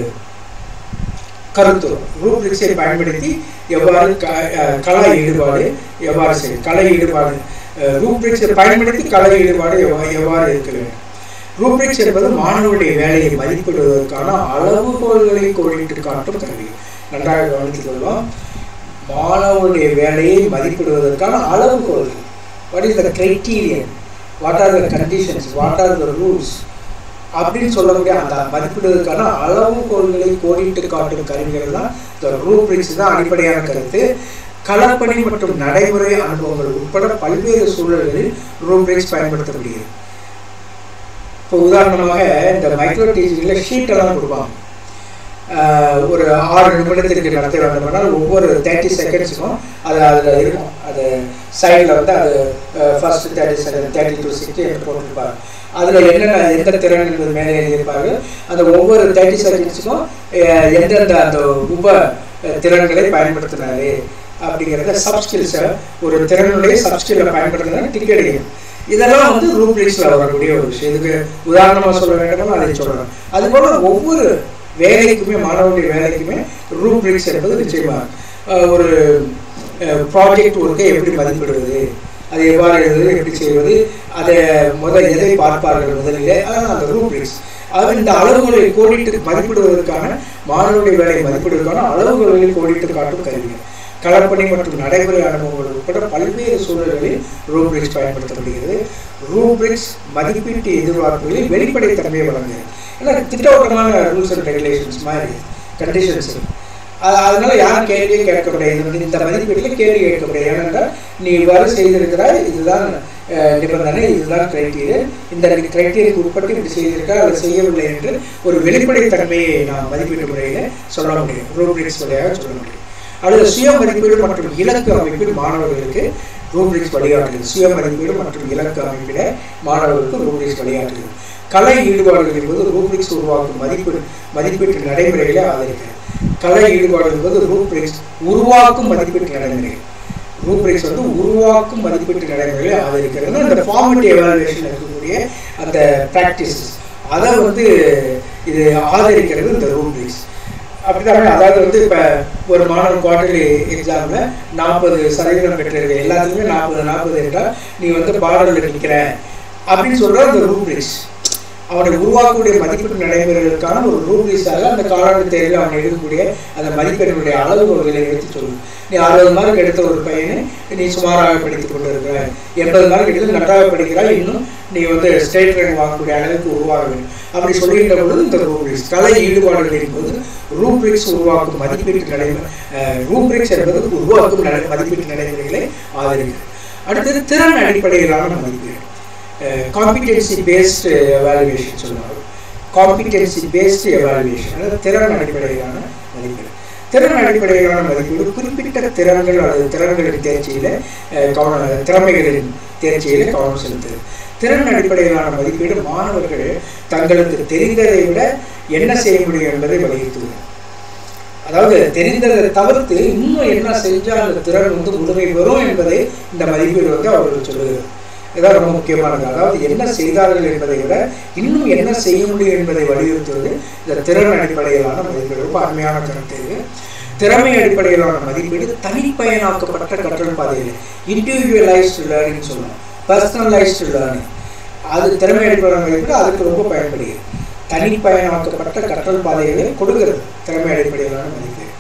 கருத்து, ரூப்ரிக்ஸை பயன்படுத்தி எவ்வாறு கலை ஈடுபாடு எவ்வாறு செய்யும், கலை ஈடுபாடு ரூப்ரிக்ஸை பயன்படுத்தி கலை ஈடுபாடு எவ்வாறு இருக்க வேண்டும். ரூப்ரிக்ஸ் என்பது மாணவருடைய வேலையை மதிப்பிடுவதற்கான அளவுகோல்களை கோடிட்டு காட்டும் கருவி. நன்றாக கவனித்துக் கொள்வோம். மாணவருடைய வேலையை மதிப்பிடுவதற்கான அளவுகோல்கள், what is the criterion, what are the conditions, what are the rules அப்படின்னு சொல்லக்கூடிய அந்த மதிப்பிடுவதற்கான அளவுகோல்களை கோடிட்டு காட்டும் கருவிகள் தான் இந்த ரூப்ரிக்ஸ் தான் அடிப்படையான கருத்து. களப்பணி மற்றும் நடைமுறை அனுபவங்கள் உட்பட பல்வேறு சூழல்களில் ரூப்ரிக்ஸ் பயன்படுத்தப்படுகிறது. இப்போ உதாரணமாக இந்த மைக்ரோ டீச்சிங்கில் ஷீட்டெல்லாம் கொடுப்பாங்க. ஒரு 6 நிமிடத்திற்கு நடத்த வேண்டுமானால் ஒவ்வொரு 30 செகண்ட்ஸுக்கும் அது அதில் இருக்கும். அது சைடில் வந்து அது ஃபர்ஸ்ட் 30 செகண்ட் 32 செகண்ட் போட்டிருப்பாங்க. அதில் என்னென்ன எந்த திறன் என்பது மேலே எழுதியிருப்பார்கள். அந்த ஒவ்வொரு 30 செகண்ட்ஸுக்கும் எந்தெந்த அந்த உப திறன்களை பயன்படுத்தினாரு அப்படிங்கிறத சப்ஸ்கில்ஸை ஒரு திறனுடைய சப்ஸ்கில்லை பயன்படுத்தினா டிக்கெட் அடிக்கும். இதெல்லாம் வந்து ரூப்ரிக்ஸில் வரக்கூடிய ஒரு விஷயம். இதுக்கு உதாரணமாக சொல்ல வேண்டுமோ அதை சொல்லலாம். அதுபோல் ஒவ்வொரு வேலைக்குமே மாணவனுடைய வேலைக்குமே ரூப்ரிக்ஸ் என்பது நிச்சயமாக ஒரு ப்ராஜெக்ட் ஒர்க்கை எப்படி மதிப்பிடுவது, அதை எவ்வாறு எழுதுவது, எப்படி செய்வது, அதை எதை பார்ப்பார்கள் முதலிலே, அதான் அந்த ரூப்ரிக்ஸ். அதாவது இந்த அளவுகளை கோடிட்டு மதிப்பிடுவதற்கான மாணவனுடைய வேலையை மதிப்பிடுவதற்கான அளவுகளை கோடிட்டு காட்டும் கருவிகள். களப்பணி மற்றும் நடைமுறை அனுபவங்கள் உட்பட பல்வேறு சூழல்களில் ரூப்ரிக்ஸ் பயன்படுத்தப்படுகிறது. ரூப்ரிக்ஸ் மதிப்பீட்டு எதிர்பார்ப்புகளில் வெளிப்படைத்தன்மையை வழங்குகிறது. ஏன்னா திட்டவட்டமான ரூல்ஸ் அண்ட் ரெகுலேஷன்ஸ் மாதிரி கண்டிஷன்ஸ், அதனால யாரும் கேள்வியே கேட்க முடியாது. இந்த மதிப்பீட்டில் கேள்வி கேட்க முடியாது. ஏனென்றால் நீ இவ்வாறு செய்திருக்கிறாய், இதுதான் நிபந்தனை, இதுதான் கிரைட்டீரியன், இந்த கிரைட்டீரியனுக்கு உட்பட்டு இப்படி செய்திருக்கா அதை செய்யவில்லை என்று ஒரு வெளிப்படைத்தன்மையை நாம் மதிப்பீட்டு முறையில் சொல்ல முடியும், ரூப்ரிக்ஸ் வழியாக சொல்ல முடியும். அடுத்த சுய மதிப்பீடு மற்றும் இலக்கு அமைப்பில் மாணவர்களுக்கு ரூப்ரிக்ஸ் வழிகாட்டுகிறது. சுய மதிப்பீடு மற்றும் இலக்கு அமைப்பிட மாணவர்களுக்கு ரூப்ரிக்ஸ் வழிகாட்டுகிறது. கலை ஈடுபாடுகள் என்பது ரூப்ரிக்ஸ் உருவாக்கும் மதிப்பீட்டு நடைமுறைகளை ஆதரிக்கிறது. கலை ஈடுபாடு என்பது ரூப்ரிக்ஸ் உருவாக்கும் மதிப்பீட்டு நடைமுறைகள். ரூப்ரிக்ஸ் வந்து உருவாக்கும் மதிப்பீட்டு நடைமுறைகளை ஆதரிக்கிறது. அந்த ஃபார்மேட்டிவ் எவாலுவேஷன் இருக்கக்கூடிய அந்த ப்ராக்டிஸ் அதை வந்து இது ஆதரிக்கிறது இந்த ரூப்ரிக்ஸ். அப்படித்தானே? அதாவது வந்து இப்போ ஒரு மாணவன் குவார்டர்லி எக்ஸாமில் 40% பெற்றிருக்க, எல்லாத்துக்குமே 40 என்றால் நீ வந்து பாடலில் நிற்கிற அப்படின்னு சொல்கிற அந்த ரூப்ரிக்ஸ். அவனை உருவாக்கக்கூடிய மதிப்பீட்டு நடைமுறைகளுக்கான ஒரு ரூபிக்ஸாக அந்த காலாண்டு தேர்வில் அவன் எடுக்கக்கூடிய அந்த மதிப்பெண்ணுடைய அளவுகோல்களை எடுத்து சொல்லும். நீ 60 மார்க் எடுத்த ஒரு பையனை நீ சுமாராக படித்துக் கொண்டு இருக்கிறாய், 80 மார்க் எடுத்து நன்றாக படிக்கிறாய், இன்னும் நீ வந்து ஸ்டேட் ரேங்க் வாங்கக்கூடிய அளவுக்கு உருவாக வேண்டும் அப்படி சொல்லுகின்ற பொழுது இந்த ரூபிக்ஸ் கலை ஈடுபாடுகளின் போது ரூபிக்ஸ் உருவாக்கும் மதிப்பீட்டு நடைமுறை ரூபிக்ஸ் என்பது உருவாக்கும் மதிப்பீட்டு நடைமுறைகளை ஆதரிக்கிறது. அடுத்தது திறன் அடிப்படையிலான மதிப்பீடு, காம்பிடென்சி பேஸ்டு எவாலுவேஷன் சொல்லுவாங்க. காம்பிடென்சி பேஸ்டு எவாலுவேஷன் அதாவது திறன் அடிப்படையிலான மதிப்பீடு. திறன் அடிப்படையிலான மதிப்பீடு குறிப்பிட்ட திறன்கள் அல்லது திறன்களின் தேர்ச்சியில திறமைகளின் தேர்ச்சியில கவனம் செலுத்துது. திறன் அடிப்படையிலான மதிப்பீடு மாணவர்கள் தங்களுக்கு தெரிந்ததை விட என்ன செய்ய முடியும் என்பதை வலியுறுத்துவது. அதாவது தெரிந்ததை தவிர்த்து இன்னும் என்ன செஞ்சால் அந்த திறன் வந்து முழுமை வரும் என்பதை இந்த மதிப்பீடு வந்து அவர்கள் சொல்லுகிறது. இதான் ரொம்ப முக்கியமானது. அதாவது என்ன செய்தார்கள் என்பதை விட இன்னும் என்ன செய்ய முடியும் என்பதை வலியுறுத்துவது இந்த திறன் அடிப்படையிலான மதிப்பீடு. ரொம்ப அருமையான கருத்து இது. திறமை அடிப்படையிலான மதிப்பீடு தனிப்பயனாக்கப்பட்ட கற்றல் பாதையில் இண்டிவிஜுவலைஸ்டு லேர்னிங் சொல்லணும், பர்சனலைஸ்டு லேர்னிங். அது திறமை அடிப்படையிலான மதிப்பீடு அதுக்கு ரொம்ப பயன்படுகிறது. தனிப்பயனாக்கப்பட்ட கற்றல் பாதைகளை கொடுக்கிறது திறமை அடிப்படையிலான மதிப்பீடு.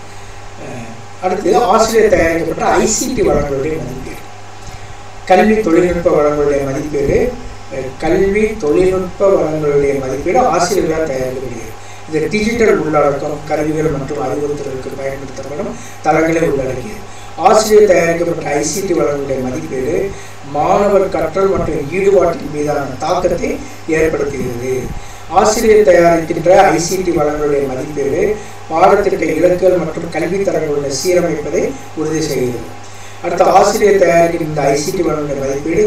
அடுத்து ஆசிரியர் தயாரிக்கப்பட்ட ஐசிடி வளங்களுடைய மதிப்பீடு, கல்வி தொழில்நுட்ப வளங்களுடைய மதிப்பீடு. கல்வி தொழில்நுட்ப வளங்களுடைய மதிப்பீடு ஆசிரியர்களால் தயாரிக்கப்படுகிறது. இது டிஜிட்டல் உள்ளடக்கம், கருவிகள் மற்றும் அறிவுறுத்தலுக்கு பயன்படுத்தப்படும் தளங்களை உள்ளடக்கியது. ஆசிரியர் தயாரிக்கப்பட்ட ஐசிடி வளங்களுடைய மதிப்பீடு மாணவர் கற்றல் மற்றும் ஈடுபாட்டின் மீதான தாக்கத்தை ஏற்படுத்துகிறது. ஆசிரியர் தயாரிக்கின்ற ஐசிடி வளங்களுடைய மதிப்பீடு பாடத்திட்ட இலக்குகள் மற்றும் கல்வி தரங்களுடைய சீரமைப்பதை உறுதி செய்கிறது. அடுத்த ஆசிரியர் தயாரிக்கின்ற இந்த ஐசிடி வளங்களுடைய மதிப்பீடு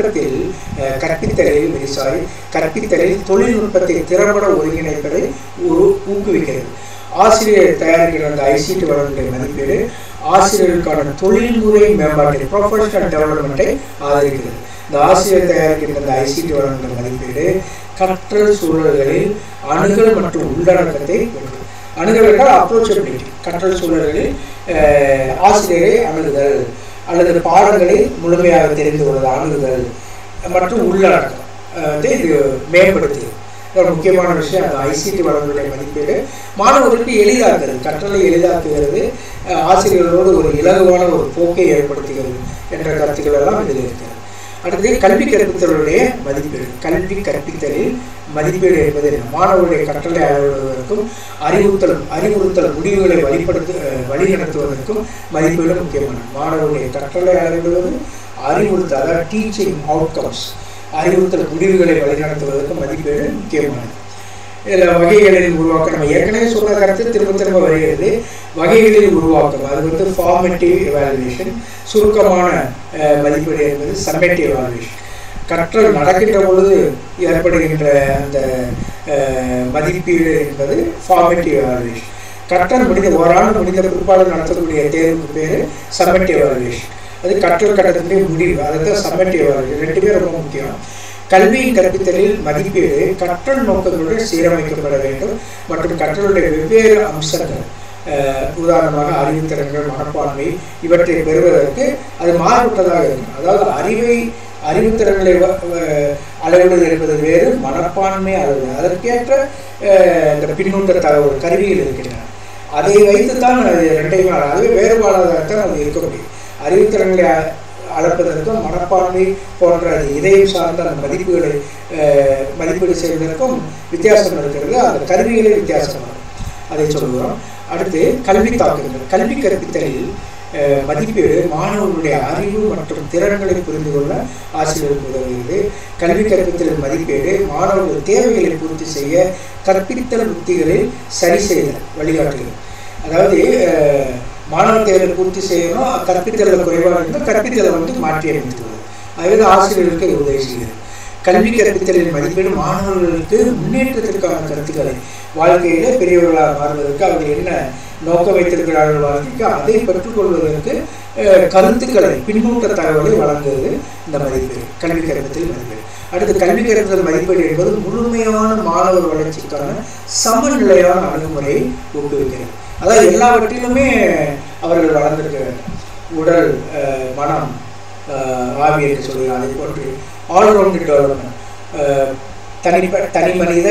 கற்பித்தலில் கற்பித்தலில் தொழில்நுட்பத்தை திறம்பட ஒருங்கிணைப்பதை ஊக்குவிக்கிறது. ஆசிரியர் தயாரிக்கின்ற இந்த ஐசிடி வளங்களுடைய மதிப்பீடு ஆசிரியர்களுக்கான தொழில்முறை மேம்பாட்டை ப்ரொஃபஷனல் டெவலப்மெண்ட்டை ஆதரிக்கிறது. இந்த ஆசிரியர் தயாரிக்கின்ற இந்த ஐசிடி வளங்களுடைய மதிப்பீடு கற்றல் சூழல்களில் அணுகல் மற்றும் உள்ளடக்கத்தை அணுகல் என்றால் அப்ரோச்சபிலிட்டி. கற்றல் சூழல்களில் ஆசிரியரை அணுகுதல் அல்லது பாடங்களை முழுமையாக தெரிந்து கொள்வது அணுகுதல் மற்றும் உள்ளடக்கம் இது மேம்படுத்துது. ஒரு முக்கியமான விஷயம் அந்த ஐசிடி வளங்களுடைய மதிப்பீடு மாணவர்களுக்கு எளிதாக்குறது, கற்றலை எளிதாக்குகிறது, ஆசிரியர்களோடு ஒரு இலகுவான ஒரு போக்கை ஏற்படுத்துகிறது என்ற கருத்துக்கள் எல்லாம் இதில் இருக்கிறது. அடுத்தது கல்வி கற்பித்தலுடைய மதிப்பீடு. கல்வி கற்பித்தலில் மதிப்பீடு என்பது மாணவர்களுடைய கற்றலை அளவிடுவதற்கும் அறிவுறுத்தல் முடிவுகளை வழிநடத்துவதற்கும் மதிப்பீடு முக்கியமானது. மாணவர்களுடைய கற்றலை அளவிடுவது அறிவுறுத்தல் அதாவது டீச்சிங் அவுட்கம்ஸ் அறிவுறுத்தல் முடிவுகளை வழிநடத்துவதற்கு மதிப்பீடு முக்கியமானது. இதில் வகைகளில் உருவாக்கம் நம்ம ஏற்கனவே சொன்ன கருத்து திரும்ப வருகிறது. வகைகளில் உருவாக்கம் அது வந்து ஃபார்மேட்டிவ் எவாலுவேஷன், சுருக்கமான மதிப்பீடு என்பது சம்மேட்டிவ் எவாலுவேஷன். கற்றல் நடக்கின்ற பொழுது ஏற்படுகின்ற அந்த மதிப்பீடு என்பது ஃபார்மேட்டிவ் எவாலுவேஷன். கற்றல் ஓராண்டு முடிந்த பிற்பாடு நடத்தக்கூடிய தேர்வுக்கு பேர் சம்மேட்டிவ் எவாலுவேஷன். அது கற்றல் கட்டத்தினுடைய முடிவு, அதுதான் சம்மேட்டிவ் எவாலுவேஷன். ரெண்டுமே ரொம்ப முக்கியம். கல்வியின் கற்பித்தலில் மதிப்பீடு கற்றல் நோக்கங்களுடன் சீரமைக்கப்பட வேண்டும் மற்றும் கற்றலுடைய வெவ்வேறு அம்சங்கள் உதாரணமாக அறிவுத்திறன்கள், மனப்பான்மை இவற்றை பெறுவதற்கு அது மாறுபட்டதாக இருக்கும். அதாவது அறிவுத்திறன்களை அளவிடுவது என்பது வேறு, மனப்பான்மை அளவிடுவது அதற்கேற்ற இந்த பின்னூட்ட தகவல் கருவிகள் இருக்கின்றன. அதை வைத்துத்தான் அது ரெண்டையுமே அதுவே வேறுபாடாகத்தான் அது இருக்க முடியும். அறிவுத்திறன்களை அளப்பதற்கும் மனப்பான்மை போன்ற இதயம் சார்ந்த அந்த மதிப்பீடு செய்வதற்கும் வித்தியாசம் இருக்கிறது. அந்த கருவிகளே வித்தியாசமாகும், அதை சொல்கிறோம். அடுத்து கல்வி தாக்கங்கள். கல்வி கற்பித்தலில் மதிப்பீடு மாணவர்களுடைய அறிவு மற்றும் திறன்களை புரிந்து கொள்ள ஆசிரியருக்கு உதவுகிறது. கல்வி கற்பித்தலில் மதிப்பீடு மாணவர்கள் தேவைகளை பூர்த்தி செய்ய கற்பித்தல் உத்திகளில் சரி செய்தல் வழிகாட்டுகிறது. அதாவது மாணவர் தேவையை பூர்த்தி செய்யணும், கற்பித்தலில் குறைவாக இருந்தால் கற்பித்தலை வந்து மாற்றி அமைத்துள்ளது. அதுவே ஆசிரியர்களுக்கு உதவி செய்கிறது. கல்வி கற்பித்தலின் மதிப்பீடு மாணவர்களுக்கு முன்னேற்றத்திற்கான கருத்துக்களை வாழ்க்கையில பெரியவர்களாக மாறுவதற்கு அவர்கள் என்ன நோக்கம் வைத்திருக்கிறார்கள் வாழ்க்கைக்கு அதை பெற்றுக்கொள்வதற்கு கருத்துக்களை பின்னூட்ட தகவலை வழங்குவது இந்த மதிப்பீடு, கல்வி கற்பித்தல் மதிப்பீடு. அடுத்து கல்வி கற்பித்தல் மதிப்பீடு என்பது முழுமையான மாணவர் வளர்ச்சிக்கான சமநிலையான அணுகுமுறையை ஊக்குவிக்கிறது. அதாவது எல்லாவற்றிலுமே அவர்கள் வளர்ந்திருக்க வேண்டும். உடல், மனம், ஆவி என்று சொல்கிறார். அதை போன்று ஆல்ரவுண்ட் டெவலப்மெண்ட், தனி மனித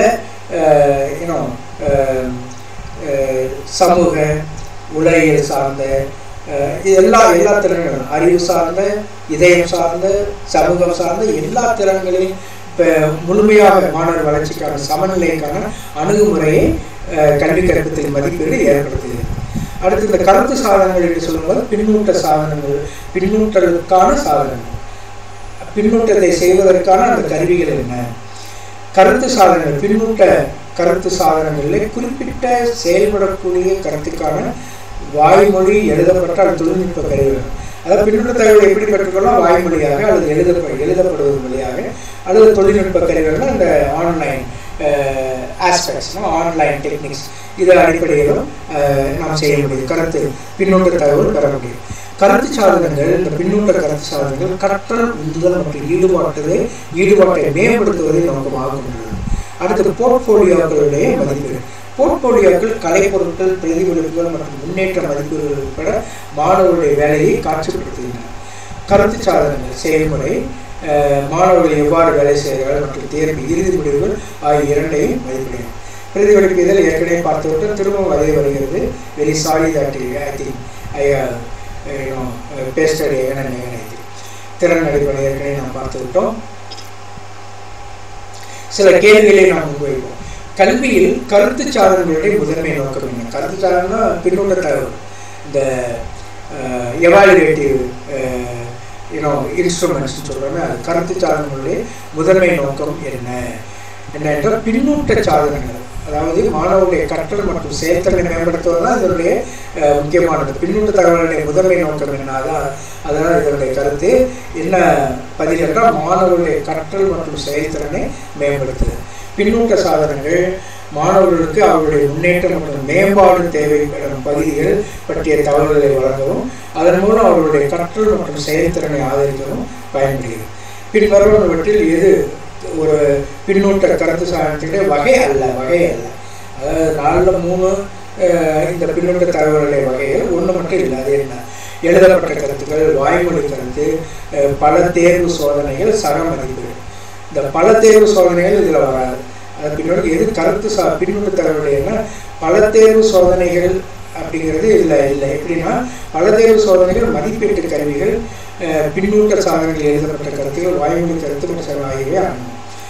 சமூக உலகியல் சார்ந்த எல்லா திறன்களும், அறிவு சார்ந்த, இதயம் சார்ந்த, சமூகம் சார்ந்த எல்லா திறன்களையும் இப்போ முழுமையாக மாணவர் வளர்ச்சிக்கான சமநிலைக்கான அணுகுமுறையை கல்வி கற்பித்தல் மதிப்பீடு ஏற்படுத்துகிறது. அடுத்து இந்த கருத்து சாதனங்கள் என்று சொல்லும்போது பின்னூட்ட சாதனங்கள், பின்னூட்டலுக்கான சாதனங்கள், பின்னூட்டத்தை செய்வதற்கான அந்த கருவிகள் என்ன? கருத்து சாதனங்கள், பின்னூட்ட கருத்து சாதனங்களில் குறிப்பிட்ட செயல்படக்கூடிய கருத்துக்கான வாய்மொழி எழுதப்பட்ட தொழில்நுட்ப கருவிகள். அதாவது பின்னூட்ட தகவல் எப்படி பெற்றுக்கொள்ளலாம்? வாய்மொழியாக அல்லது எழுதப்படுவது வழியாக அல்லது தொழில்நுட்ப கருவிகள் இந்த ஆன்லைன் ஆஸ்பெக்ட்ஸ், ஆன்லைன் டெக்னிக்ஸ், இதன் அடிப்படையிலும் நாம் செய்ய முடியும். கருத்து பின்னூட்ட தகவல் பெற முடியும். கருத்து சாதனங்கள், இந்த பின்னூட்ட கருத்து சாதனங்கள் கற்றல், உந்துதல் மற்றும் ஈடுபாட்டை மேம்படுத்துவதை நோக்கமாக கொண்டுள்ளது. அடுத்தது போர்ட்போலியோக்களுடைய மதிப்பீடு. போர்ட்போலியோக்கள் கலைப்பொருட்கள், பிரதிபலிப்புகள் மற்றும் முன்னேற்ற மதிப்பீடுகள் உட்பட மாணவர்களுடைய வேலையை காட்சிப்படுத்துகின்றன. கருத்து சாதனங்கள் செயல்முறை, மாணவர்கள் எவ்வாறு வேலை செய்கிறார்கள் மற்றும் தேர்வு இறுதி முடிவுகள் ஆகிய இரண்டையும் மதிப்பிடணும். பிரதிபலிப்பு இதில் ஏற்கனவே பார்த்துவிட்டு திரும்பவும் அதே வருகிறது. Very sorry that I think based திறன் அடிப்படை ஏற்கனவே நாம் பார்த்துவிட்டோம். சில கேள்விகளை நாம் முன்வைப்போம். கல்வியில் கருத்து சாதனங்களுடைய முதன்மை நோக்கம் என்ன? கருத்து சாதனம்னா பின்னூட்ட தகவல், இந்த எவாலுவேட்டிவ் இன்ஸ்ட்ருமெண்ட்ஸ் சொல்கிறோமே, அது கருத்து சாதனங்களுடைய முதன்மை நோக்கம் என்ன என்றால் பின்னூட்ட சாதனங்கள், அதாவது மாணவருடைய கற்றல் மற்றும் செயல்திறனை மேம்படுத்துவது தான் இதனுடைய முக்கியமானது. பின்னூட்ட தகவலுடைய முதன்மை நோக்கம் என்ன? அதனால் இதனுடைய கருத்து என்ன பதில் என்றால் மாணவர்களுடைய கற்றல் மற்றும் செயல்திறனை மேம்படுத்துது. பின்னூட்ட சாதனங்கள் மாணவர்களுக்கு அவர்களுடைய முன்னேற்றம் மற்றும் மேம்பாடு தேவைப்படும் பகுதிகள் பற்றிய தகவல்களை வழங்கவும் அதன் மூலம் அவர்களுடைய கற்றல் மற்றும் செயல்திறனை ஆதரிக்கவும் பயன்படுகிறது. பின்வருவனவற்றில் எது ஒரு பின்னூட்ட கருத்து சாதனத்தினுடைய வகை அல்ல? அதாவது 4 இந்த பின்னூட்ட தகவல்களுடைய வகைகள் ஒன்று மட்டும் இல்லை. அது என்ன? எழுதப்பட்ட கருத்துக்கள், வாய்மொழி கருத்து, பல தேர்வு சோதனைகள், சக மதிப்பீடு. இந்த பல தேர்வு சோதனைகள் இதில் வராது. அது பின்னோடு எது கருத்து பின்னூட்ட தகவல்னா பல தேர்வு சோதனைகள் அப்படிங்கிறது இதில் இல்லை. எப்படின்னா பல தேர்வு சோதனைகள் மதிப்பீட்டு கருவிகள், பின்னூட்ட சாதனைகள், எழுதப்பட்ட கருத்துக்கள், வாய்மொழி கருத்து மற்றும் ஆகியவை ஆகும்.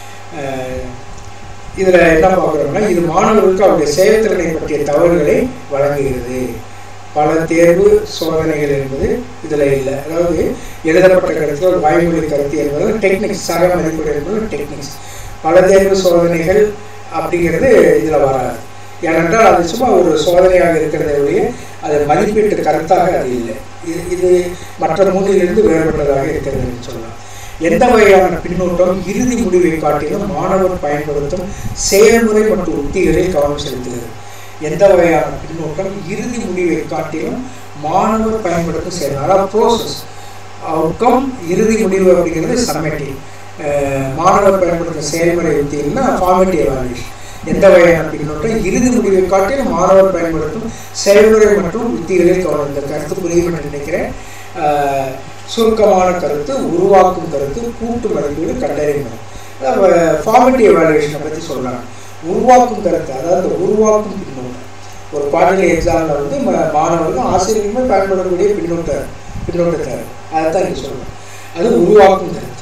இதில் என்ன பார்க்குறோம்னா இது மாணவர்களுக்கு அவருடைய செயல்திறனை பற்றிய தகவல்களை வழங்குகிறது. பல தேர்வு சோதனைகள் என்பது இதில் இல்லை. அதாவது எழுதப்பட்ட கருத்துக்கள், வாய்மொழி கருத்து என்பது டெக்னிக்ஸ், சக மதிப்பீடு என்பது டெக்னிக்ஸ். பல தேர்வு சோதனைகள் அப்படிங்கிறது இதில் வராது. ஏனென்றால் அது சும்மா ஒரு சோதனையாக இருக்கிறதையே அது மதிப்பீட்டு கருத்தாக அது இல்லை. இது மற்ற 3லிருந்து வேறுபட்டதாக இருக்கிறது சொல்லலாம். எந்த வகையான பின்னூட்டம் இறுதி முடிவை காட்டிலும் மாணவர் பயன்படுத்தும் செயல்முறை மற்றும் உத்திகளில் கவனம் செலுத்துகிறது. எந்த வகையான பின்னூட்டம் இறுதி முடிவை காட்டிலும் மாணவர் பயன்படுத்தும் செயல்முறை, அதாவது ப்ரோசஸ், அவுட்கம், இறுதி முடிவு அப்படிங்கிறது சம்மேட்டிவ். மாணவர் பயன்படுத்தும் செயல்முறை உத்திகள்னா ஃபார்மேட்டிவ் எவாலுவேஷன். எந்த வகையான பின்னூட்டம் இறுதி முடிவை காட்டிலும் மாணவர் பயன்படுத்தும் செயல்முறை மற்றும் உத்திகளில் கவனம். இந்த கருத்து புரியும் என்று நினைக்கிறேன். சுருக்கமான கருத்து, உருவாக்கும் கருத்து, கூட்டு மதிப்பீடு, கண்டறியும். ஃபார்மேட்டிவ் எவாலுவேஷனை பற்றி சொல்லலாம். உருவாக்கும் கருத்து, அதாவது உருவாக்கும் பின்னூட்டம். ஒரு குவார்டர்லி எக்ஸாமில் வந்து மாணவர்கள் ஆசிரியர்களுமே பயன்படக்கூடிய பின்னூட்டத்தை அதைத்தான் இங்கே சொல்லலாம். அது உருவாக்கும் கருத்து.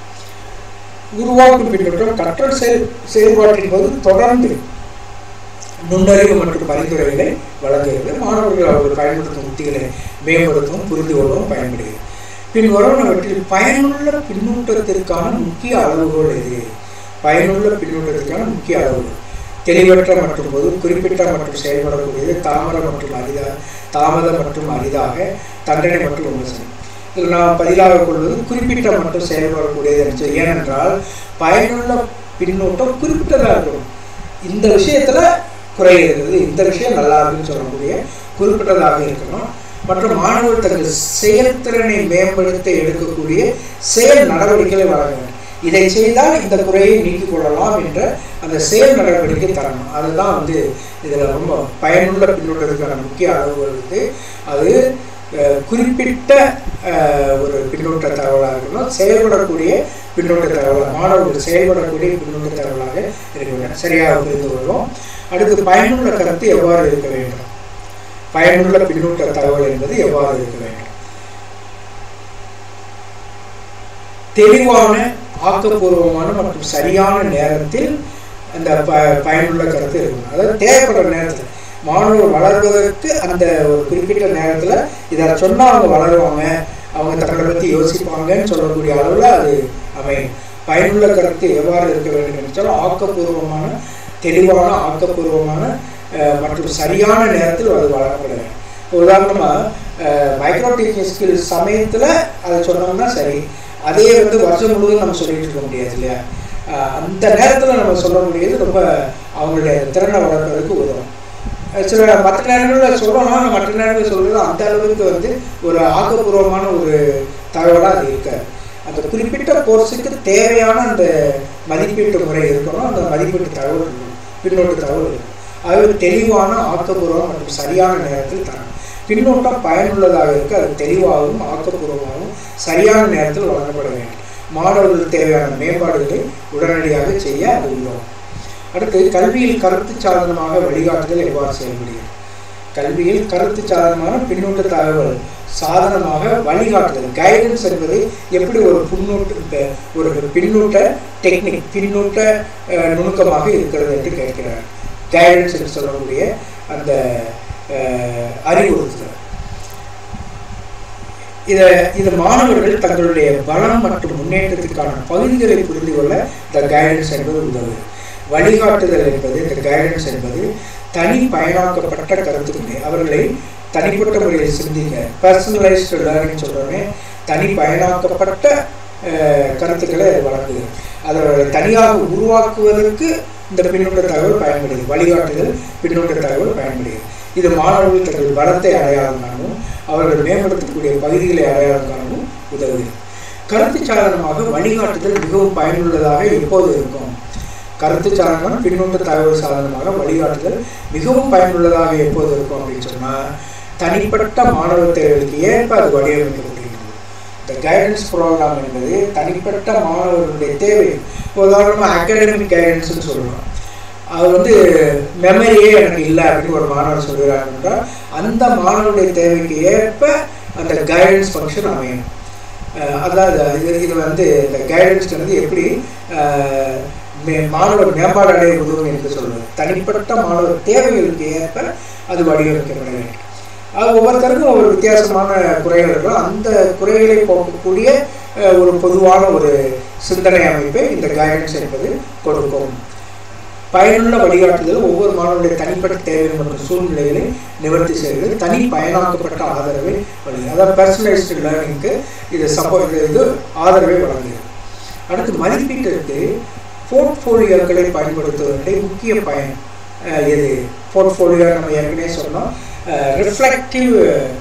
உருவாக்கும் பின்னூட்டம் கற்றல் செயல்பாட்டின் போது தொடர்ந்து நுண்ணறிவு மற்றும் பரிந்துரைகளை வழங்குகிறது. மாணவர்கள் அவர்கள் பயன்படுத்தும் உத்திகளை மேம்படுத்தவும் புரிந்து கொள்ளவும் பயன்படுகிறது. பின்வருவனவற்றில் பயனுள்ள பின்னூட்டத்திற்கான முக்கிய அளவுகோல் எது? பயனுள்ள பின்னூட்டத்திற்கான முக்கிய அளவுகோல் தெளிவற்ற மற்றும் போது குறிப்பிட்ட மற்றும் செயல்படக்கூடியது, தாமதம் மற்றும் அரிதாக, தண்டனை மற்றும் விமர்சனம். இதில் நாம் பதிலாக கொள்வது குறிப்பிட்ட மற்றும் செயல்படக்கூடியது. ஏனென்றால் பயனுள்ள பின்னூட்டம் குறிப்பிட்டதாக இருக்கணும். இந்த விஷயத்தில் குறை இருக்கிறது, இந்த விஷயம் நல்லா இருக்குன்னு சொல்லக்கூடிய குறிப்பிட்டதாக இருக்கணும். மற்றும் மாணவர்கள் தங்கள் செயல்திறனை மேம்படுத்த எடுக்கக்கூடிய செயல் நடவடிக்கைகளை வழங்க வேண்டும். இதை செய்தால் இந்த குறையை நீக்கிக் கொள்ளலாம் என்ற அந்த செயல் நடவடிக்கை தரணும். அதுதான் வந்து இதில் ரொம்ப பயனுள்ள பின்னூட்டத்துக்கான முக்கிய அளவுகள் வந்து அது குறிப்பிட்ட ஒரு பின்னூட்ட தகவலாக இருக்கணும். செயல்படக்கூடிய பின்னூட்ட தகவலாக, மாணவர்கள் செயல்படக்கூடிய பின்னூட்ட தகவலாக இருக்க வேண்டும், சரியாக புரிந்து கொள்வோம். அடுத்து பயனுள்ள கருத்து எவ்வாறு இருக்க வேண்டும், பயனுள்ள பின்னூட்ட தகவல் என்பது எவ்வாறு இருக்க வேண்டும். தெளிவான, ஆக்கப்பூர்வமான மற்றும் சரியான நேரத்தில் அந்த பயனுள்ள கருத்து இருக்கணும். அதாவது தேவைப்படுற நேரத்தில் மாணவர் வளர்வதற்கு அந்த ஒரு குறிப்பிட்ட நேரத்தில் இதை சொன்னால் அவங்க வளருவாங்க, அவங்க தங்களை பற்றி யோசிப்பாங்கன்னு சொல்லக்கூடிய அளவில் அது அமையும். பயனுள்ள கருத்து எவ்வாறு இருக்க வேண்டும் என்றால் ஆக்கப்பூர்வமான, தெளிவான, ஆக்கப்பூர்வமான மற்றும் சரியான நேரத்தில் அது வளரப்பட வேண்டும். உதாரணமாக மைக்ரோ டீச்சிங் ஸ்கில்ஸ் சமயத்தில் அதை சொன்னோம்னா சரி, அதே வருஷம் முழுவதும் நம்ம சொல்லிட்டு இருக்க முடியாது இல்லையா. அந்த நேரத்தில் நம்ம சொல்ல முடியாது, ரொம்ப அவங்களுடைய திறனை வளர்ப்பதற்கு உதவும். சில மற்ற நேரங்களில் சொல்லணும், மற்ற நேரங்களில் சொல்கிறது அந்த அளவுக்கு ஒரு ஆக்கப்பூர்வமான ஒரு தகவலாக அது இருக்காது. அந்த குறிப்பிட்ட கோர்ஸுக்கு தேவையான அந்த மதிப்பீட்டு முறை இருக்கணும், அந்த மதிப்பீட்டு தகவல் இருக்கணும், பின்னோட்டு தகவல் இருக்கணும். அது தெளிவான, ஆக்கப்பூர்வம் மற்றும் சரியான நேரத்தில் தரணும். பின்னோட்டம் பயனுள்ளதாக இருக்க அது தெளிவாகவும் ஆக்கப்பூர்வமாகவும் சரியான நேரத்தில் வழங்கப்பட வேண்டும். மாணவர்களுக்கு தேவையான மேம்பாடுகளை உடனடியாக செய்ய அது உதவும். அடுத்து கல்வியில் கருத்து சாதனமாக வழிகாட்டுதல் எவ்வாறு செயல்படுகிறது. கல்வியில் கருத்து சாதனமான பின்னூட்ட தகவல் சாதனமாக வழிகாட்டுதல், கைடன்ஸ் என்பது எப்படி ஒரு பின்னூட்ட டெக்னிக், பின்னூட்ட நுணுக்கமாக இருக்கிறது என்று கேட்கிறார். கைடன்ஸ் என்று சொல்லக்கூடிய அந்த அறிவுறுத்தல். இது மாணவர்கள் தங்களுடைய பலம் மற்றும் முன்னேற்றத்திற்கான பகுதிகளை புரிந்து கொள்ள இந்த கைடன்ஸ் என்பது உதவுது. வழிகாட்டுதல் என்பது, இந்த கைடன்ஸ் என்பது தனி பயனாக்கப்பட்ட கருத்துக்களை அவர்களை தனிப்பட்ட முறையில் சிந்திக்க, பர்சனலைஸ்டு லேர்னிங் சொல்றோமே, தனி பயனாக்கப்பட்ட கருத்துக்களை வழங்குது. அதை தனியாக உருவாக்குவதற்கு இந்த பின்னூட்ட தகவல் பயன்படுது. வழிகாட்டுதல் பின்னூட்ட தகவல் பயன்படுகிறது. இது மாணவர்கள் தங்கள் பலத்தை அடையாளம் காணவும் அவர்கள் மேம்படுத்தக்கூடிய பகுதிகளை அடையாளம் காணவும் உதவுகிறது. கருத்து சாதனமாக வழிகாட்டுதல் மிகவும் பயனுள்ளதாக எப்போது இருக்கும். கருத்து சாதனம் பின்னூட்ட தகவல் சாதனமாக வழிகாட்டுதல் மிகவும் பயனுள்ளதாக எப்போது இருக்கும் அப்படின்னு சொன்னால், தனிப்பட்ட மாணவர் தேவைக்கு ஏற்ப அது வடிவமைக்கப்படுகிறது. இந்த கைடன்ஸ் ப்ரோக்ராம் என்பது தனிப்பட்ட மாணவர்களுடைய தேவை. உதாரணமாக அகாடமிக் கைடன்ஸ்ன்னு சொல்லுவோம். அது மெமரியே எனக்கு இல்லை அப்படின்னு ஒரு மாணவர் சொல்கிறாருன்னா, அந்த மாணவருடைய தேவைக்கு ஏற்ப அந்த கைடன்ஸ் ஃபங்க்ஷன் அமையும். அதாவது இது இந்த கைடன்ஸ் எப்படி மாணவர் மேம்பாடு அடைய உதவும் என்று சொல்வது. தனிப்பட்ட மாணவர் தேவைகளுக்கு ஏற்ப அது வடிவமைக்கப்பட வேண்டும். அது ஒவ்வொருத்தருக்கும் ஒரு வித்தியாசமான குறைகள் இருக்கும். அந்த குறைகளை போக்கக்கூடிய ஒரு பொதுவான ஒரு சிந்தனை அமைப்பை இந்த கைடன்ஸ் என்பது கொடுக்கும். பயனுள்ள வழிகாட்டுதல் ஒவ்வொரு மாணவருடைய தனிப்பட்ட தேவைகள் மற்றும் சூழ்நிலைகளை நிவர்த்தி செய்வது, தனி பயனாக்கப்பட்ட ஆதரவை வழங்குகிறது. அதாவது பர்சனலைஸ்டு லேர்னிங்க்கு இது ஆதரவை வழங்குகிறது. அடுத்து மதிப்பீட்டிற்கு போர்ட்ஃபோலியோக்களை பயன்படுத்துவதனுடைய முக்கிய பயன் எது? போர்ட்ஃபோலியோ நம்ம ஏற்கனவே சொன்னோம், ரிஃப்ளெக்டிவ்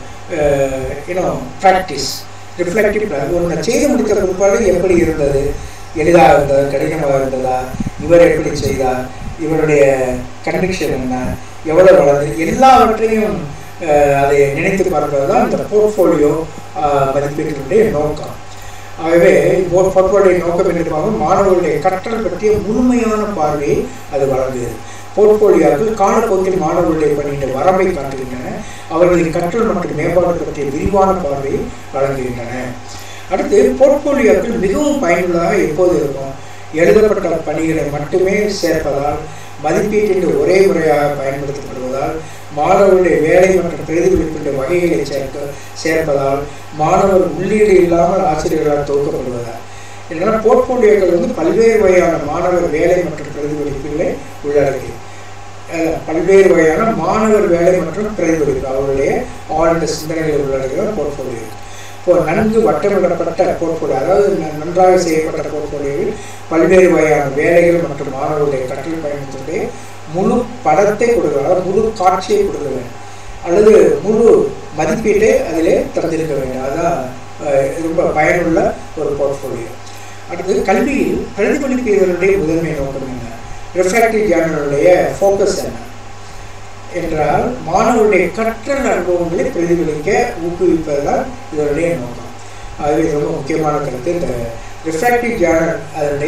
ப்ராக்டிஸ். ரிஃப்ளெக்டிவ் ஒன்று செய்து முடித்த பிற்பாடு எப்படி இருந்தது, எளிதாக இருந்ததா, கடினமாக இருந்ததா, இவர் எப்படி செய்தார், இவருடைய கன்விக்ஷன் என்ன, எவ்வளோ வளர்ந்து, எல்லாவற்றையும் அதை நினைத்து பார்ப்பது தான் இந்த போர்ட்ஃபோலியோ மதிப்பீட்டினுடைய நோக்கம். ஆகவே போர்ட்ஃபோலியோ நோக்கம் என்று மாணவர்களுடைய கற்றல் பற்றிய முழுமையான பார்வையை அது வழங்குகிறது. போர்ட்ஃபோலியோக்கள் காலப்போக்கில் மாணவர்களுடைய பணியின் வரம்பை காட்டுகின்றன, அவர்களின் கற்றல் மற்றும் மேம்பாடு பற்றிய விரிவான பார்வையை வழங்குகின்றன. அடுத்து போர்ட்ஃபோலியோக்கள் மிகவும் பயனுள்ளதாக எப்போது இருக்கும்? எழுதப்பட்ட பணிகளை மட்டுமே சேர்ப்பதால், மதிப்பீட்டின் ஒரே முறையாக பயன்படுத்தப்படுவதால், மாணவர்களுடைய வேலை மற்றும் பிரதிபலிப்பின் வகைகளை சேர்ப்பதால், மாணவர் உள்ளீடு இல்லாமல் ஆசிரியர்களால் தொகுக்கப்படுவதால். என்னன்னா போர்ட்ஃபோலியோக்கள் பல்வேறு வகையான மாணவர் வேலை மற்றும் பிரதிபலிப்புகளை உள்ளடக்கியது. பல்வேறு வகையான மாணவர் வேலை மற்றும் பிரதிபலிப்பு அவர்களுடைய ஆழ்ந்த சிந்தனைகளை உள்ளடக்கிய போர்ட்ஃபோலியோ. இப்போ நன்கு வட்டமிடப்பட்ட போர்ட்ஃபோலியோ, அதாவது நன்றாக செய்யப்பட்ட போர்ட்ஃபோலியோவில் பல்வேறு வகையான வேலைகள் மற்றும் மாணவர்களுடைய கற்றல் பயணத்தினுடைய முழு படத்தை கொடுக்க, அதாவது முழு காட்சியை கொடுக்க வேண்டும், அல்லது முழு மதிப்பீட்டை அதிலே தந்திருக்க வேண்டும். அதுதான் ரொம்ப பயனுள்ள ஒரு போர்ட்ஃபோலியோ. அடுத்து கல்வியில் பிரதிபலிப்பு இதனுடைய முதன்மை நோக்கம் என்ன? ரிஃப்ளெக்டிவ் ஜேர்னலுடைய ஃபோக்கஸ் என்ன என்றால், மாணவர்களுடைய கற்றல் அனுபவங்களை பிரதிபலிக்க ஊக்குவிப்பதுதான் இதனுடைய நோக்கம். ஆகவே ரொம்ப முக்கியமான கருத்து. இந்த ரிஃப்ளெக்டிவ் ஜேர்னல் அதனுடைய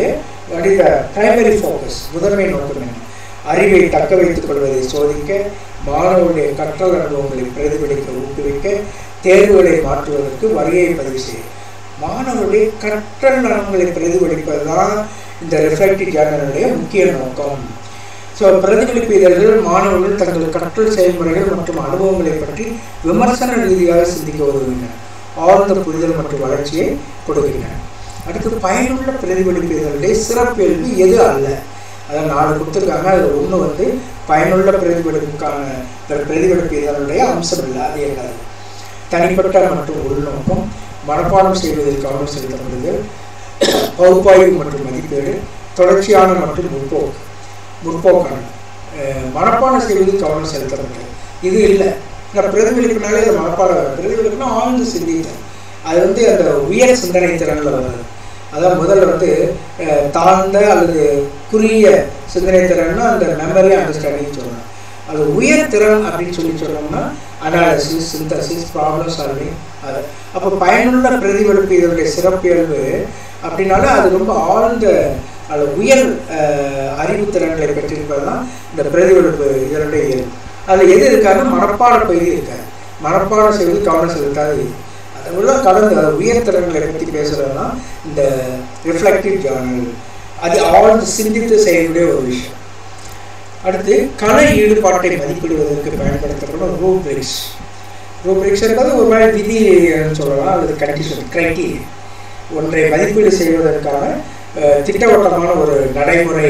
பிரைமரி ஃபோக்கஸ், முதன்மை நோக்கம் என்ன? அறிவை தக்க வைத்துக் கொள்வதை சோதிக்க, மாணவர்களுடைய கற்றல் அனுபவங்களை பிரதிபலிக்க ஊக்குவிக்க, தேர்வுகளை மாற்றுவதற்கு வருகையை பதிவு செய்யும். மாணவர்களுடைய கற்றல் அனுபவங்களை பிரதிபலிப்பது தான் இந்த ரிஃப்ளெக்டிவ் ஜேர்னலுடைய முக்கிய நோக்கம். ஸோ பிரதிபலிப்பு இதழ்கள் மாணவர்கள் தங்கள் கற்றல் செயல்முறைகள் மற்றும் அனுபவங்களை பற்றி விமர்சன ரீதியாக சிந்திக்க உதவுகின்றன, ஆழ்ந்த புரிதல் மற்றும் வளர்ச்சியை கொடுக்கின்றன. அடுத்து பயனுள்ள பிரதிபலிப்பு இதழ்களுடைய சிறப்பியல்பு எது அல்ல? அதாவது 4 கொடுத்துருக்காங்க. அதில் ஒன்று வந்து பயனுள்ள பிரதிபலிப்புக்கான பிரதிபலிப்பு இதழ்களுடைய அம்சம் இல்லை. அது என்னது? தனிப்பட்ட மற்றும் உள்நோக்கம், மனப்பாடம் செய்வதில் கவனம் செலுத்தப்படுதல், பகுப்பாய்வு மற்றும் மதிப்பீடு, தொடர்ச்சியான மற்றும் முற்போக்கான மனப்பாடம் செய்வதில் கவனம் செலுத்தப்படுது. இது இல்லை. இந்த பிரதிபலிப்புனாலே அது மனப்பாடம். பிரதிபலிப்புனா ஆழ்ந்து சிந்தித்தல். அது வந்து அந்த உயர் சிந்தனை திறனில் வருது. அதான் முதல்ல வந்து தாழ்ந்த அல்லது குறுகிய சிந்தனை திறன்னா அந்த மெமரி அண்டர்ஸ்டாண்டிங் சொல்லணும். அது உயர் திறன் அப்படின்னு சொல்லணும்னா அனாலிசிஸ், சிந்தசிஸ், ப்ராப்ளம் சால்விங். அது அப்போ பயனுள்ள பிரதிபலிப்பு இதனுடைய சிறப்பியல்பு அப்படின்னால அது ரொம்ப ஆழ்ந்த அது உயர் அறிவு திறன்களை பெற்றிருப்பது தான் இந்த பிரதிபலிப்பு இதனுடைய இயல்பு. அதில் எது இருக்காருன்னா மனப்பாட பகுதி இருக்காது. மனப்பாடம் செய்வது கவனம் செலுத்தாது. அதை உள்ள கடந்து உயர் திறன்களை பற்றி பேசுகிறதுனா இந்த ரிஃப்ளெக்டிவ் ஜேர்னல். அது ஆழ்ந்து சிந்தித்து செய்யக்கூடிய ஒரு விஷயம். அடுத்து கலை ஈடுபாட்டை மதிப்பிடுவதற்கு பயன்படுத்தப்படும் ரூப்ரிக்ஸ். ரூப்ரிக்ஸ் என்பது ஒரு மாதிரி விதி சொல்லலாம், அல்லது கண்டிஷன், கிரைட்டீரியா. ஒன்றை மதிப்பீடு செய்வதற்கான திட்டவட்டமான ஒரு நடைமுறை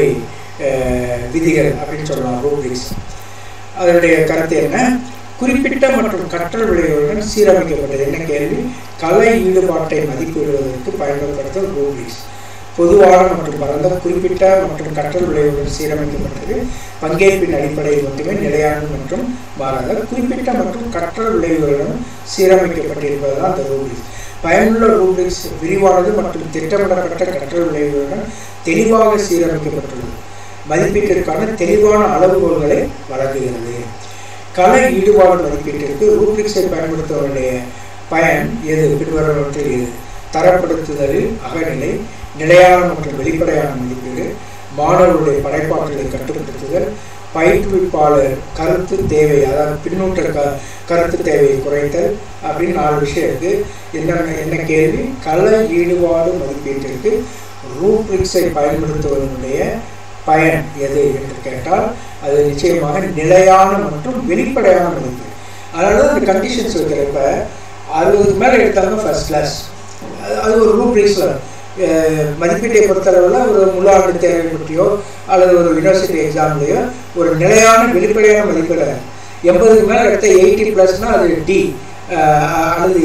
விதிகள் அப்படின்னு சொல்லலாம் ரூப்ரிக்ஸ். அதனுடைய கருத்து என்ன? குறிப்பிட்ட மற்றும் கற்றல் விளைவுகளுடன் சீரமைக்கப்பட்டது. என்ன கேள்வி? கலை ஈடுபாட்டை மதிப்பிடுவதற்கு பயன்படுத்தப்பட்ட ரூப்ரிக்ஸ் பொதுவான மற்றும் பரந்த குறிப்பிட்ட மற்றும் கற்றல் விளைவுகளுடன் சீரமைக்கப்பட்டது. பங்கேற்பின் அடிப்படையில் மட்டுமே நிலையான மற்றும் மாறாத குறிப்பிட்ட மற்றும் கற்றல் விளைவுகளுடன் சீரமைக்கப்பட்டிருப்பதுதான் அந்த ரூப்ரிக்ஸ். பயனுள்ள ரூப்ரிக்ஸ் விரிவானது மற்றும் திட்டமிடப்பட்ட கற்றல் விளைவுகளுடன் தெளிவாக சீரமைக்கப்பட்டுள்ளது. மதிப்பீட்டிற்கான தெளிவான அளவுகோல்களை வழங்குகிறது. கலை ஈடுபாடு மதிப்பீட்டிற்கு ரூப்ரிக்ஸை பயன்படுத்துவதனுடைய பயன் எது? பின்வருவனவற்றில் எது? தரப்படுத்துதலில் அகநிலை, நிலையான மற்றும் வெளிப்படையான மதிப்பீடு, மாணவர்களுடைய படைப்பாற்றலை கட்டுப்படுத்துதல், பயிற்றுவிப்பாளர் கருத்து தேவை, அதாவது பின்னூட்ட கருத்து தேவையை குறைத்தல் அப்படின்னு 4 விஷயம் இருக்கு. என்ன கேள்வி? கலை ஈடுபாடு மதிப்பீட்டிற்கு ரூப்ரிக்ஸை பயன்படுத்துவதனுடைய பயன் எது என்று கேட்டால் அது நிச்சயமாக நிலையான மற்றும் வெளிப்படையான மதிப்பீடு. அதனால அந்த கண்டிஷன்ஸ் வைக்கிறப்ப 60க்கு மேலே எடுத்தாங்க ஃபர்ஸ்ட் கிளாஸ். அது ஒரு ரூப்ரிக்ஸில் மதிப்பீட்டை பொறுத்தளவில் ஒரு முழு ஆண்டு தேர்வை பற்றியோ அல்லது ஒரு யூனிவர்சிட்டி எக்ஸாம்லேயோ ஒரு நிலையான வெளிப்படையான மதிப்பீடு. 80க்கு மேலே எடுத்த 80+னா அது டி அல்லது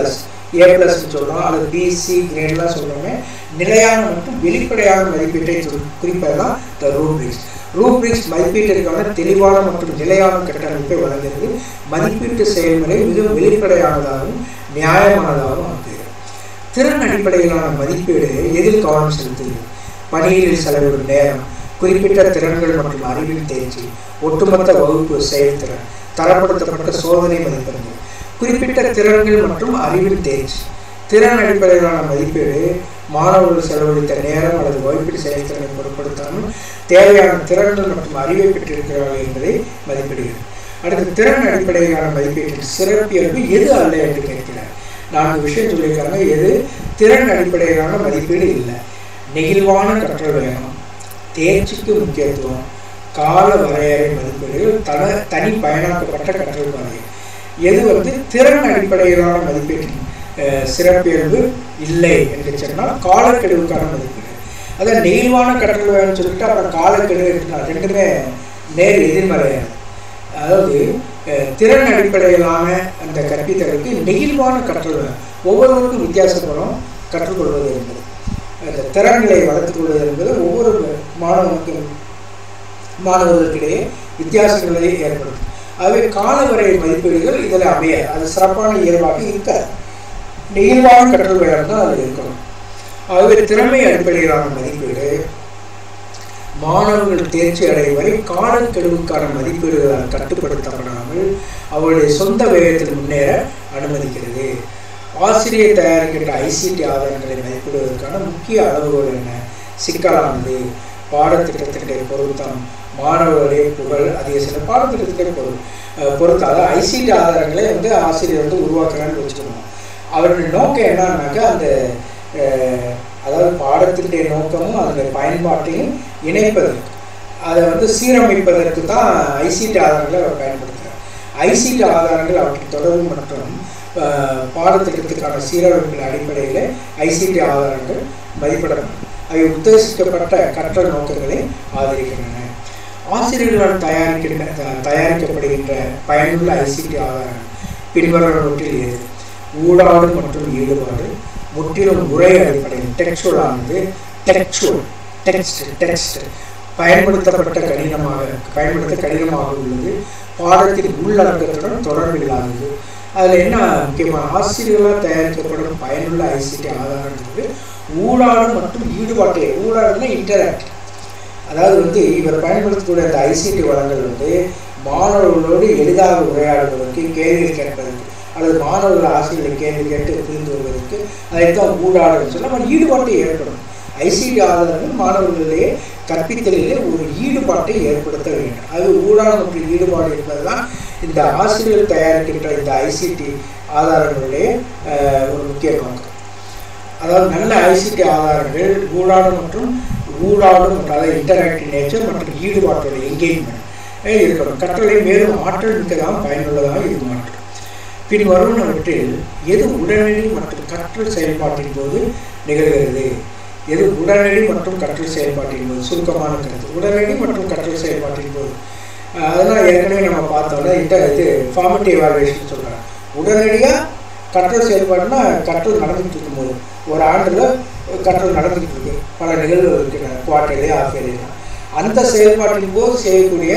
A+ன்னு சொல்கிறோம், அல்லது பிசி கிரேட்லாம் சொல்கிறோமே. நிலையான மற்றும் வெளிப்படையான மதிப்பீட்டை குறிப்பது தான் இந்த ரூப்ரிக்ஸ். ரூப்ரிக்ஸ் மதிப்பீட்டிற்கான தெளிவான மற்றும் நிலையான கட்டமைப்பை வழங்குகிறது. மதிப்பீட்டு செயல்முறை மிகவும் வெளிப்படையானதாகவும் நியாயமானதாகவும் ஆக்குகிறது. திறன் அடிப்படையிலான மதிப்பீடு எதில் கவனம் செலுத்துகிறது? பணியில் செலவிடும் நேரம், குறிப்பிட்ட திறன்கள் மற்றும் அறிவின் தேர்ச்சி, ஒட்டுமொத்த வகுப்பு செயல்திறன், தரப்படுத்தப்பட்ட சோதனை மதிப்பெண்கள், குறிப்பிட்ட திறன்கள் மற்றும் அறிவின் தேர்ச்சி. திறன் அடிப்படையிலான மதிப்பீடு மாணவர்கள் செலவழித்த நேரம் அல்லது வகுப்பீடு செயல்திறனை பொருட்படுத்தாமல் தேவையான திறன்கள் மற்றும் அறிவை பெற்றிருக்கிறார்கள் என்பதை மதிப்பிடுகிறது. அடுத்து திறன் அடிப்படையிலான மதிப்பீட்டின் சிறப்பியல்பு எது அல்ல என்று கேட்கிறார். 4 விஷயம் சொல்லியிருக்காங்க. எது? திறன் அடிப்படையிலான மதிப்பீடு இல்லை. நெகிழ்வான கற்றல் வேகம், தேர்ச்சிக்கு முக்கியத்துவம், கால வரையறை மதிப்பீடுகள், தனி பயனாக்கப்பட்ட கற்றல் வரையறை. எது வந்து திறன் அடிப்படையிலான மதிப்பீட்டின் சிறப்பியல்பு இல்லை என்று சொன்னால் காலக்கெடுவுக்கான மதிப்பீடு. அதான் நெகிழ்வான கற்றல் வேணும்னு சொல்லிட்டு அப்புறம் காலக்கெடு ரெண்டுமே நேர் எதிர்மறையாது. அதாவது திறன் அடிப்படையிலான அந்த கற்பித்தலுக்கு நெகிழ்வான கற்றல் வேணும். ஒவ்வொருவருக்கும் வித்தியாசப்படும் கற்றுக்கொள்வது என்பது, அந்த திறன்களை வளர்த்துக் கொள்வது என்பது ஒவ்வொரு மாணவர்களுக்கிடையே வித்தியாசங்களை ஏற்படுத்தும். ஆகவே காலவரை மதிப்பீடுகள் இதில் அமைய அது சிறப்பான இயல்பாக இருக்காது. நெகிழ்வான கற்றல் வேலை தான் அது இருக்கணும். ஆகவே திறமை அடிப்படையிலான மதிப்பீடு மாணவர்கள் தேர்ச்சி அடையும் வரை காலக்கெடுவுக்கான மதிப்பீடுகளால் கட்டுப்படுத்தப்படாமல் அவருடைய சொந்த வேகத்தில் முன்னேற அனுமதிக்கிறது. ஆசிரியர் தயாரிக்கின்ற ICT ஆதாரங்களை மதிப்பிடுவதற்கான முக்கிய அளவுகோல் என்ன? சிக்கலானது, பாடத்திட்டத்தினுடைய பொருத்தம், மாணவர்களுடைய புகழ், அதே சில பாடத்திட்டத்தினுடைய பொருத்தம், அதாவது ஐசிடி ஆதாரங்களை வந்து ஆசிரியர் வந்து உருவாக்குறான்னு வச்சுக்கணும். அவருடைய நோக்கம் என்னன்னாக்கா அந்த அதாவது பாடத்தினுடைய நோக்கமும் அதனுடைய பயன்பாட்டையும் இணைப்பதற்கு, அதை வந்து சீரமைப்பதற்கு தான் ஐசிடி ஆதாரங்களை அவர் பயன்படுத்துகிறார். ஐசிடி ஆதாரங்கள் அவற்றின் தொடர்பு மற்றும் பாடத்திட்டத்துக்கான சீரமைப்பின் அடிப்படையில் ஐசிடி ஆதாரங்கள் மதிப்பிடப்படும். அவை உத்தேசிக்கப்பட்ட கற்றல் நோக்கங்களை ஆதரிக்கின்றன. ஆசிரியர்களால் தயாரிக்கப்படுகின்ற பயனுள்ள ஐசிடி ஆதாரங்கள் பின்வருவனவற்றில் ஏது? ஊடாடு மற்றும் ஈடுபாடு, முற்றிலும் உரை அடிப்படையில் டெக்ஸ்டுவலானது, டெக்ஸ்ட் பயன்படுத்த கடினமாக உள்ளது, பாடத்தின் உள்ளடக்கத்துடன் தொடர்பில்லாதது. அதில் என்ன முக்கியமான ஆசிரியர்களால் தயாரிக்கப்படும் பயனுள்ள ஐசிடி ஆதாரங்கிறது ஊடாடு மற்றும் ஈடுபாட்டை, ஊடாடுனா இன்டராக்ட், அதாவது வந்து இவர் பயன்படுத்தக்கூடிய அந்த ஐசிடி வளங்கள் வந்து மாணவர்களோடு எளிதாக உரையாடுவதற்கு, கேள்வி கேட்பதற்கு, அல்லது மாணவர்கள் ஆசிரியர்களை கேள்வி கேட்டு புரிந்து வருவதற்கு அதைத்தான் ஊடாடுன்னு சொல்ல நம்ம ஈடுபாட்டை ஏற்படும். ஐசிடி ஆதாரங்கள் மாணவர்களிடையே கற்பித்தலிலே ஒரு ஈடுபாட்டை ஏற்படுத்த வேண்டும். அது ஊடாடு மற்றும் ஈடுபாடு என்பதுதான் இந்த ஆசிரியர்கள் தயாரிக்கின்ற இந்த ஐசிடி ஆதாரங்களுடைய ஒரு முக்கிய நோக்கம். அதாவது நல்ல ஐசிடி ஆதாரங்கள் ஊடாடு மற்றும் அதாவது இன்டராக்டிவ் நேச்சர் மற்றும் ஈடுபாட்டோட என்கேஜ்மெண்ட் இருக்கணும். கற்றலை மேலும் ஆற்றல் மிக்கதாக பயனுள்ளதாக இது மாற்றும். பின் வருவனவற்றில் எது உடனடி மற்றும் கற்றல் செயல்பாட்டின் போது நிகழ்கிறது? எது உடனடி மற்றும் கற்றல் செயல்பாட்டின் போது? சுருக்கமான கருத்து, உடனடி மற்றும் கற்றல் செயல்பாட்டின் போது. அதெல்லாம் ஏற்கனவே நம்ம பார்த்தோம்னா இது ஃபார்மேட்டிவ் எவாலுவேஷன் சொல்கிறாங்க. உடனடியாக கற்றல் செயல்பாடுனா கற்றல் நடந்துகிட்டு இருக்கும்போது, ஒரு ஆண்டில் கற்றல் நடந்துகிட்டு இருக்கு, பல நிகழ்வுகள் இருக்கின்றன, குவார்டர்லி, ஆஃப் இயர்லி. அந்த செயல்பாட்டின் போது செய்யக்கூடிய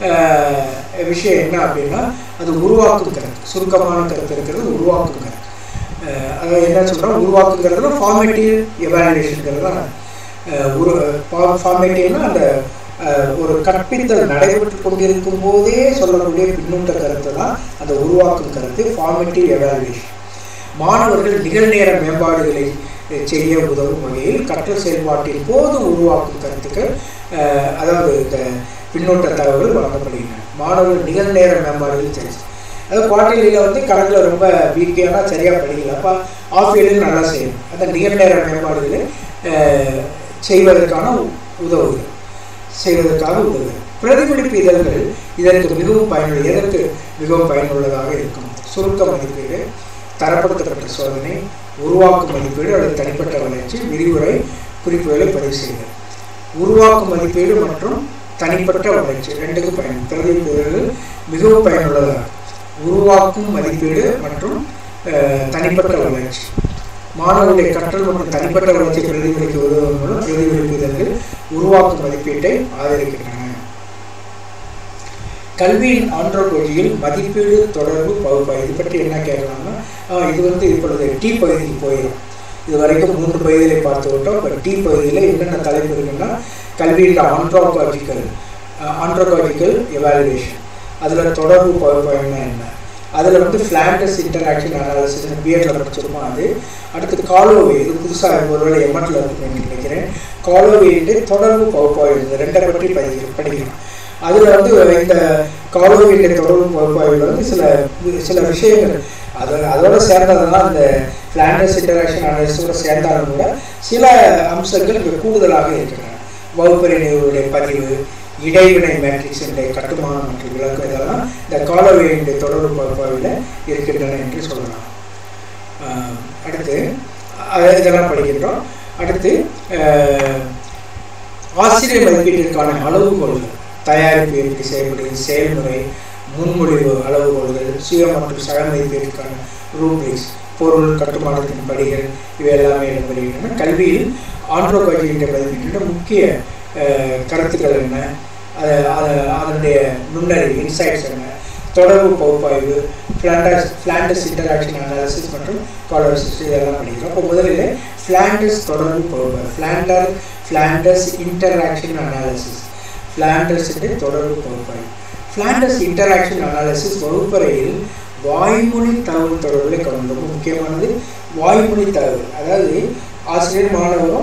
விஷயம் என்ன அப்படின்னா அது உருவாக்கும் கருத்து. சுருக்கமான கருத்து இருக்கிறது உருவாக்கும் கருத்து. அதாவது என்ன சொல்கிறோம், உருவாக்குங்கிறதுல ஃபார்மேட்டிவ் எவாலுவேஷனுங்கிறது தான். ஃபார்மேட்டிவ்னா அந்த ஒரு கற்பித்தல் நடைபெற்று கொண்டிருக்கும் போதே சொல்லக்கூடிய பின்னூட்ட கருத்து தான் அந்த உருவாக்கும் கருத்து, ஃபார்மேட்டிவ் எவாலுவேஷன். மாணவர்கள் நிகழ்நேர மேம்பாடுகளை செய்ய உதவும் வகையில் கற்றல் செயல்பாட்டின் போது உருவாக்கும் கருத்துக்கள், அதாவது இந்த பின்னூட்ட தகவல்கள் வழங்கப்படுகின்றன. மாணவர்கள் நிகழ்நேர மேம்பாடுகள் சரி, அதாவது குவார்டர்லியில் வந்து கணக்கில் ரொம்ப வீக்கான சரியாக படிக்கல, அப்போ ஆஃப் இயர்லியில் நல்லா செய்யணும். அந்த நிகழ்நேர மேம்பாடுகளை செய்வதற்காக உதவுது. பிரதிபலிப்பு இதழ்கள் இதற்கு மிகவும் பயனுள்ளதாக இருக்கும். சுருக்க மதிப்பீடு, தரப்படுத்தப்பட்ட சோதனை, உருவாக்கும் மதிப்பீடு அல்லது தனிப்பட்ட வளர்ச்சி, விரிவுரை குறிப்புகளை பதிவு செய்தல். உருவாக்கும் மதிப்பீடு மற்றும் தனிப்பட்ட வளர்ச்சி ரெண்டுக்கும் பிரதிபலிப்பு இதழ்கள் மிகவும் பயனுள்ளதாக. உருவாக்கும் மதிப்பீடு மற்றும் தனிப்பட்ட வளர்ச்சி, மாணவர்களுடைய கற்றல் மற்றும் தனிப்பட்ட வளர்ச்சி பிரதிபலிக்க உதவுவதன் மூலம் பிரதிபலிப்பு இதழ்கள் உருவாக்கும் மதிப்பீட்டை ஆதரிக்கின்றன. கல்வியின் ஆண்ட்ரோலஜியில் மதிப்பீடு தொடர்பு பகுப்பாய்வு, இது பற்றி என்ன கேட்கலாம்னா, இது வந்து இப்பொழுது டி பகுதிக்கு போயிடும். இது வரைக்கும் 3 பகுதிகளை பார்த்து விட்டோம். இப்போ டி பகுதியில் என்னென்ன தலைப்பு இருக்குன்னா, கல்வியின் ஆண்ட்ரோலஜிக்கல் எவாலுவேஷன், அதில் தொடர்பு பகுப்பாய்வுனா என்ன, அதில் வந்து ஃப்ளாண்டர்ஸ் இன்டராக்ஷன் அனாலிசிஸ் பிஎட்ல படிச்சிருப்போம். அது அடுத்து காலோவே, இது புதுசாக ஒருவேளை எம்எட்ல இருக்குன்னு நினைக்கிறேன். காலோவேட்டு தொடர்பு பகுப்பாய்வு, இந்த ரெண்டை பற்றி படிக்கிறோம். அதில் வந்து இந்த காலோவேட்டு தொடர்பு பகுப்பாய்வில் வந்து சில விஷயங்கள் அதோட சேர்ந்ததுதான் இந்த ஃப்ளாண்டர்ஸ் இன்டராக்ஷன் அனாலிசிஸோட சேர்ந்தாலும் கூட சில அம்சங்கள் இங்கே கூடுதலாக இருக்கின்றன. வகுப்பறை நிகழ்வுடைய பதிவு, இடைவினை மேட்ரிக்ஸினுடைய கட்டுமானம் மற்றும் விளக்கம், இதெல்லாம் இந்த காலோவேயினுடைய தொடர்பு பகுப்பாய்வில் இருக்கின்றன என்று சொல்லலாம். அடுத்து இதெல்லாம் படிக்கின்றோம். அடுத்து ஆசிரியர் மதிப்பீட்டிற்கான அளவுகோல்கள், தயாரிப்பு எப்படி செய்யப்படுகிறது, செயல்முறை, முன்மொழிவு அளவுகோல்கள், சுய மற்றும் சக மதிப்பீட்டிற்கான ரூப்ரிக்ஸ், பொருள், கட்டுமானத்தின் படிகள், இவை எல்லாமே இடம்பெறுகின்றன. கல்வியில் ஆண்ட்ரோலஜியின் மதிப்பீட்டின் முக்கிய கருத்துக்கள் என்ன, அதனுடைய நுண்ணறிவு இன்சைட்ஸ் என்ன, தொடர்பு பகுப்பாய்வு, ஃப்ளாண்டர்ஸ் இன்டராக்ஷன் அனாலிசிஸ் மற்றும் காலோசிஸ், இதெல்லாம் படிக்கிறோம். அப்போ முதலில் ஃப்ளாண்டர்ஸ் தொடர்பு பகுப்பாய்வு, ஃப்ளாண்டர்ஸ் இன்டராக்ஷன் அனாலிசிஸ், ஃப்ளாண்டர்ஸ் தொடர்பு பகுப்பாய்வு. ஃப்ளாண்டர்ஸ் இன்டராக்ஷன் அனாலிசிஸ் வகுப்பறையில் வாய்மொழி தகவல் தொடர்புகளை கவனம். ரொம்ப முக்கியமானது வாய்மொழி தகவல், அதாவது ஆசிரியர் மாணவரும்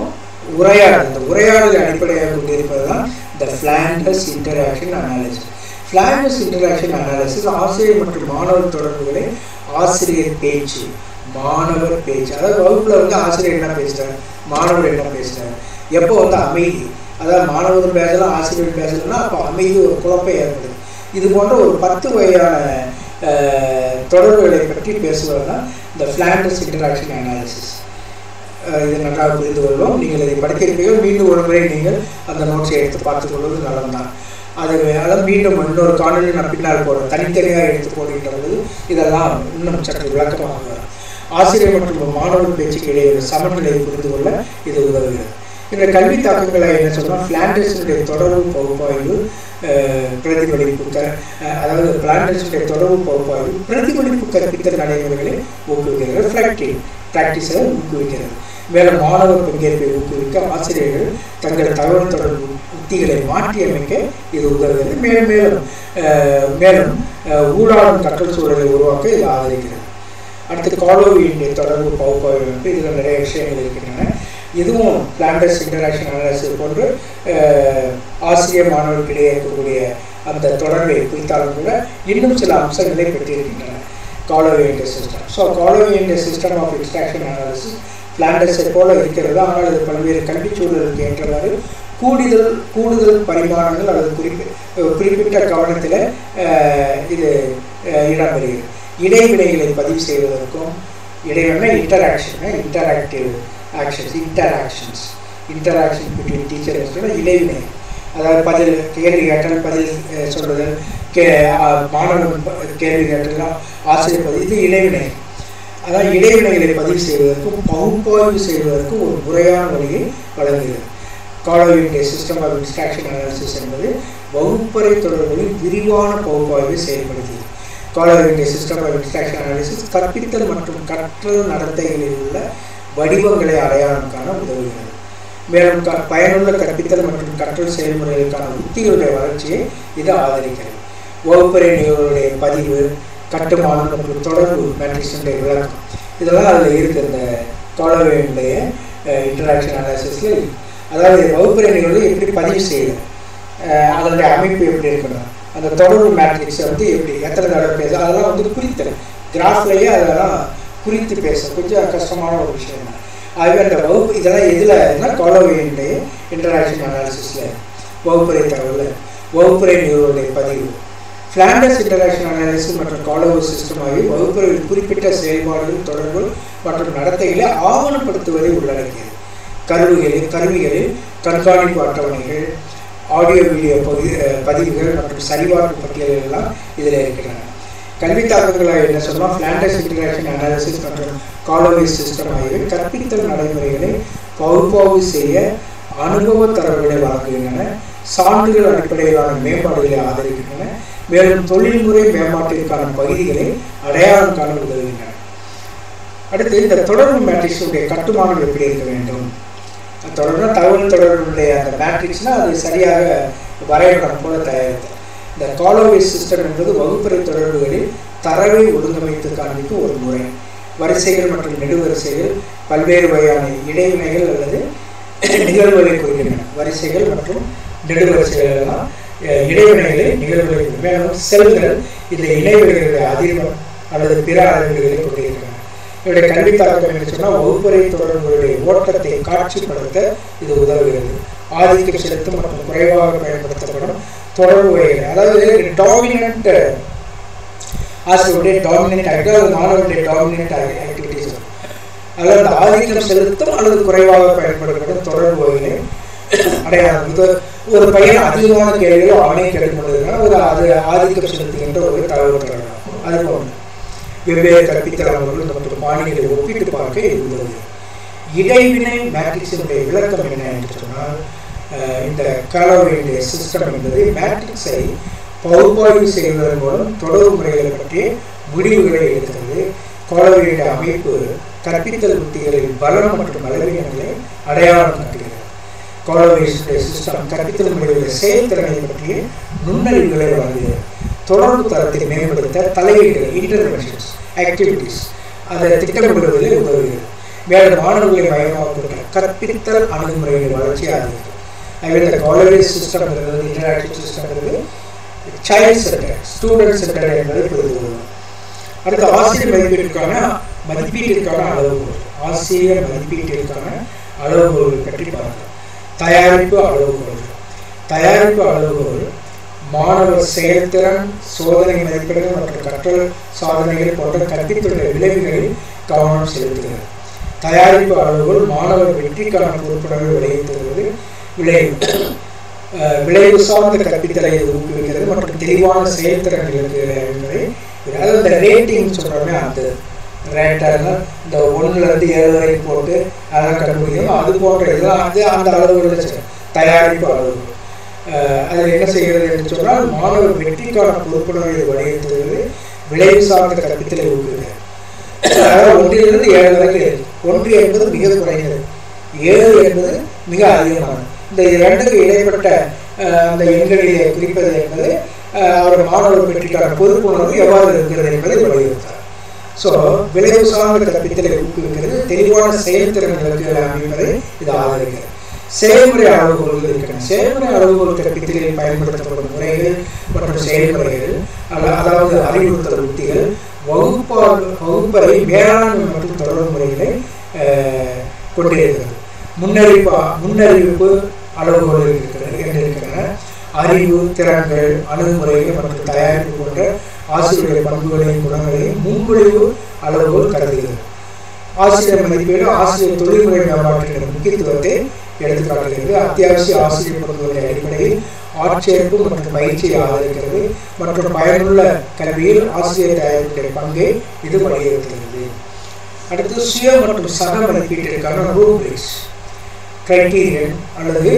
உரையாடல், இந்த உரையாடலை அடிப்படையாக கொண்டிருப்பது தான் இந்த Flanders interaction analysis. Flanders interaction analysis ஆசிரியர் மற்றும் மாணவர் தொடர்புகளை ஆசிரியர் பேச்சு, மாணவர் பேச்சு, அதாவது வகுப்புல வந்து ஆசிரியர் என்ன பேசுறாரு, மாணவர் என்ன பேசுறாரு, எப்போ வந்து அமைதி, அதாவது மாணவர் பேசலாம் ஆசிரியர் பேசலன்னா அப்போ அமைதி ஒரு குழப்பம் ஏற்படுது. இது போன்ற ஒரு 10 வகையான தொடர்புகளை பற்றி பேசுவது தான் இந்த ஃப்ளாண்டர்ஸ் இன்டராக்ஷன் அனாலிசிஸ். இதை நன்றாக புரிந்து கொள்வோம். நீங்கள் இதை படித்திருப்பீர்கள். மீண்டும் ஒரு முறை நீங்கள் அந்த நோட்ஸை எடுத்து பார்த்துக் கொள்வது நலம்தான். அதாவது மீண்டும் இன்னொரு காணொலி நான் பின்னால் போடுறேன், தனித்தனியாக எடுத்து போடுகின்ற போது இதெல்லாம் இன்னும் சற்று விளக்கமாக வரும். ஆசிரியர் மற்றும் மாணவர் பேச்சுக்கு இடையே சமநிலையை புரிந்து கொள்ள இது உதவுகிறது. இந்த கல்வி தாக்கங்களை என்ன சொல்லலாம், ஃப்ளாண்டர்ஸுடைய தொடர்பு பகுப்பாய்வு, பிரதிபலிப்பு, அதாவது ஃப்ளாண்டர்ஸுடைய தொடர்பு பகுப்பாய்வு பிரதிபலிப்பு கற்பித்தல் நடைமுறைகளை ஊக்குவிக்கிறது, ரிஃப்ளெக்டிவ் ப்ராக்டிஸை ஊக்குவிக்கிறது. மேலும் மாணவர் பங்கேற்பை ஊக்குவிக்க ஆசிரியர்கள் தங்கள் தகவல் தொடர்பு உத்திகளை மாற்றி அமைக்க இது உதவுகிறது. மேலும் மேலும் மேலும் ஊடாடும் கற்றல் சூழலை உருவாக்க இது ஆதரிக்கிறது. அடுத்து காலோவியினுடைய தொடர்பு பகுப்பாய்வு, இதில் நிறைய விஷயங்கள் இருக்கின்றன. இதுவும் ஃப்ளாண்டர்ஸ் இன்டராக்ஷன் அனாலிசிஸ் போன்று ஆசிரியர் மாணவர்களிடையே இருக்கக்கூடிய அந்த தொடர்பை குறித்தாலும் கூட இன்னும் சில அம்சங்களை பெற்றிருக்கின்றன காலோவியின் சிஸ்டம். ஸோ காலோவியின் சிஸ்டம் ஆஃப் எக்ஸ்ட்ராக்ஷன் அனாலிசிஸ் ஃப்ளாண்டர்ஸை போல இருக்கிறது. ஆனால் இது பல்வேறு கல்வி சூழலுக்கு ஏற்றவாறு கூடுதல் பரிமாணங்கள் அல்லது குறிப்பிட்ட கவனத்தில் இது இடம்பெறுகிறது. இடைவினைகளை பதிவு செய்வதற்கும், இடைவினை இன்டராக்டிவ் இன்டராக்ஷன் பிட்வீன் டீச்சர் இடைவினை, அதாவது கேள்வி கேட்டால் பதில் சொல்லுதல், மாணவன் கேள்வி கேட்டால் ஆசிரியர் பதில், இது இடைவினை. அதாவது இடைவினைகளை பதிவு செய்வதற்கும் பகுப்பாய்வு செய்வதற்கும் ஒரு முறையான வழியை வழங்குகிறது. காலோவியினுடைய சிஸ்டம் ஆஃப் எக்ஸ்ட்ராக்ஷன் அனாலிசிஸ் என்பது வகுப்பறை தொடர்புகளில் விரிவான பகுப்பாய்வை செயல்படுத்தியது. காலோவியினுடைய சிஸ்டம் ஆஃப் எக்ஸ்ட்ராக்ஷன் அனாலிசிஸ் கற்பித்தல் மற்றும் கற்றல் நடத்தைகளில் உள்ள வடிவங்களை அடையாளம் காண உதவுகிறது. மேலும் பயனுள்ள கற்பித்தல் மற்றும் கற்றல் செயல்முறைகளுக்கான உத்திகளுடைய வளர்ச்சியை இது ஆதரிக்கிறது. வகுப்பறை நிகழ்வுகளுடைய பதிவு, கட்டுமானம் மற்றும் தொடர்பு மேட்ரிக்ஸுடைய விளக்கம், இதெல்லாம் அதில் இருக்குது இந்த காலோவியினுடைய இன்டராக்ஷன் அனாலிசிஸில். அதாவது வகுப்பறை நிகழ்வு எப்படி பதிவு செய்யுது, அதனுடைய அமைப்பு எப்படி இருக்கணும், அந்த தொடர்பு மேட்ரிக்ஸை வந்து எப்படி எத்தனை தடவை பேச, அதெல்லாம் வந்து குறித்தல் கிராஃப்லேயே அதெல்லாம் குறித்து பேச கொஞ்சம் கஷ்டமான ஒரு விஷயம் தான். ஆகவே அந்த வகுப்பு இதெல்லாம் எதில் காலோவியினுடைய இன்டராக்ஷன் அனாலிசிஸில் வகுப்பறை தகவல், வகுப்பறை நிகழ்வுடைய பதிவு, ஃப்ளாண்டர்ஸ் இன்டராக்ஷன் அனாலிசிஸ் மற்றும் காலோவி சிஸ்டம் ஆகிய வகுப்பறையில் குறிப்பிட்ட செயல்பாடுகள், தொடர்புகள் மற்றும் நடத்தைகளை ஆவணப்படுத்துவதை உள்ளடக்கியது. கருவிகளில் கண்காணிப்பு அட்டவணைகள், ஆடியோ வீடியோ பதிவுகள் மற்றும் சரிபார்ப்பு பட்டியல்கள் எல்லாம் இதில் இருக்கின்றன. கல்வி தாக்கங்களாக என்ன சொல்லலாம், ஃப்ளாண்டர்ஸ் இன்டராக்ஷன் அனாலிசிஸ் மற்றும் காலோவி சிஸ்டம் ஆகியவை கற்பித்தல் நடைமுறைகளை பகுப்பாய்வு செய்ய அனுபவ தரவுகளை வழங்குகின்றன, சான்றுகள் அடிப்படையிலான மேம்பாடுகளை ஆதரிக்கின்றன, மேலும் தொழில்முறை மேம்பாட்டிற்கான பகுதிகளை அடையாளம் காண உதவுகின்றன. அடுத்து இந்த தொடர்பு மேட்ரிக்ஸுடைய கட்டுமானம் எப்படி இருக்க வேண்டும், தகவல் தொடர்புடைய அந்த மேட்ரிக்ஸ்னா அது சரியாக வரைபடம் போல தயாரித்தல். இந்த காலோவி சிஸ்டம் என்பது வகுப்பறை தொடர்புகளில் தரவை ஒழுங்கமைத்து காண்பிக்கும் ஒரு முறை. வரிசைகள் மற்றும் நெடுவரிசைகள் பல்வேறு வகையான இடைவினைகள் அல்லது நிகழ்வுகளை குறிக்கின்றன. வரிசைகள் மற்றும் நெடுவரிசைகள் எல்லாம் இடைவினைகளை நிகழ்வுகளை, மேலும் செல்கள் இந்த இடைவெளிகளுடைய அதிர்வம் அல்லது பிற அளவுகளை கொண்டிருக்கின்றன. இவருடைய கல்வி தாக்கம் என்று சொன்னால் வகுப்பறை தொடர்புகளுடைய ஓட்டத்தை காட்சிப்படுத்த இது உதவுகிறது. ஆதிக்கம் செலுத்தும் மற்றும் குறைவாக பயன்படுத்தப்படும் தொடர்பு வகைகள், அதாவது டாமினன்ட் ஆசிரியருடைய டாமினன்ட் ஆக்டிவிட்டி, மாணவருடைய டாமினன்ட் ஆக்டிவிட்டிஸ், அல்லது ஆதிக்கம் செலுத்தும் அல்லது குறைவாக பயன்படுத்தப்படும் தொடர்பு வகைகளை அடையாளம். இது ஒரு பையன் அதிகமான கேள்விகள் அவனே கேட்கப்படுதுன்னா ஒரு அது ஆதிக்கம் செலுத்துகின்ற ஒரு தகவல் தொடர்பு. அதுபோன்று வெவ்வேறு கற்பித்தல் அமர்வுகள் மற்றும் பாணிகளை ஒப்பிட்டு பார்க்க இது உதவுகிறது. இடைவினை மேட்ரிக்ஸினுடைய விளக்கம் என்ன என்று சொன்னால், இந்த காலோவியினுடைய சிஸ்டம் என்பது மேட்ரிக்ஸை பகுப்பாய்வு செய்வதன் மூலம் தொடர்பு முறைகளை பற்றிய முடிவுகளை எடுக்கிறது. காலோவியினுடைய அமைப்பு கற்பித்தல் உத்திகளின் பலம் மற்றும் பலவீனங்களை அடையாளம் காட்டுகிறது. காலோவியினுடைய சிஸ்டம் கற்பித்தல் முறைகளுடைய செயல்திறனை பற்றிய நுண்ணறிவுகளை வழங்குகிறது. தொடர்பு தரத்தை மேம்படுத்த தலையீடுகள், இன்டர்வென்ஷன்ஸ், ஆக்டிவிட்டிஸ் அதை திட்டமிடுவதில் உதவுகிறது. மேலும் மாணவர்களை மையமாக்குகிற கற்பித்தல் அணுகுமுறையின் வளர்ச்சியாக இருக்குது. அதுவே இந்த காலேஜ் சிஸ்டம் இருக்கிறது, இன்டராக்டிவ் சிஸ்டம் இருக்குது, சைல்ட் சென்டர், ஸ்டூடெண்ட் சென்டர் என்பதை புரிந்து கொள்ளணும். அடுத்து ஆசிரியர் மதிப்பீட்டிற்கான அளவுகோல், ஆசிரியர் மதிப்பீட்டிற்கான அளவுகோல் பற்றி பார்க்கலாம். தயாரிப்பு அளவுகோல் மாணவர் செயல்திறன், சோதனை மதிப்பீடுகள் மற்றும் கற்றல் சாதனைகள் போன்ற கற்பித்துள்ள விளைவுகளில் கவனம் செலுத்துகிறது. தயாரிப்பு அளவுகோல் மாணவர் வெற்றிக்கான பொறுப்புணர்வை விளைவித்துகிறது, விளைவு சார்ந்த கற்பித்தலை ஊக்குவிக்கிறது மற்றும் தெளிவான செயல்திறன் என்பதை, அதாவது இந்த ரேட்டிங் சொல்றோமே, அந்த ரேட்டர்னா இந்த 1லேருந்து 7 வரை போட்டு அதெல்லாம் கண்டுபிடிக்கணும். அது போன்ற இதெல்லாம் அந்த அளவுகள் தயாரிப்பு அளவுகள். அதில் என்ன செய்கிறது என்று சொன்னால் மாணவர் வெற்றிக்கான பொறுப்புணர்வை வலியுறுத்துகிறது, விளைவு சார்ந்த கற்பித்தலை ஊக்குவிக்கிறது. அதாவது 1லிருந்து 7 வரைக்கும் 1 என்பது மிக குறைந்தது, 7 என்பது மிக அதிகமானது. இந்த 2க்கு இடைப்பட்ட அந்த எண்களிலே குறிப்பது என்பது அவர் மாணவர் வெற்றிக்கான பொறுப்புணர்வு எவ்வாறு இருக்கிறது என்பதை வலியுறுத்தார். ஸோ விளைவு சார்ந்த கற்பித்தலை ஊக்குவிக்கிறது, தெளிவான செயல்திறன் இலக்குகளை அமைப்பதை இது ஆதரிக்கிறது. செயல்முறை அளவுகோல்கள் இருக்கின்றன. செயல்முறை அளவுகோல் கற்பித்தலில் பயன்படுத்தப்படும் முறைகள் மற்றும் செயல்முறைகள், அதாவது அறிவுறுத்தல் உத்திகள், வகுப்பறை மேலாண்மை மற்றும் தொடர்பு முறைகளை கொண்டிருக்கிறது. முன்னறிவிப்பு அளவுகோல் இருக்கின்றன. அறிவு, திறன்கள், அணுகுமுறைகள் மற்றும் தயாரிப்பு போன்ற ஆசிரியருடைய பண்புகளையும் குணங்களையும் முன்மொழிவு அளவுகோல் கருதுகிறது. ஆசிரியர் மதிப்பீடு ஆசிரியர் தொழில்முறை மேம்பாட்டின் முக்கியத்துவத்தை எடுத்துக்காட்டுகிறது. அத்தியாவசிய ஆசிரியர் பண்புகளின் அடிப்படையில் ஆட்சேர்ப்பு மற்றும் பயிற்சியை ஆதரிக்கிறது மற்றும் பயனுள்ள கல்வியில் ஆசிரியர் தயாரிப்புடைய பங்கை இது வலியுறுத்துகிறது. அடுத்து சுய மற்றும் சக மதிப்பீட்டிற்கான ரூப்ரிக்ஸ், கிரைட்டீரியன் அல்லது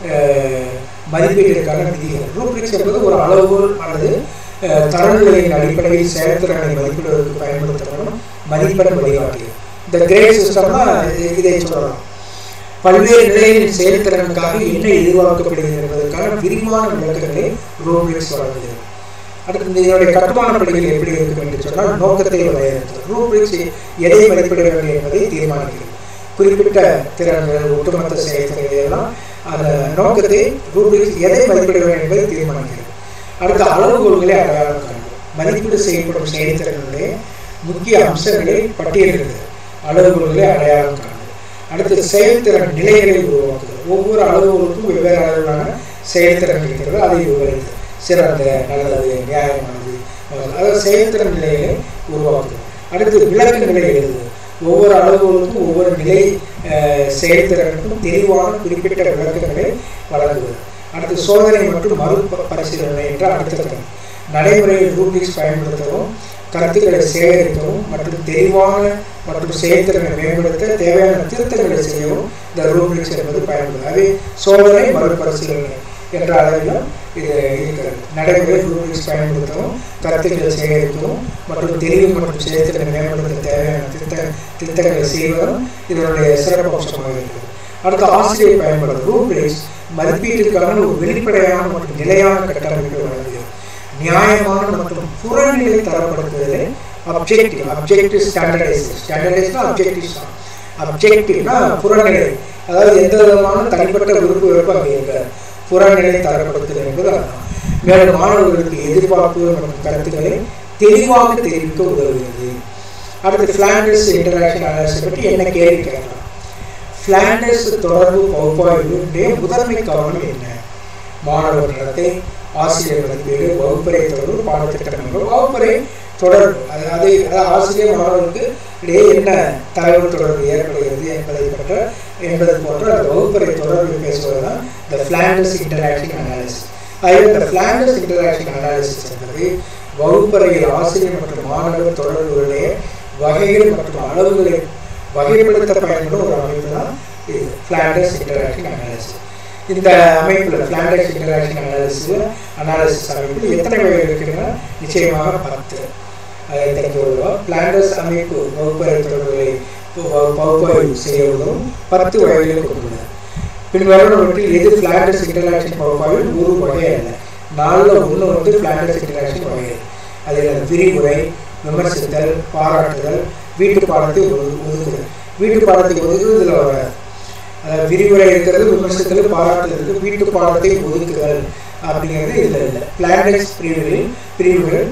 மதிப்பீட்டிற்கான விதிகள். ரூப்ரிக்ஸ் என்பது ஒரு அளவுகோல் அல்லது தரநிலையின் அடிப்படையில் செயல்திறனை மதிப்பிடுவதற்கு பயன்படுத்தப்படும் மதிப்பெண் வழிகாட்டி. இந்த கிரேட் சிஸ்டம்னா இதை சொல்லலாம். பல்வேறு நிலைகளின் செயல்திறனுக்காக என்ன எதிர்பார்க்கப்படுகிறது என்பதற்கான விரிவான விளக்கங்களை ரூப்ரிக்ஸ் வழங்குகிறது. அடுத்து இதனுடைய கட்டுமான படிகள் எப்படி இருக்கும் என்று சொன்னால் நோக்கத்தை வரையறுக்கிறது. ரூப்ரிக்ஸ் எதை மதிப்பிட வேண்டும் என்பதை தீர்மானிக்கிறது. குறிப்பிட்ட திறன்கள், ஒட்டுமொத்த செயல்திறன் எல்லாம் அந்த நோக்கத்தை ரூப்ரிக்ஸ் எதை மதிப்பிட வேண்டும் என்பதை தீர்மானிக்கிறது. அடுத்த அளவுகோல்களை அடையாளம் காண்பது. மதிப்பீடு செய்யப்படும் செயல்திறனுடைய முக்கிய அம்சங்களை பட்டியலிடுகிறது. அளவுகோல்களை அடையாளம் காண்பது. அடுத்து செயல்திறன் நிலைகளை உருவாக்குது. ஒவ்வொரு அளவுகளுக்கும் வெவ்வேறு அளவிலான செயல்திறன் இருக்கிறது, அதை விவரிக்கிறது. சிறந்த, நல்லது, நியாயமானது, அதாவது செயல்திறன் நிலைகளை உருவாக்குது. அடுத்து விளக்க நிலை எழுதுது. ஒவ்வொரு அளவுகளுக்கும் ஒவ்வொரு நிலை செயல்திறனுக்கும் தெளிவான குறிப்பிட்ட விளக்கங்களை வழங்குவது. அடுத்து சோதனை மற்றும் மறுபரிசீலனை என்ற அடுத்த கருத்து. நடைமுறையில் ரூப்ரிக்ஸ் பயன்படுத்தவும், கருத்துக்களை சேகரிக்கவும் மற்றும் தெளிவான மற்றும் செயல்திறனை மேம்படுத்த தேவையான திருத்தங்களை செய்யவும் இந்த ரூப்ரிக்ஸ் என்பது பயன்படுது. அதே சோதனை மறுபரிசீலனை என்ற அளவிலும் இது இருக்கிறது. நடைமுறையில் ரூப்ரிக்ஸ் பயன்படுத்தவும், கருத்துக்களை சேகரிக்கவும் மற்றும் தெளிவு மற்றும் செயல்திறனை மேம்படுத்த தேவையான திருத்தங்களை செய்வதும் இதனுடைய சிறப்பு அம்சமாக இருக்கிறது. அடுத்த ஆசிரியர் பயன்படுத்தும் ரூப்ரிக்ஸ் மதிப்பீட்டிற்கான ஒரு வெளிப்படையான மற்றும் நிலையான கட்டமைப்பை வழங்குகிறது. நியாயமான மற்றும் புறநிலை தரப்படுத்துவதை அப்ஜெக்டிவ் அப்ஜெக்டிவ்னா புறநிலை, அதாவது எந்த விதமான தனிப்பட்ட விருப்பு வெறுப்பு அங்கே இருக்காது. புறநிலை தரப்படுத்துதல் என்பது அதுதான். மேலும் மாணவர்களுக்கு எதிர்பார்ப்பு மற்றும் கருத்துக்களை தெளிவாக தெரிவிக்க உதவுகிறது. அடுத்து ஃபிளாண்டர்ஸ் இன்டராக்ஷன் அனாலிசிஸ் பற்றி என்ன கேள்வி கேட்கலாம். ஃபிளாண்டர்ஸ் தொடர்பு பகுப்பாய்வுடைய முதன்மை கவனம் என்ன? மாணவர் நடத்தை, ஆசிரியர் மதிப்பீடு, வகுப்பறை தொடர்பு, பாடத்திட்டம். வகுப்பறை தொடர்பு, அதாவது ஆசிரியர் மாணவர்களுக்கு இடையே என்ன தகவல் தொடர்பு ஏற்படுகிறது என்பது போன்ற அந்த வகுப்பறை தொடர்பு பேசுவதுதான் இந்த ஃபிளாண்டர்ஸ் இன்டராக்ஷன் அனாலிசிஸ். அதில் இந்த ஃபிளாண்டர்ஸ் இன்டராக்ஷன் அனாலிசிஸ் என்பது வகுப்பறையில் ஆசிரியர் மற்றும் மாணவர் தொடர்புகளுடைய வகைகள் மற்றும் அளவுகளை வகைப்படுத்த பயன்படும் ஒரு அமைப்பு தான் இது ஃபிளாண்டர்ஸ் இன்டராக்ஷன் அனாலிசிஸ். இந்த அமைப்பில் ஃபிளாண்டர்ஸ் இன்டராக்ஷன் அனாலிசிஸ் அமைப்பில் எத்தனை வகைகள் இருக்குன்னா நிச்சயமாக 10. அதை தெரிந்து கொள்வோம். ஃபிளாண்டர்ஸ் அமைப்பு வகுப்பறை தொடர்புகளை பகுப்பாய்வு செய்ய உதவும் 10 வகைகளை கொண்டுள்ளது. பின்வருவனவற்றில் எது ஃபிளாண்டர்ஸ் இன்டராக்ஷன் பகுப்பாய்வில் ஒரு வகை அல்ல. 4ல் 1 வந்து ஃபிளாண்டர்ஸ் இன்டராக்ஷன் வகை. அதில் விரிவுரை, விமர்சித்தல், பாராட்டுதல், வீட்டு பாடத்தை ஒதுக்குதல். வீட்டு பாடத்தை ஒதுக்குதல் வராது. விரிவுரை இருக்கிறது, விமர்சனத்தில் பாராட்டு இருக்குது, வீட்டு பாடத்தை ஒதுக்குதல் அப்படிங்கிறது இதில் இல்லை. பிளான்டெக்ஸ் பிரிவுகள்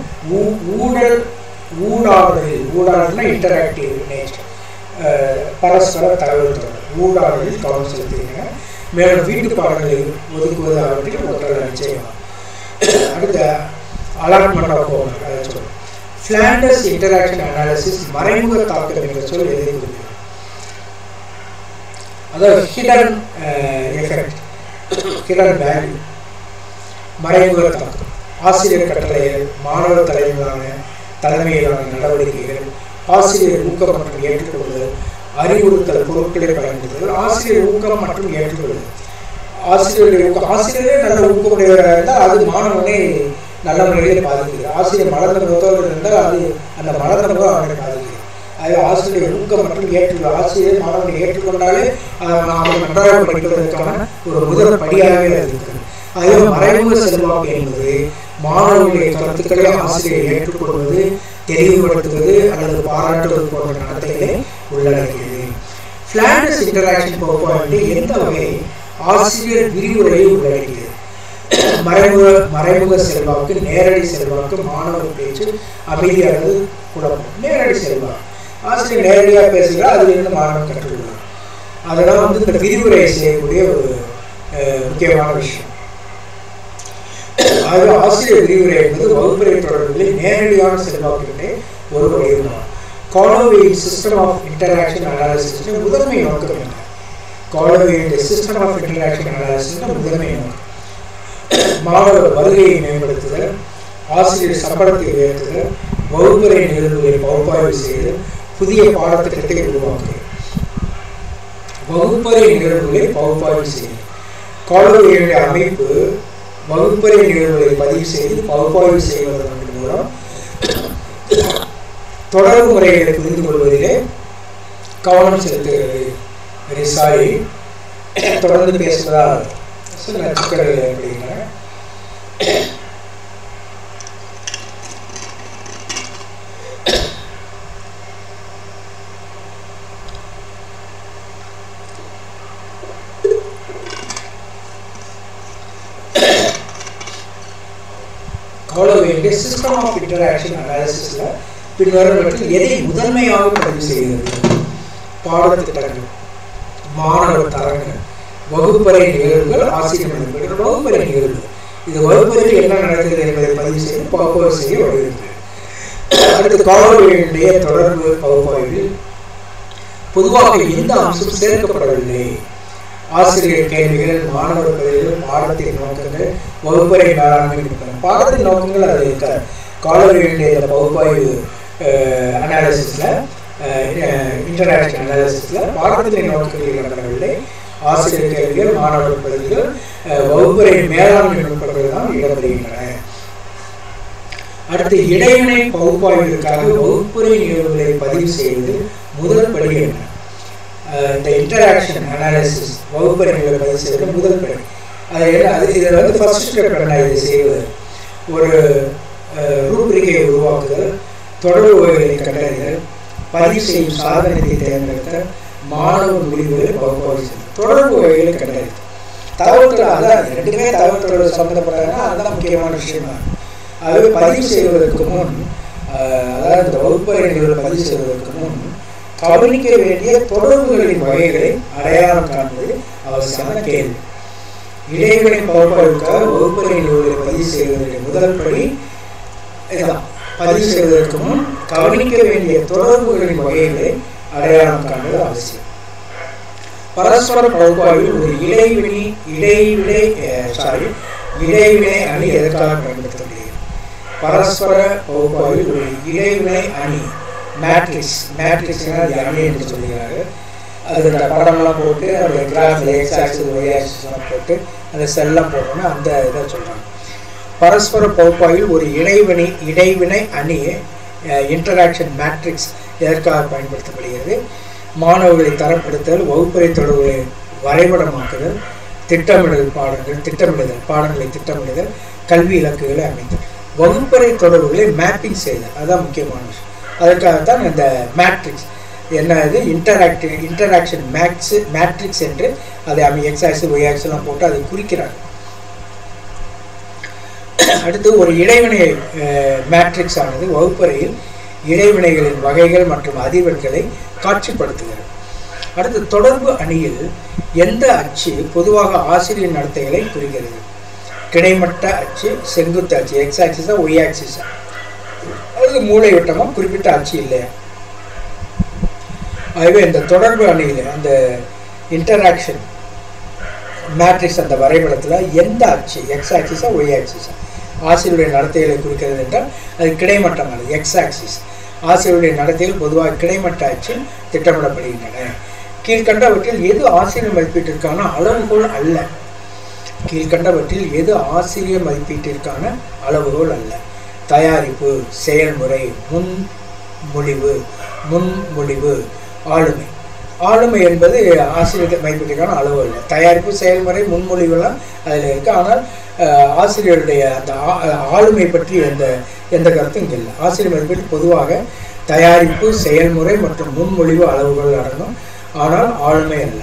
ஊடாடல்னா இன்டராக்டிவ் நேச்சர், பரஸ்பர தகவல் தொடர்பு, ஊடாடலில் கவனம் செலுத்துகிறீங்க. மேலும் வீட்டு பாடங்களை ஒதுக்குவது அவற்றில் ஒருத்தர் நிச்சயம். அடுத்த அலாட்மெண்ட் ஆஃப் ஹோம்ஒர்க் அதை சொல்லுவோம். ஃபிளாண்டர்ஸ் இன்டராக்ஷன் அனாலிசிஸ் மறைமுக தாக்கம் என்ற சொல் எதை குறிக்கிறது? அதாவது ஹிடன் எஃபெக்ட், ஹிடன் வேல்யூ, மறைமுக தாக்கம். ஆசிரியர் கட்டளைகள், மாணவர் தலைமையிலான நடவடிக்கைகள், ஆசிரியர் ஊக்கம் மற்றும் ஏற்றுக்கொள்ளுதல், அறிவுறுத்தல், பொருட்களை பயன்படுத்துதல், ஆசிரியர் ஊக்கம் மற்றும் ஏற்றுக்கொள்ளுதல். ஆசிரியரே நல்ல ஊக்கமுடையவராக இருந்தால் அது மாணவனை நல்ல முறையில் பாதிக்கிறது. ஆசிரியர் மலர்ந்த முகத்தோடு இருந்தால் அது அந்த மலர்ந்த முகம் அவனை பாதிக்கிறது. அது ஆசிரியர் ஊக்கம் மற்றும் ஆசிரியர் மாணவனை ஏற்றுக்கொண்டாலே அவனை நன்றாக படிப்பதற்கான ஒரு முதல் படியாகவே இருக்கிறது. அதே மறைமுக செல்வாக்கு என்பது மாணவர்களுடைய கருத்துக்களை ஆசிரியர் ஏற்றுக்கொள்வது, தெளிவுபடுத்துவது அல்லது பாராட்டுவது போன்ற நடத்தைகளை உள்ளடக்கியது. ஃபிளாண்டர்ஸ் இன்டராக்ஷன் பகுப்பாய்வு எந்த வகை ஆசிரியர் விரிவுரையை உள்ளடக்கியது? மறைமுக செல்வாக்கு, நேரடி செல்வாக்கு, மாணவர் பேச்சு, அமைதியானது, குழப்பம். நேரடி செல்வாக்கு, ஆசிரியர் நேரடியாக பேசுகிறார், அதிலிருந்து மாணவன் கற்றுக்கொள்வார். அதெல்லாம் இந்த விரிவுரை செய்யக்கூடிய ஒரு முக்கியமான விஷயம். ஆகவே ஆசிரியர் விரிவுரை என்பது வகுப்பறை தொடர்புகளில் நேரடியான செல்வாக்கிலே ஒரு வகைதான். காலோவேயின் சிஸ்டம் ஆஃப் இன்டராக்ஷன் அனாலிசிஸ் முதன்மை நோக்கம் என்ன? காலோவேயின் சிஸ்டம் ஆஃப் இன்டராக்ஷன் அனாலிசிஸ் முதன்மை நோக்கம் மாணவர் வருகையை மேம்படுத்துதல், ஆசிரியர் சம்பளத்தை உயர்த்துதல், வகுப்பறை நிகழ்வுகளை பகுப்பாய்வு செய்து புதிய பாடத்திட்டத்தை உருவாக்குதல். வகுப்பறை நிகழ்வுகளை பகுப்பாய்வு செய்தல். காலோவேயின் அமைப்பு வகுப்பறை நிகழ்வுகளை பதிவு செய்து பகுப்பாய்வு செய்வதன் மூலம் தொடர்பு முறைகளை புரிந்து கொள்வதிலே கவனம் செலுத்துகிறது. தொடர்ந்து பேசுவதால் சிக்கல்கள் ஏற்படுகின்றன. காலோவேயின் சிஸ்டம் ஆஃப் இன்டராக்ஷன் அனாலிசிஸ்ல பின்வருவற்றில் எதை முதன்மையாக பதிவு செய்கிறது? பாடத்திட்டங்கள், மாணவர் தரங்கள், வகுப்பறை நிகழ்வுகள், ஆசிரியர் மதிப்பீடுகள். வகுப்பறை நிகழ்வு இது வகுப்பறையில் என்ன நடக்கிறது என்பதை பதிவு செய்து பகுப்பாய்வு செய்ய வருகிறது. அடுத்து காலோவேயினுடைய தொடர்பு பகுப்பாய்வில் பொதுவாக எந்த அம்சம் சேர்க்கப்படவில்லை? ஆசிரியர் கேள்விகள், மாணவர் பதில்கள், பாடத்தின் நோக்கங்கள், வகுப்பறை மேலாண்மை. பாடத்தின் நோக்கங்கள் அது இருக்காது. காலோவேயினுடைய பகுப்பாய்வு அனாலிசிஸ்ல, இன்டராக்ஷன் அனாலிசிஸ்ல பாடத்தின் நோக்கங்கள் இடம்பெறவில்லை. ஆசிரியர் கேள்விகள், மாணவர் பதில்கள், வகுப்பறை மேலாண்மை நுட்பங்கள் தான் இடம்பெறுகின்றன. அடுத்து இடைவினை பகுப்பாய்விற்காக வகுப்பறை நிகழ்வுகளை பதிவு செய்வது முதல் படி என்ன? இந்த இன்டராக்ஷன் அனாலிசிஸ் வகுப்பறை நிகழ்வுகளை பதிவு செய்வது முதல் படி. இதில் ஃபர்ஸ்ட் ஸ்டெப் என்ன? இதை செய்வது ஒரு ரூபிரிக்கையை உருவாக்குதல், தொடர்பு வகைகளை கண்டறிதல், பதிவு செய்யும் சாதனத்தை தேர்ந்தெடுத்தல், மாணவர் முடிவுகளை பகுப்பாய்வு செய்தல். தொடர்பு வகைகளை கண்டறிதல், தகவல்கள், அதான் ரெண்டுமே தகவல்கள் சம்பந்தப்பட்டதுன்னா அதுதான் முக்கியமான விஷயமா. அது பதிவு செய்வதற்கு முன், அதாவது இந்த வகுப்பறை நிகழ்வுகளை பதிவு செய்வதற்கு முன் கவனிக்க வேண்டிய தொடர்புகளின் வகைகளை அடையாளம் காண்பது அவசியமான கேள்வி. இடைவெளி பகுப்பாய்வுக்காக வகுப்பறை நிகழ்வுகளை பதிவு செய்வதற்கு முதல் படி இதுதான். பதிவு செய்வதற்கு முன் கவனிக்க வேண்டிய தொடர்புகளின் வகைகளை அடையாளம் காண்பது அவசியம். பரஸ்பர பகுப்பாய்வில் ஒரு இடைவினை அணி எதற்காக பயன்படுத்தப்படுகிறது? பரஸ்பர பகுப்பாய்வில் ஒரு இடைவினை அணி, மேட்ரிக்ஸ் அணி என்று சொல்கிறார்கள். அது இந்த படம்லாம் போட்டு அந்த கிராஃபில் எக்ஸ் ஆக்சிஸ் ஒய் ஆக்சிஸ்லாம் போட்டு அந்த செல்லாம் போட்டோம்னா அந்த இதை சொல்கிறாங்க. பரஸ்பர பகுப்பாய்வில் ஒரு இடைவினை அணி, இன்டராக்ஷன் மேட்ரிக்ஸ் எதற்காக பயன்படுத்தப்படுகிறது? மாணவர்களை தரப்படுத்தல், வகுப்பறை தொடர்புகளை வரைபடமாக்குதல், பாடங்களை திட்டமிடுதல், கல்வி இலக்குகளை அமைத்தல். வகுப்பறை தொடர்புகளை மேப்பிங் செய்தல், அதுதான் முக்கியமான விஷயம். அதற்காகத்தான் இந்த மேட்ரிக்ஸ் என்ன இது இன்டராக்ஷன் மேட்ரிக்ஸ் என்று அதை எக்ஸ் ஆக்சிஸ் ஒய் ஆக்சிஸ்லாம் போட்டு அதை குறிக்கிறாங்க. அடுத்து ஒரு இடைவினை மேட்ரிக்ஸ் ஆனது வகுப்பறையில் இடைவினைகளின் வகைகள் மற்றும் அதிர்வெண்களை காட்சிப்படுத்துகிறது. அடுத்து தொடர்பு அணியில் எந்த அச்சு பொதுவாக ஆசிரியர் நடத்தைகளை குறிக்கிறது? கிடைமட்ட அச்சு, செங்குத்து அச்சு, எக்ஸ் ஆக்சிஸா ஒய் ஆக்சிஸா, அல்லது மூளை வட்டமா, குறிப்பிட்ட அச்சு இல்லையா? ஆகவே இந்த தொடர்பு அணியில் அந்த இன்டராக்ஷன் மேட்ரிக்ஸ் அந்த வரைபடத்தில் எந்த அச்சு எக்ஸ் ஆக்சிஸா ஒய் ஆக்சிஸா ஆசிரியருடைய நடத்தைகளை குறிக்கிறது என்றால் அது கிடைமட்டமானது, எக்ஸ் ஆக்சிஸ். ஆசிரியருடைய நடத்தைகள் பொதுவாக கிடைமட்ட அச்சில் திட்டமிடப்படுகின்றன. கீழ்கண்டவற்றில் எது ஆசிரியர் மதிப்பீட்டிற்கான அளவுகோல் அல்ல? கீழ்கண்டவற்றில் எது ஆசிரியர் மதிப்பீட்டிற்கான அளவுகோல் அல்ல? தயாரிப்பு, செயல்முறை, முன்மொழிவு, ஆளுமை. ஆளுமை என்பது ஆசிரியர் மதிப்பீட்டிற்கான அளவு அல்ல. தயாரிப்பு, செயல்முறை, முன்மொழிவுலாம் அதில் இருக்குது. ஆனால் ஆசிரியருடைய அந்த ஆளுமை பற்றி எந்த கருத்தும் இங்கே இல்லை. ஆசிரியர் மதிப்பீடு பொதுவாக தயாரிப்பு, செயல்முறை மற்றும் முன்மொழிவு அளவுகள் அடங்கும், ஆனால் ஆளுமை அல்ல.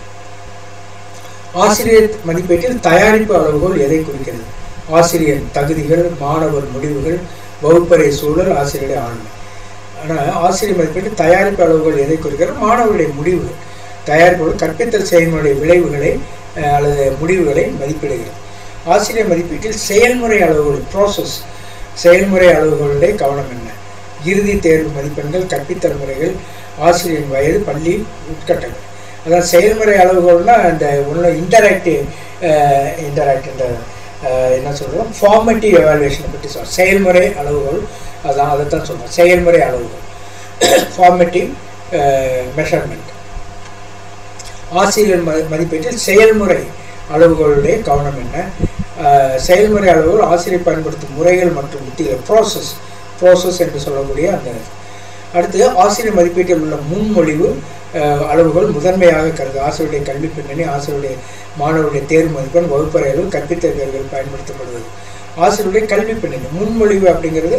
ஆசிரியர் மதிப்பீட்டில் தயாரிப்பு அளவுகோல் எதை குறிக்கிறது? ஆசிரியர் தகுதிகள், மாணவர் முடிவுகள், வகுப்பறை சூழல், ஆசிரியருடைய ஆளுமை. ஆனால் ஆசிரியர் மதிப்பீட்டில் தயாரிப்பு அளவுகோல் எதை குறிக்கிறது? மாணவருடைய முடிவுகள். தயாரிப்பு கற்பித்தல் செயல்முறை விளைவுகளை அல்லது முடிவுகளை மதிப்பிடுகிறது. ஆசிரியர் மதிப்பீட்டில் செயல்முறை அளவுகோல், ப்ராசஸ், செயல்முறை அளவுகளுடைய கவனம் என்ன? இறுதி தேர்வு மதிப்பெண்கள், கற்பித்தல் முறைகள், ஆசிரியரின் வயது, பள்ளி உட்கட்டங்கள். அதான் செயல்முறை அளவுகோல்னா இந்த ஒன்று இன்டராக்டிவ் இந்த என்ன சொல்கிறோம், ஃபார்மேட்டிவ் எவாலுவேஷனை பற்றி சொல்கிறோம். செயல்முறை அளவுகோல் அதான் அதைத்தான் சொல்கிறோம், செயல்முறை அளவுகோல், ஃபார்மேட்டிவ் மெஷர்மெண்ட். ஆசிரியர் மதிப்பீட்டில் செயல்முறை அளவுகளுடைய கவனம் என்ன? செயல்முறை அளவுகள் ஆசிரியர் பயன்படுத்தும் முறைகள் மற்றும் உத்திகள், ப்ராசஸ் என்று சொல்லக்கூடிய அந்த. அடுத்து ஆசிரியர் மதிப்பீட்டில் உள்ள முன்மொழிவு அளவுகள் முதன்மையாக கருது. ஆசிரியருடைய கல்வி பின்னணி, ஆசிரியருடைய மாணவருடைய தேர்வு மதிப்பெண், வகுப்பறை அளவு, கற்பித்தல் தேர்வுகள் பயன்படுத்தப்படுவது. ஆசிரியருடைய கல்வி பின்னணி, முன்மொழிவு அப்படிங்கிறது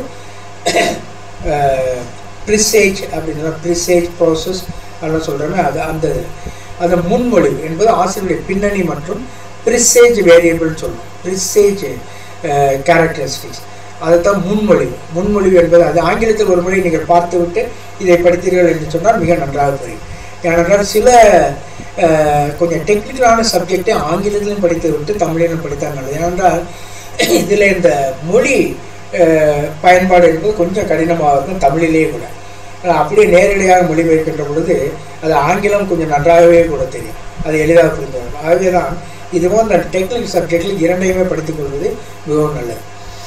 ப்ரிசேஜ் அப்படின்னா ப்ரிசேஜ் ப்ராசஸ் அதெல்லாம் சொல்கிறேன்னா அந்த முன்மொழிவு என்பது ஆசிரியருடைய பின்னணி மற்றும் ப்ரிசேஜ் வேரியபிள்னு சொல்லணும். ப்ரிசேஜ் கேரக்டரிஸ்டிக்ஸ் அதுதான் முன்மொழிவு என்பது. அது ஆங்கிலத்தில் ஒரு முறை நீங்கள் பார்த்துவிட்டு இதை படித்தீர்கள் என்று சொன்னால் மிக நன்றாக புரியும். ஏனென்றால் சில கொஞ்சம் டெக்னிக்கலான சப்ஜெக்டை ஆங்கிலத்திலும் படித்து விட்டு தமிழிலும் படித்தால் நல்லது. ஏனென்றால் இதில் இந்த மொழி பயன்பாடு என்பது கொஞ்சம் கடினமாக இருக்கும் தமிழிலேயே கூட. அப்படியே நேரடியாக மொழிபெயர்க்கின்ற பொழுது அது ஆங்கிலம் கொஞ்சம் நன்றாகவே கூட தெரியும், அது எளிதாக புரிந்து வரும். ஆகவே தான் இதுவும் அந்த டெக்னிக்கல் சப்ஜெக்டில் இரண்டையுமே படித்துக் கொள்வது மிகவும் நல்லது.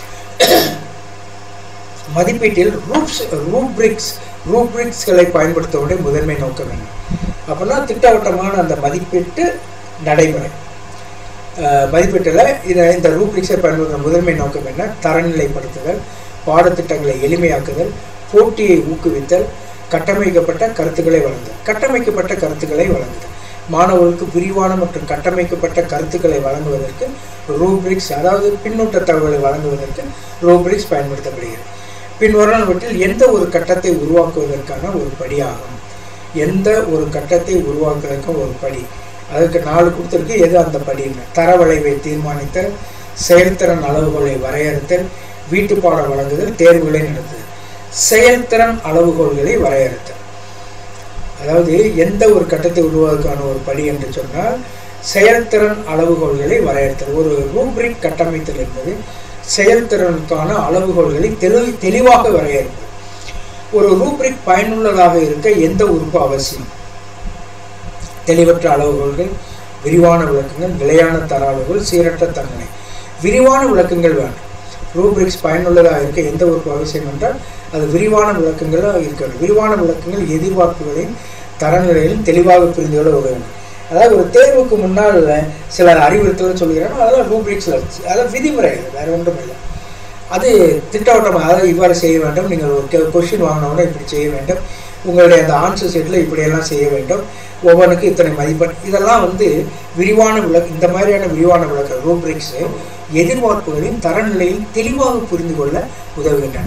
மதிப்பீட்டில் ரூப்ரிக்ஸ்களை பயன்படுத்துவதே முதன்மை நோக்கம் என்ன? அப்படின்னா திட்டவட்டமான அந்த மதிப்பீட்டு நடைமுறை. மதிப்பீட்டில் இந்த ரூப்ரிக்ஸை பயன்படுத்துகிற முதன்மை நோக்கம் என்ன? தரநிலைப்படுத்துதல், பாடத்திட்டங்களை எளிமையாக்குதல், போட்டியை ஊக்குவித்தல், கட்டமைக்கப்பட்ட கருத்துக்களை வழங்குதல். மாணவர்களுக்கு விரிவான மற்றும் கட்டமைக்கப்பட்ட கருத்துக்களை வழங்குவதற்கு ரூப்ரிக்ஸ், அதாவது பின்னூட்ட தகவலை வழங்குவதற்கு ரூப்ரிக்ஸ் பயன்படுத்தப்படுகிறது. பின்வருவனவற்றில் எந்த ஒரு கட்டத்தை உருவாக்குவதற்கான ஒரு படியாகும்? எந்த ஒரு கட்டத்தை உருவாக்குவதற்கு ஒரு படி, அதுக்கு 4 கொடுத்துருக்கு. எது அந்த படின்னு? தரவளைவை தீர்மானித்தல், செயல்திறன் அளவுகோலை வரையறுத்தல், வீட்டுப்பாடம் வழங்குதல், தேர்வுகளை நடத்துதல். செயல்திறன் அளவுகோல்களை வரையறுத்தல், அதாவது எந்த ஒரு கட்டத்தை உருவாக்குவதற்கான ஒரு படி என்று சொன்னால் செயல்திறன் அளவுகோல்களை வரையறுத்தல். ஒரு ரூப்ரிக் கட்டமைத்தல் என்பது செயல்திறனுக்கான அளவுகோல்களை தெளிவாக வரையறுப்பது. ஒரு ரூப்ரிக் பயனுள்ளதாக இருக்க எந்த உறுப்பு அவசியம்? தெளிவற்ற அளவுகோல்கள், விரிவான விளக்கங்கள், நிலையான தர அளவுகள், சீரற்ற தன்மை. விரிவான விளக்கங்கள் வேண்டும். ரூப்ரிக்ஸ் பயனுள்ளதாக இருக்க எந்த உறுப்பு அவசியம் என்றால் அது விரிவான விளக்கங்களாக இருக்கிறது. விரிவான விளக்கங்கள் எதிர்பார்ப்புகளையும் தரநிலையிலும் தெளிவாக புரிந்து கொள்ள உதவும். அதாவது ஒரு தேர்வுக்கு முன்னால் சில அறிவுறுத்தல் சொல்கிறாங்க, அதெல்லாம் ரூப்ரிக்ஸில் இருந்துச்சு, அதெல்லாம் விதிமுறைகள், வேறு ஒன்றும் இல்லை. அது திட்டவட்டமாக, அதாவது இவ்வாறு செய்ய வேண்டும், நீங்கள் ஒரு கொஸ்டின் வாங்கினோன்னா இப்படி செய்ய வேண்டும், உங்களுடைய அந்த ஆன்சர் ஷீட்டில் இப்படியெல்லாம் செய்ய வேண்டும், ஒவ்வொன்றுக்கும் இத்தனை மதிப்பெண், இதெல்லாம் விரிவான இந்த மாதிரியான விரிவான ரூப்ரிக்ஸு எதிர்பார்ப்புகளின் தரநிலையில் தெளிவாக புரிந்து கொள்ள உதவுகின்றன.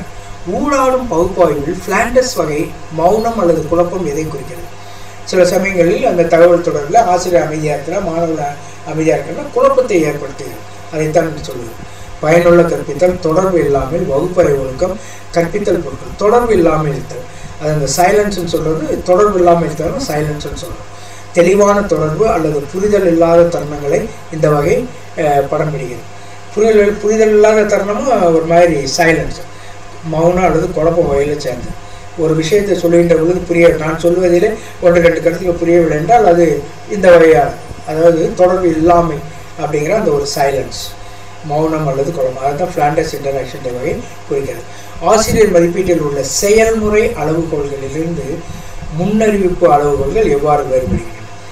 ஊடாடும் பகுப்பாய்வில் பிளாண்டர்ஸ் வகை மௌனம் அல்லது குழப்பம் எதை குறிக்கிறது? சில சமயங்களில் அந்த தகவல் தொடர்பில் ஆசிரியர் அமைதியாக இருக்கிறார், மாணவர்கள் அமைதியாக இருக்கிறார், குழப்பத்தை ஏற்படுத்துகிறது. அதைத்தான் சொல்லுது. பயனுள்ள கற்பித்தல் தொடர்பு இல்லாமல் வகுப்பறை ஒழுக்கம் கற்பித்தல் பொருட்கள் தொடர்பு இல்லாமல் இருத்தல். அது அந்த சைலன்ஸ்ன்னு சொல்றது, தொடர்பு இல்லாமல் இருத்தல் சைலன்ஸ்ன்னு சொல்றோம். தெளிவான தொடர்பு அல்லது புரிதல் இல்லாத தருணங்களை இந்த வகை படம் பிடிக்கிறது. புரிதல் இல்லாத தருணமும் ஒரு மாதிரி சைலன்ஸ், மௌனம் அல்லது குழப்பம் வகையில் சேர்ந்து ஒரு விஷயத்தை சொல்லுகின்ற பொழுது நான் சொல்வதிலே 1-2 கருத்துக்கள் புரியவில்லை என்றால் அது இந்த வகையான, அதாவது தொடர்பு இல்லாமை அப்படிங்கிற அந்த ஒரு சைலன்ஸ், மௌனம் அல்லது குழப்பம். அதுதான் பிளாண்டர்ஸ் இன்டராக்ஷன் வகை குறிக்கிறது. ஆசிரியர் மதிப்பீட்டில் உள்ள செயல்முறை அளவுகோல்களிலிருந்து முன்னறிவிப்பு அளவுகோல்கள் எவ்வாறு வேறுபடுகின்றன?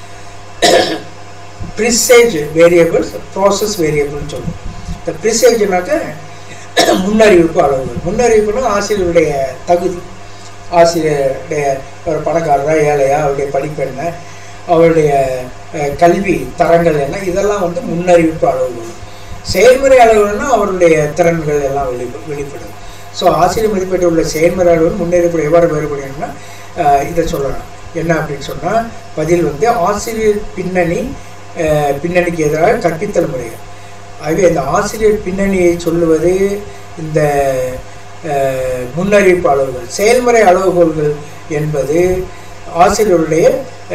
ப்ரிசேஜ் வேரியபிள்ஸ், ப்ராசஸ் வேரியபிள்னு சொல்லுவோம். இந்த ப்ரிசேஜ்னாக்க முன்னறிவிப்பு அளவுகள். முன்னறிவிப்புனா ஆசிரியருடைய தகுதி, ஆசிரியருடைய ஒரு பணக்காரரா ஏழையா, அவருடைய படிப்பு என்ன, அவருடைய கல்வி தரங்கள் என்ன, இதெல்லாம் வந்து முன்னறிவிப்பு அளவுகள். செயல்முறை அளவுகள்னா அவருடைய திறன்கள் எல்லாம் வெளிப்படும். ஸோ ஆசிரியர் மதிப்பீட்டில் உள்ள செயல்முறை அளவுகள் முன்னறிவிப்பு எவ்வாறு வேறுபடுகிறதுனா இதை சொல்லலாம். என்ன அப்படின்னு சொன்னால் பதில் வந்து ஆசிரியர் பின்னணிக்கு எதிராக கற்பித்தல் முறைகள். ஆகவே இந்த ஆசிரியர் பின்னணியை சொல்லுவது இந்த முன்னறிவிப்பு அளவுகள். செயல்முறை அளவுகோல்கள் என்பது ஆசிரியருடைய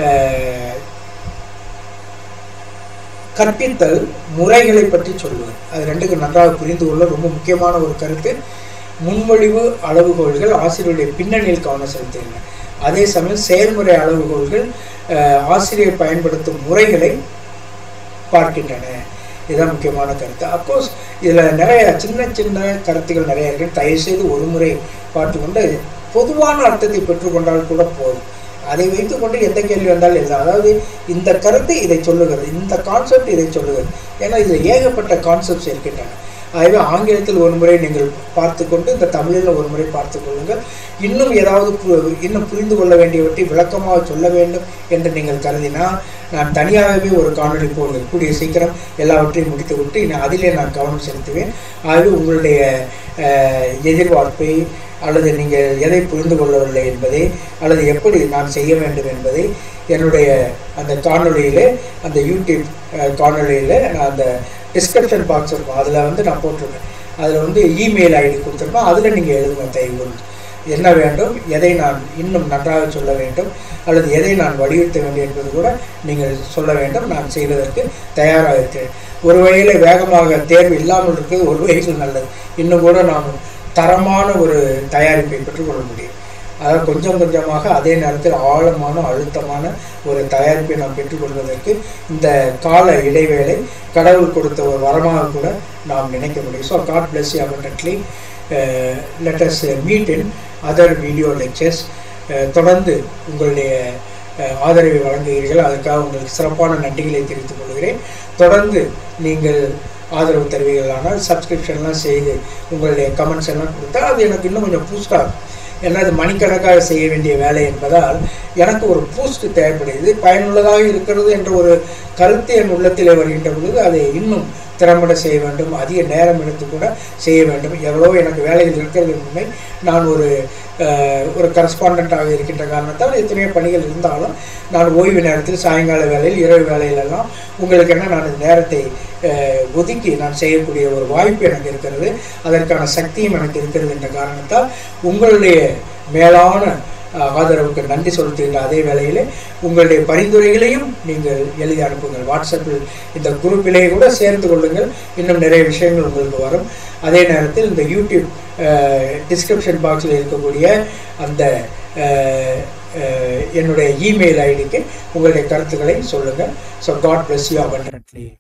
கற்பித்தல் முறைகளை பற்றி சொல்லுவது. அது ரெண்டுக்கும் நன்றாக புரிந்து கொள்ள ரொம்ப முக்கியமான ஒரு கருத்து. முன்மொழிவு அளவுகோல்கள் ஆசிரியருடைய பின்னணியில் கவனம் செலுத்துகின்றன. அதே சமயம் செயல்முறை அளவுகோல்கள் ஆசிரியர் பயன்படுத்தும் முறைகளை பார்க்கின்றன. இதுதான் முக்கியமான கருத்து. அப்கோர்ஸ் இதில் நிறைய சின்ன சின்ன கருத்துக்கள் நிறைய இருக்கு. தயவுசெய்து ஒரு முறை பார்த்துக்கொண்டு பொதுவான அர்த்தத்தை பெற்றுக்கொண்டால் கூட போதும். அதை வைத்துக்கொண்டு எந்த கேள்வி வந்தாலும் எழுதலாம். அதாவது இந்த கருத்து இதை சொல்லுகிறது, இந்த கான்செப்ட் இதை சொல்லுகிறது. ஏன்னா இதில் ஏகப்பட்ட கான்செப்ட்ஸ் இருக்கின்றன. ஆகவே ஆங்கிலத்தில் ஒரு முறை நீங்கள் பார்த்து கொண்டு இந்த தமிழில் ஒரு முறை பார்த்து கொள்ளுங்கள். இன்னும் ஏதாவது இன்னும் புரிந்து கொள்ள வேண்டியவற்றை விளக்கமாக சொல்ல வேண்டும் என்று நீங்கள் கருதினால் நான் தனியாகவே ஒரு காணொலி போடுவேன். கூடிய சீக்கிரம் எல்லாவற்றையும் முடித்து விட்டு அதிலே நான் கவனம் செலுத்துவேன். ஆகவே உங்களுடைய எதிர்பார்ப்பை அல்லது நீங்கள் எதை புரிந்து கொள்ளவில்லை என்பதை அல்லது எப்படி நான் செய்ய வேண்டும் என்பதை என்னுடைய அந்த காணொலியில், அந்த யூடியூப் காணொலியில் நான் அந்த டிஸ்கிரிப்ஷன் பாக்ஸ் இருக்கும், அதில் வந்து நான் போட்டிருக்கேன். அதில் வந்து இமெயில் ஐடி கொடுத்துருப்பேன். அதில் நீங்கள் எழுதுங்க. தயவு என்ன வேண்டும், எதை நான் இன்னும் நன்றாக சொல்ல வேண்டும் அல்லது எதை நான் வலியுறுத்த வேண்டும் என்பது கூட நீங்கள் சொல்ல வேண்டும். நான் செய்வதற்கு தயாராக இருக்கிறேன். ஒரு வகையில் வேகமாக தேர்வு இல்லாமல் இருக்கிறது ஒரு வகையில் நல்லது. இன்னும் கூட நாம் தரமான ஒரு தயாரிப்பை பெற்றுக்கொள்ள முடியும். அதாவது கொஞ்சம் கொஞ்சமாக அதே நேரத்தில் ஆழமான அழுத்தமான ஒரு தயாரிப்பை நாம் பெற்றுக்கொள்வதற்கு இந்த கால இடைவேளை கடவுள் கொடுத்த ஒரு வரமாக கூட நாம் நினைக்க முடியும். So God bless you abundantly. Let us meet in other video lectures. தொடர்ந்து உங்களுடைய ஆதரவை வழங்குகிறீர்கள். அதற்காக உங்களுக்கு சிறப்பான நன்றிகளை தெரிவித்துக் கொள்கிறேன். தொடர்ந்து நீங்கள் ஆதரவு தருவீர்களானால் சப்ஸ்கிரிப்ஷன்லாம் செய்து உங்களுடைய கமெண்ட்ஸ் எல்லாம் கொடுத்தா அது எனக்கு இன்னும் கொஞ்சம் பூஸ்டாக இருக்கும். ஏன்னா அது மணிக்கணக்காக செய்ய வேண்டிய வேலை என்பதால் எனக்கு ஒரு பூஸ்ட் தேவைப்படுகிறது. பயனுள்ளதாக இருக்கிறது என்ற ஒரு கருத்து என் உள்ளத்திலே வருகின்ற பொழுது அதை இன்னும் திறம்பட செய்ய வேண்டும், அதிக நேரம் எடுத்து கூட செய்ய வேண்டும். எவ்வளோ எனக்கு வேலைகள் இருக்கிறது உண்மை. நான் ஒரு கரஸ்பாண்டண்ட்டாக இருக்கின்ற காரணத்தால் எத்தனையோ பணிகள் இருந்தாலும் நான் ஓய்வு நேரத்தில், சாயங்கால வேலையில், இரவு வேலையிலெல்லாம் உங்களுக்கு என்ன நான் நேரத்தை ஒதுக்கி நான் செய்யக்கூடிய ஒரு வாய்ப்பு எனக்கு இருக்கிறது. அதற்கான சக்தியும் எனக்கு இருக்கிறது என்ற காரணத்தால் உங்களுடைய மேலான ஆதரவுக்கு நன்றி செலுத்துகின்ற அதே வேளையில் உங்களுடைய பரிந்துரைகளையும் நீங்கள் எழுதி அனுப்புங்கள். வாட்ஸ்அப்பில் இந்த குரூப்பிலேயே கூட சேர்ந்து கொள்ளுங்கள். இன்னும் நிறைய விஷயங்கள் உங்களுக்கு வரும். அதே நேரத்தில் இந்த யூடியூப் டிஸ்கிரிப்ஷன் பாக்ஸில் இருக்கக்கூடிய அந்த என்னுடைய இமெயில் ஐடிக்கு உங்களுடைய கருத்துக்களை சொல்லுங்கள். So God bless you abundantly.